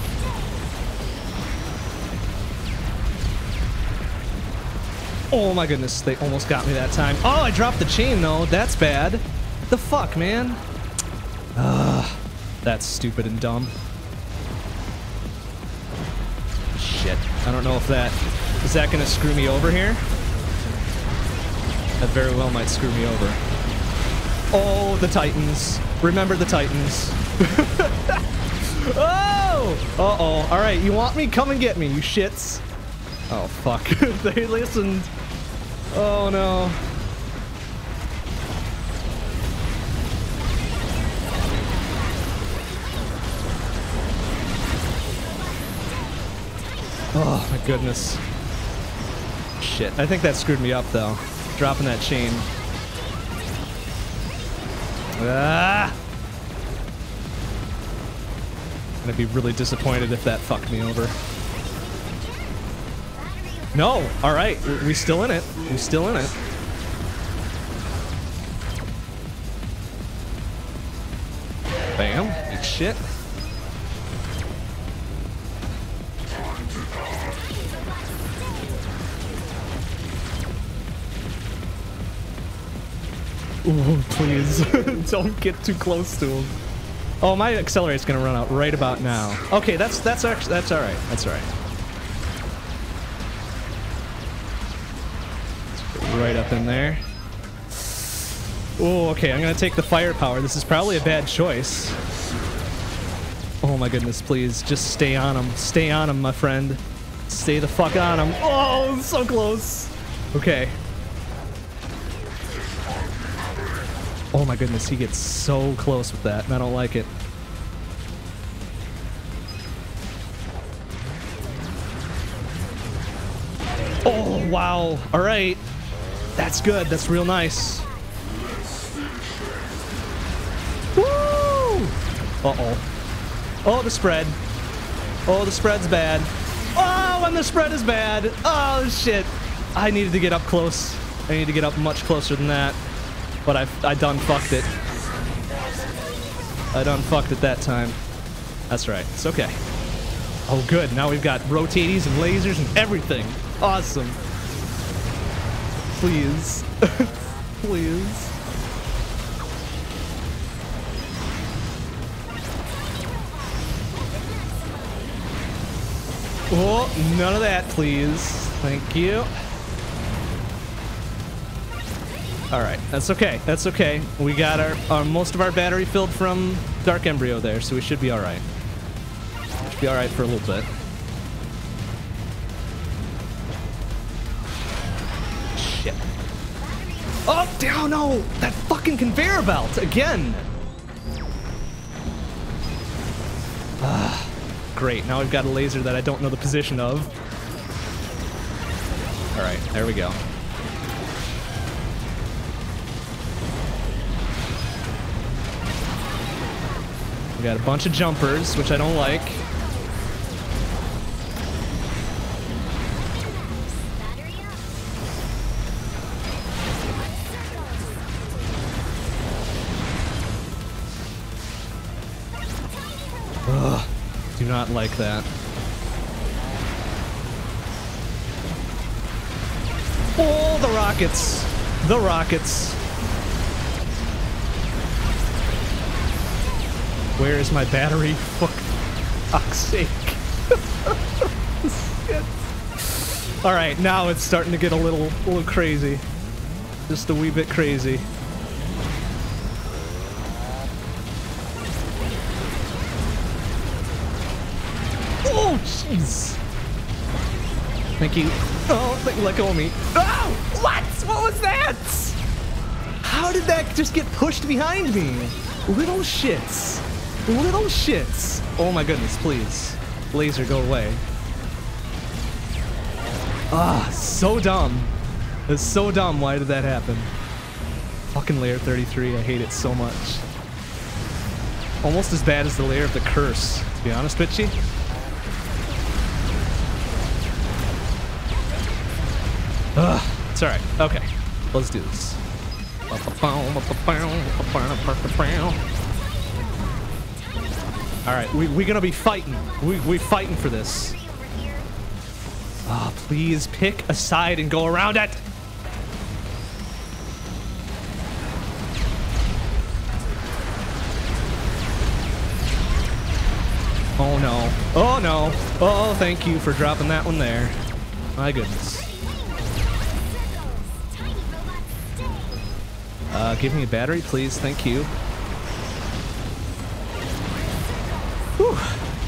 Oh my goodness, they almost got me that time. Oh, I dropped the chain though. That's bad. The fuck, man? Ugh, that's stupid and dumb. Shit. I don't know if that... Is that gonna screw me over here? That very well might screw me over. Oh, the Titans. Remember the Titans. Oh! Uh-oh. Alright, you want me? Come and get me, you shits. Oh, fuck. They listened. Oh, no. Oh, my goodness. Shit. I think that screwed me up, though. Dropping that chain. Ah! I'm gonna be really disappointed if that fucked me over. No! Alright, we still in it. We still in it. Bam. Eat shit. Ooh, please. Don't get too close to him. Oh, my accelerate's gonna run out right about now. Okay, that's that's actually that's all right. That's all right. Right up in there. Oh, okay. I'm gonna take the firepower. This is probably a bad choice. Oh my goodness! Please, just stay on him. Stay on him, my friend. Stay the fuck on him. Oh, so close. Okay. Oh my goodness, he gets so close with that, and I don't like it. Oh, wow. All right. That's good. That's real nice. Woo! Uh-oh. Oh, the spread. Oh, the spread's bad. Oh, and the spread is bad. Oh, shit. I needed to get up close. I need to get up much closer than that. But I, I done fucked it. I done fucked it that time. That's right. It's okay. Oh, good. Now we've got rotaties and lasers and everything. Awesome. Please. Please. Oh, none of that, please. Thank you. All right, that's okay. That's okay. We got our, our most of our battery filled from Dark Embryo there, so we should be all right. Should be all right for a little bit. Shit. Oh, down! No, that fucking conveyor belt again. Ah, great. Now we've got a laser that I don't know the position of. All right, there we go. We got a bunch of jumpers, which I don't like. Ugh, do not like that. Oh, the rockets! The rockets! Where is my battery? Fuck. Fuck's sake. Shit. Alright, now it's starting to get a little, a little crazy. Just a wee bit crazy. Oh, jeez. Thank you. Oh, thank you, let go of me. Oh, what? What was that? How did that just get pushed behind me? Little shits. Little shits. Oh my goodness, please. Laser, go away. Ah, so dumb. It's so dumb. Why did that happen? Fucking layer thirty-three. I hate it so much. Almost as bad as the layer of the curse, to be honest with you. Ugh, it's alright. Okay, let's do this. Alright, we, we're gonna be fighting. We, we're fighting for this. Ah, oh, please pick a side and go around it. Oh no. Oh no. Oh, thank you for dropping that one there. My goodness. Uh, give me a battery, please. Thank you. Whew.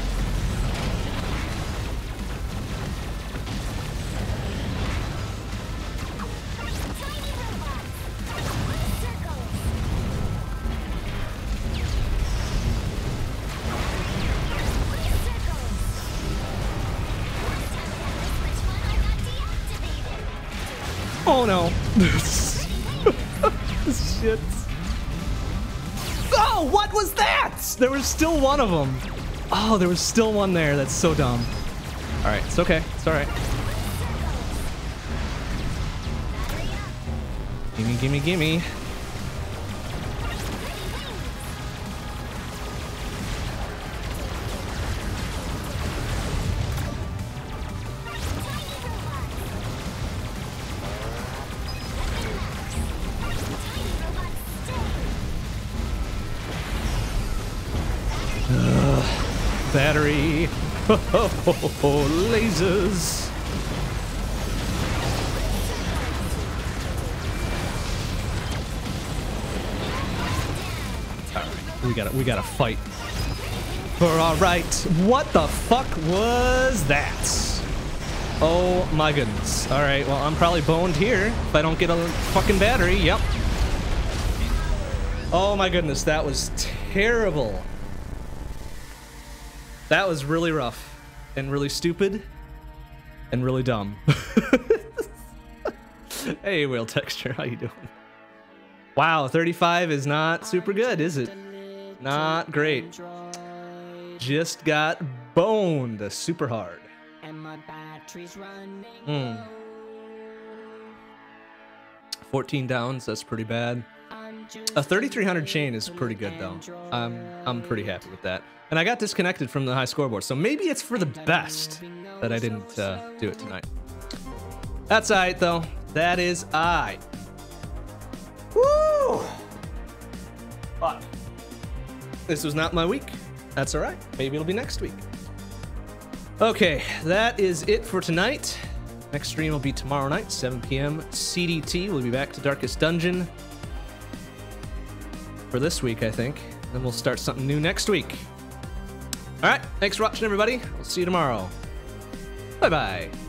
Oh no. Shit. Oh, what was that? There was still one of them. Oh, there was still one there. That's so dumb. All right, it's okay. It's all right. Gimme, gimme, gimme. Battery. Oh, lasers. All right, we gotta, we gotta fight. For all right, what the fuck was that? Oh my goodness. All right, well I'm probably boned here if I don't get a fucking battery. Yep. Oh my goodness, that was terrible. That was really rough, and really stupid, and really dumb. Hey, Whale Texture, how you doing? Wow, thirty-five is not super good, is it? Not great. Just got boned super hard. Mm. fourteen downs, that's pretty bad. A thirty-three hundred chain is pretty good, though. I'm, I'm pretty happy with that. And I got disconnected from the high scoreboard, so maybe it's for the best that I didn't uh, do it tonight. That's all right, though. That is all right. Woo! But this was not my week. That's all right. Maybe it'll be next week. Okay, that is it for tonight. Next stream will be tomorrow night, seven p m C D T. We'll be back to Darkest Dungeon for this week, I think. Then we'll start something new next week. All right, thanks for watching, everybody. We'll see you tomorrow. Bye-bye.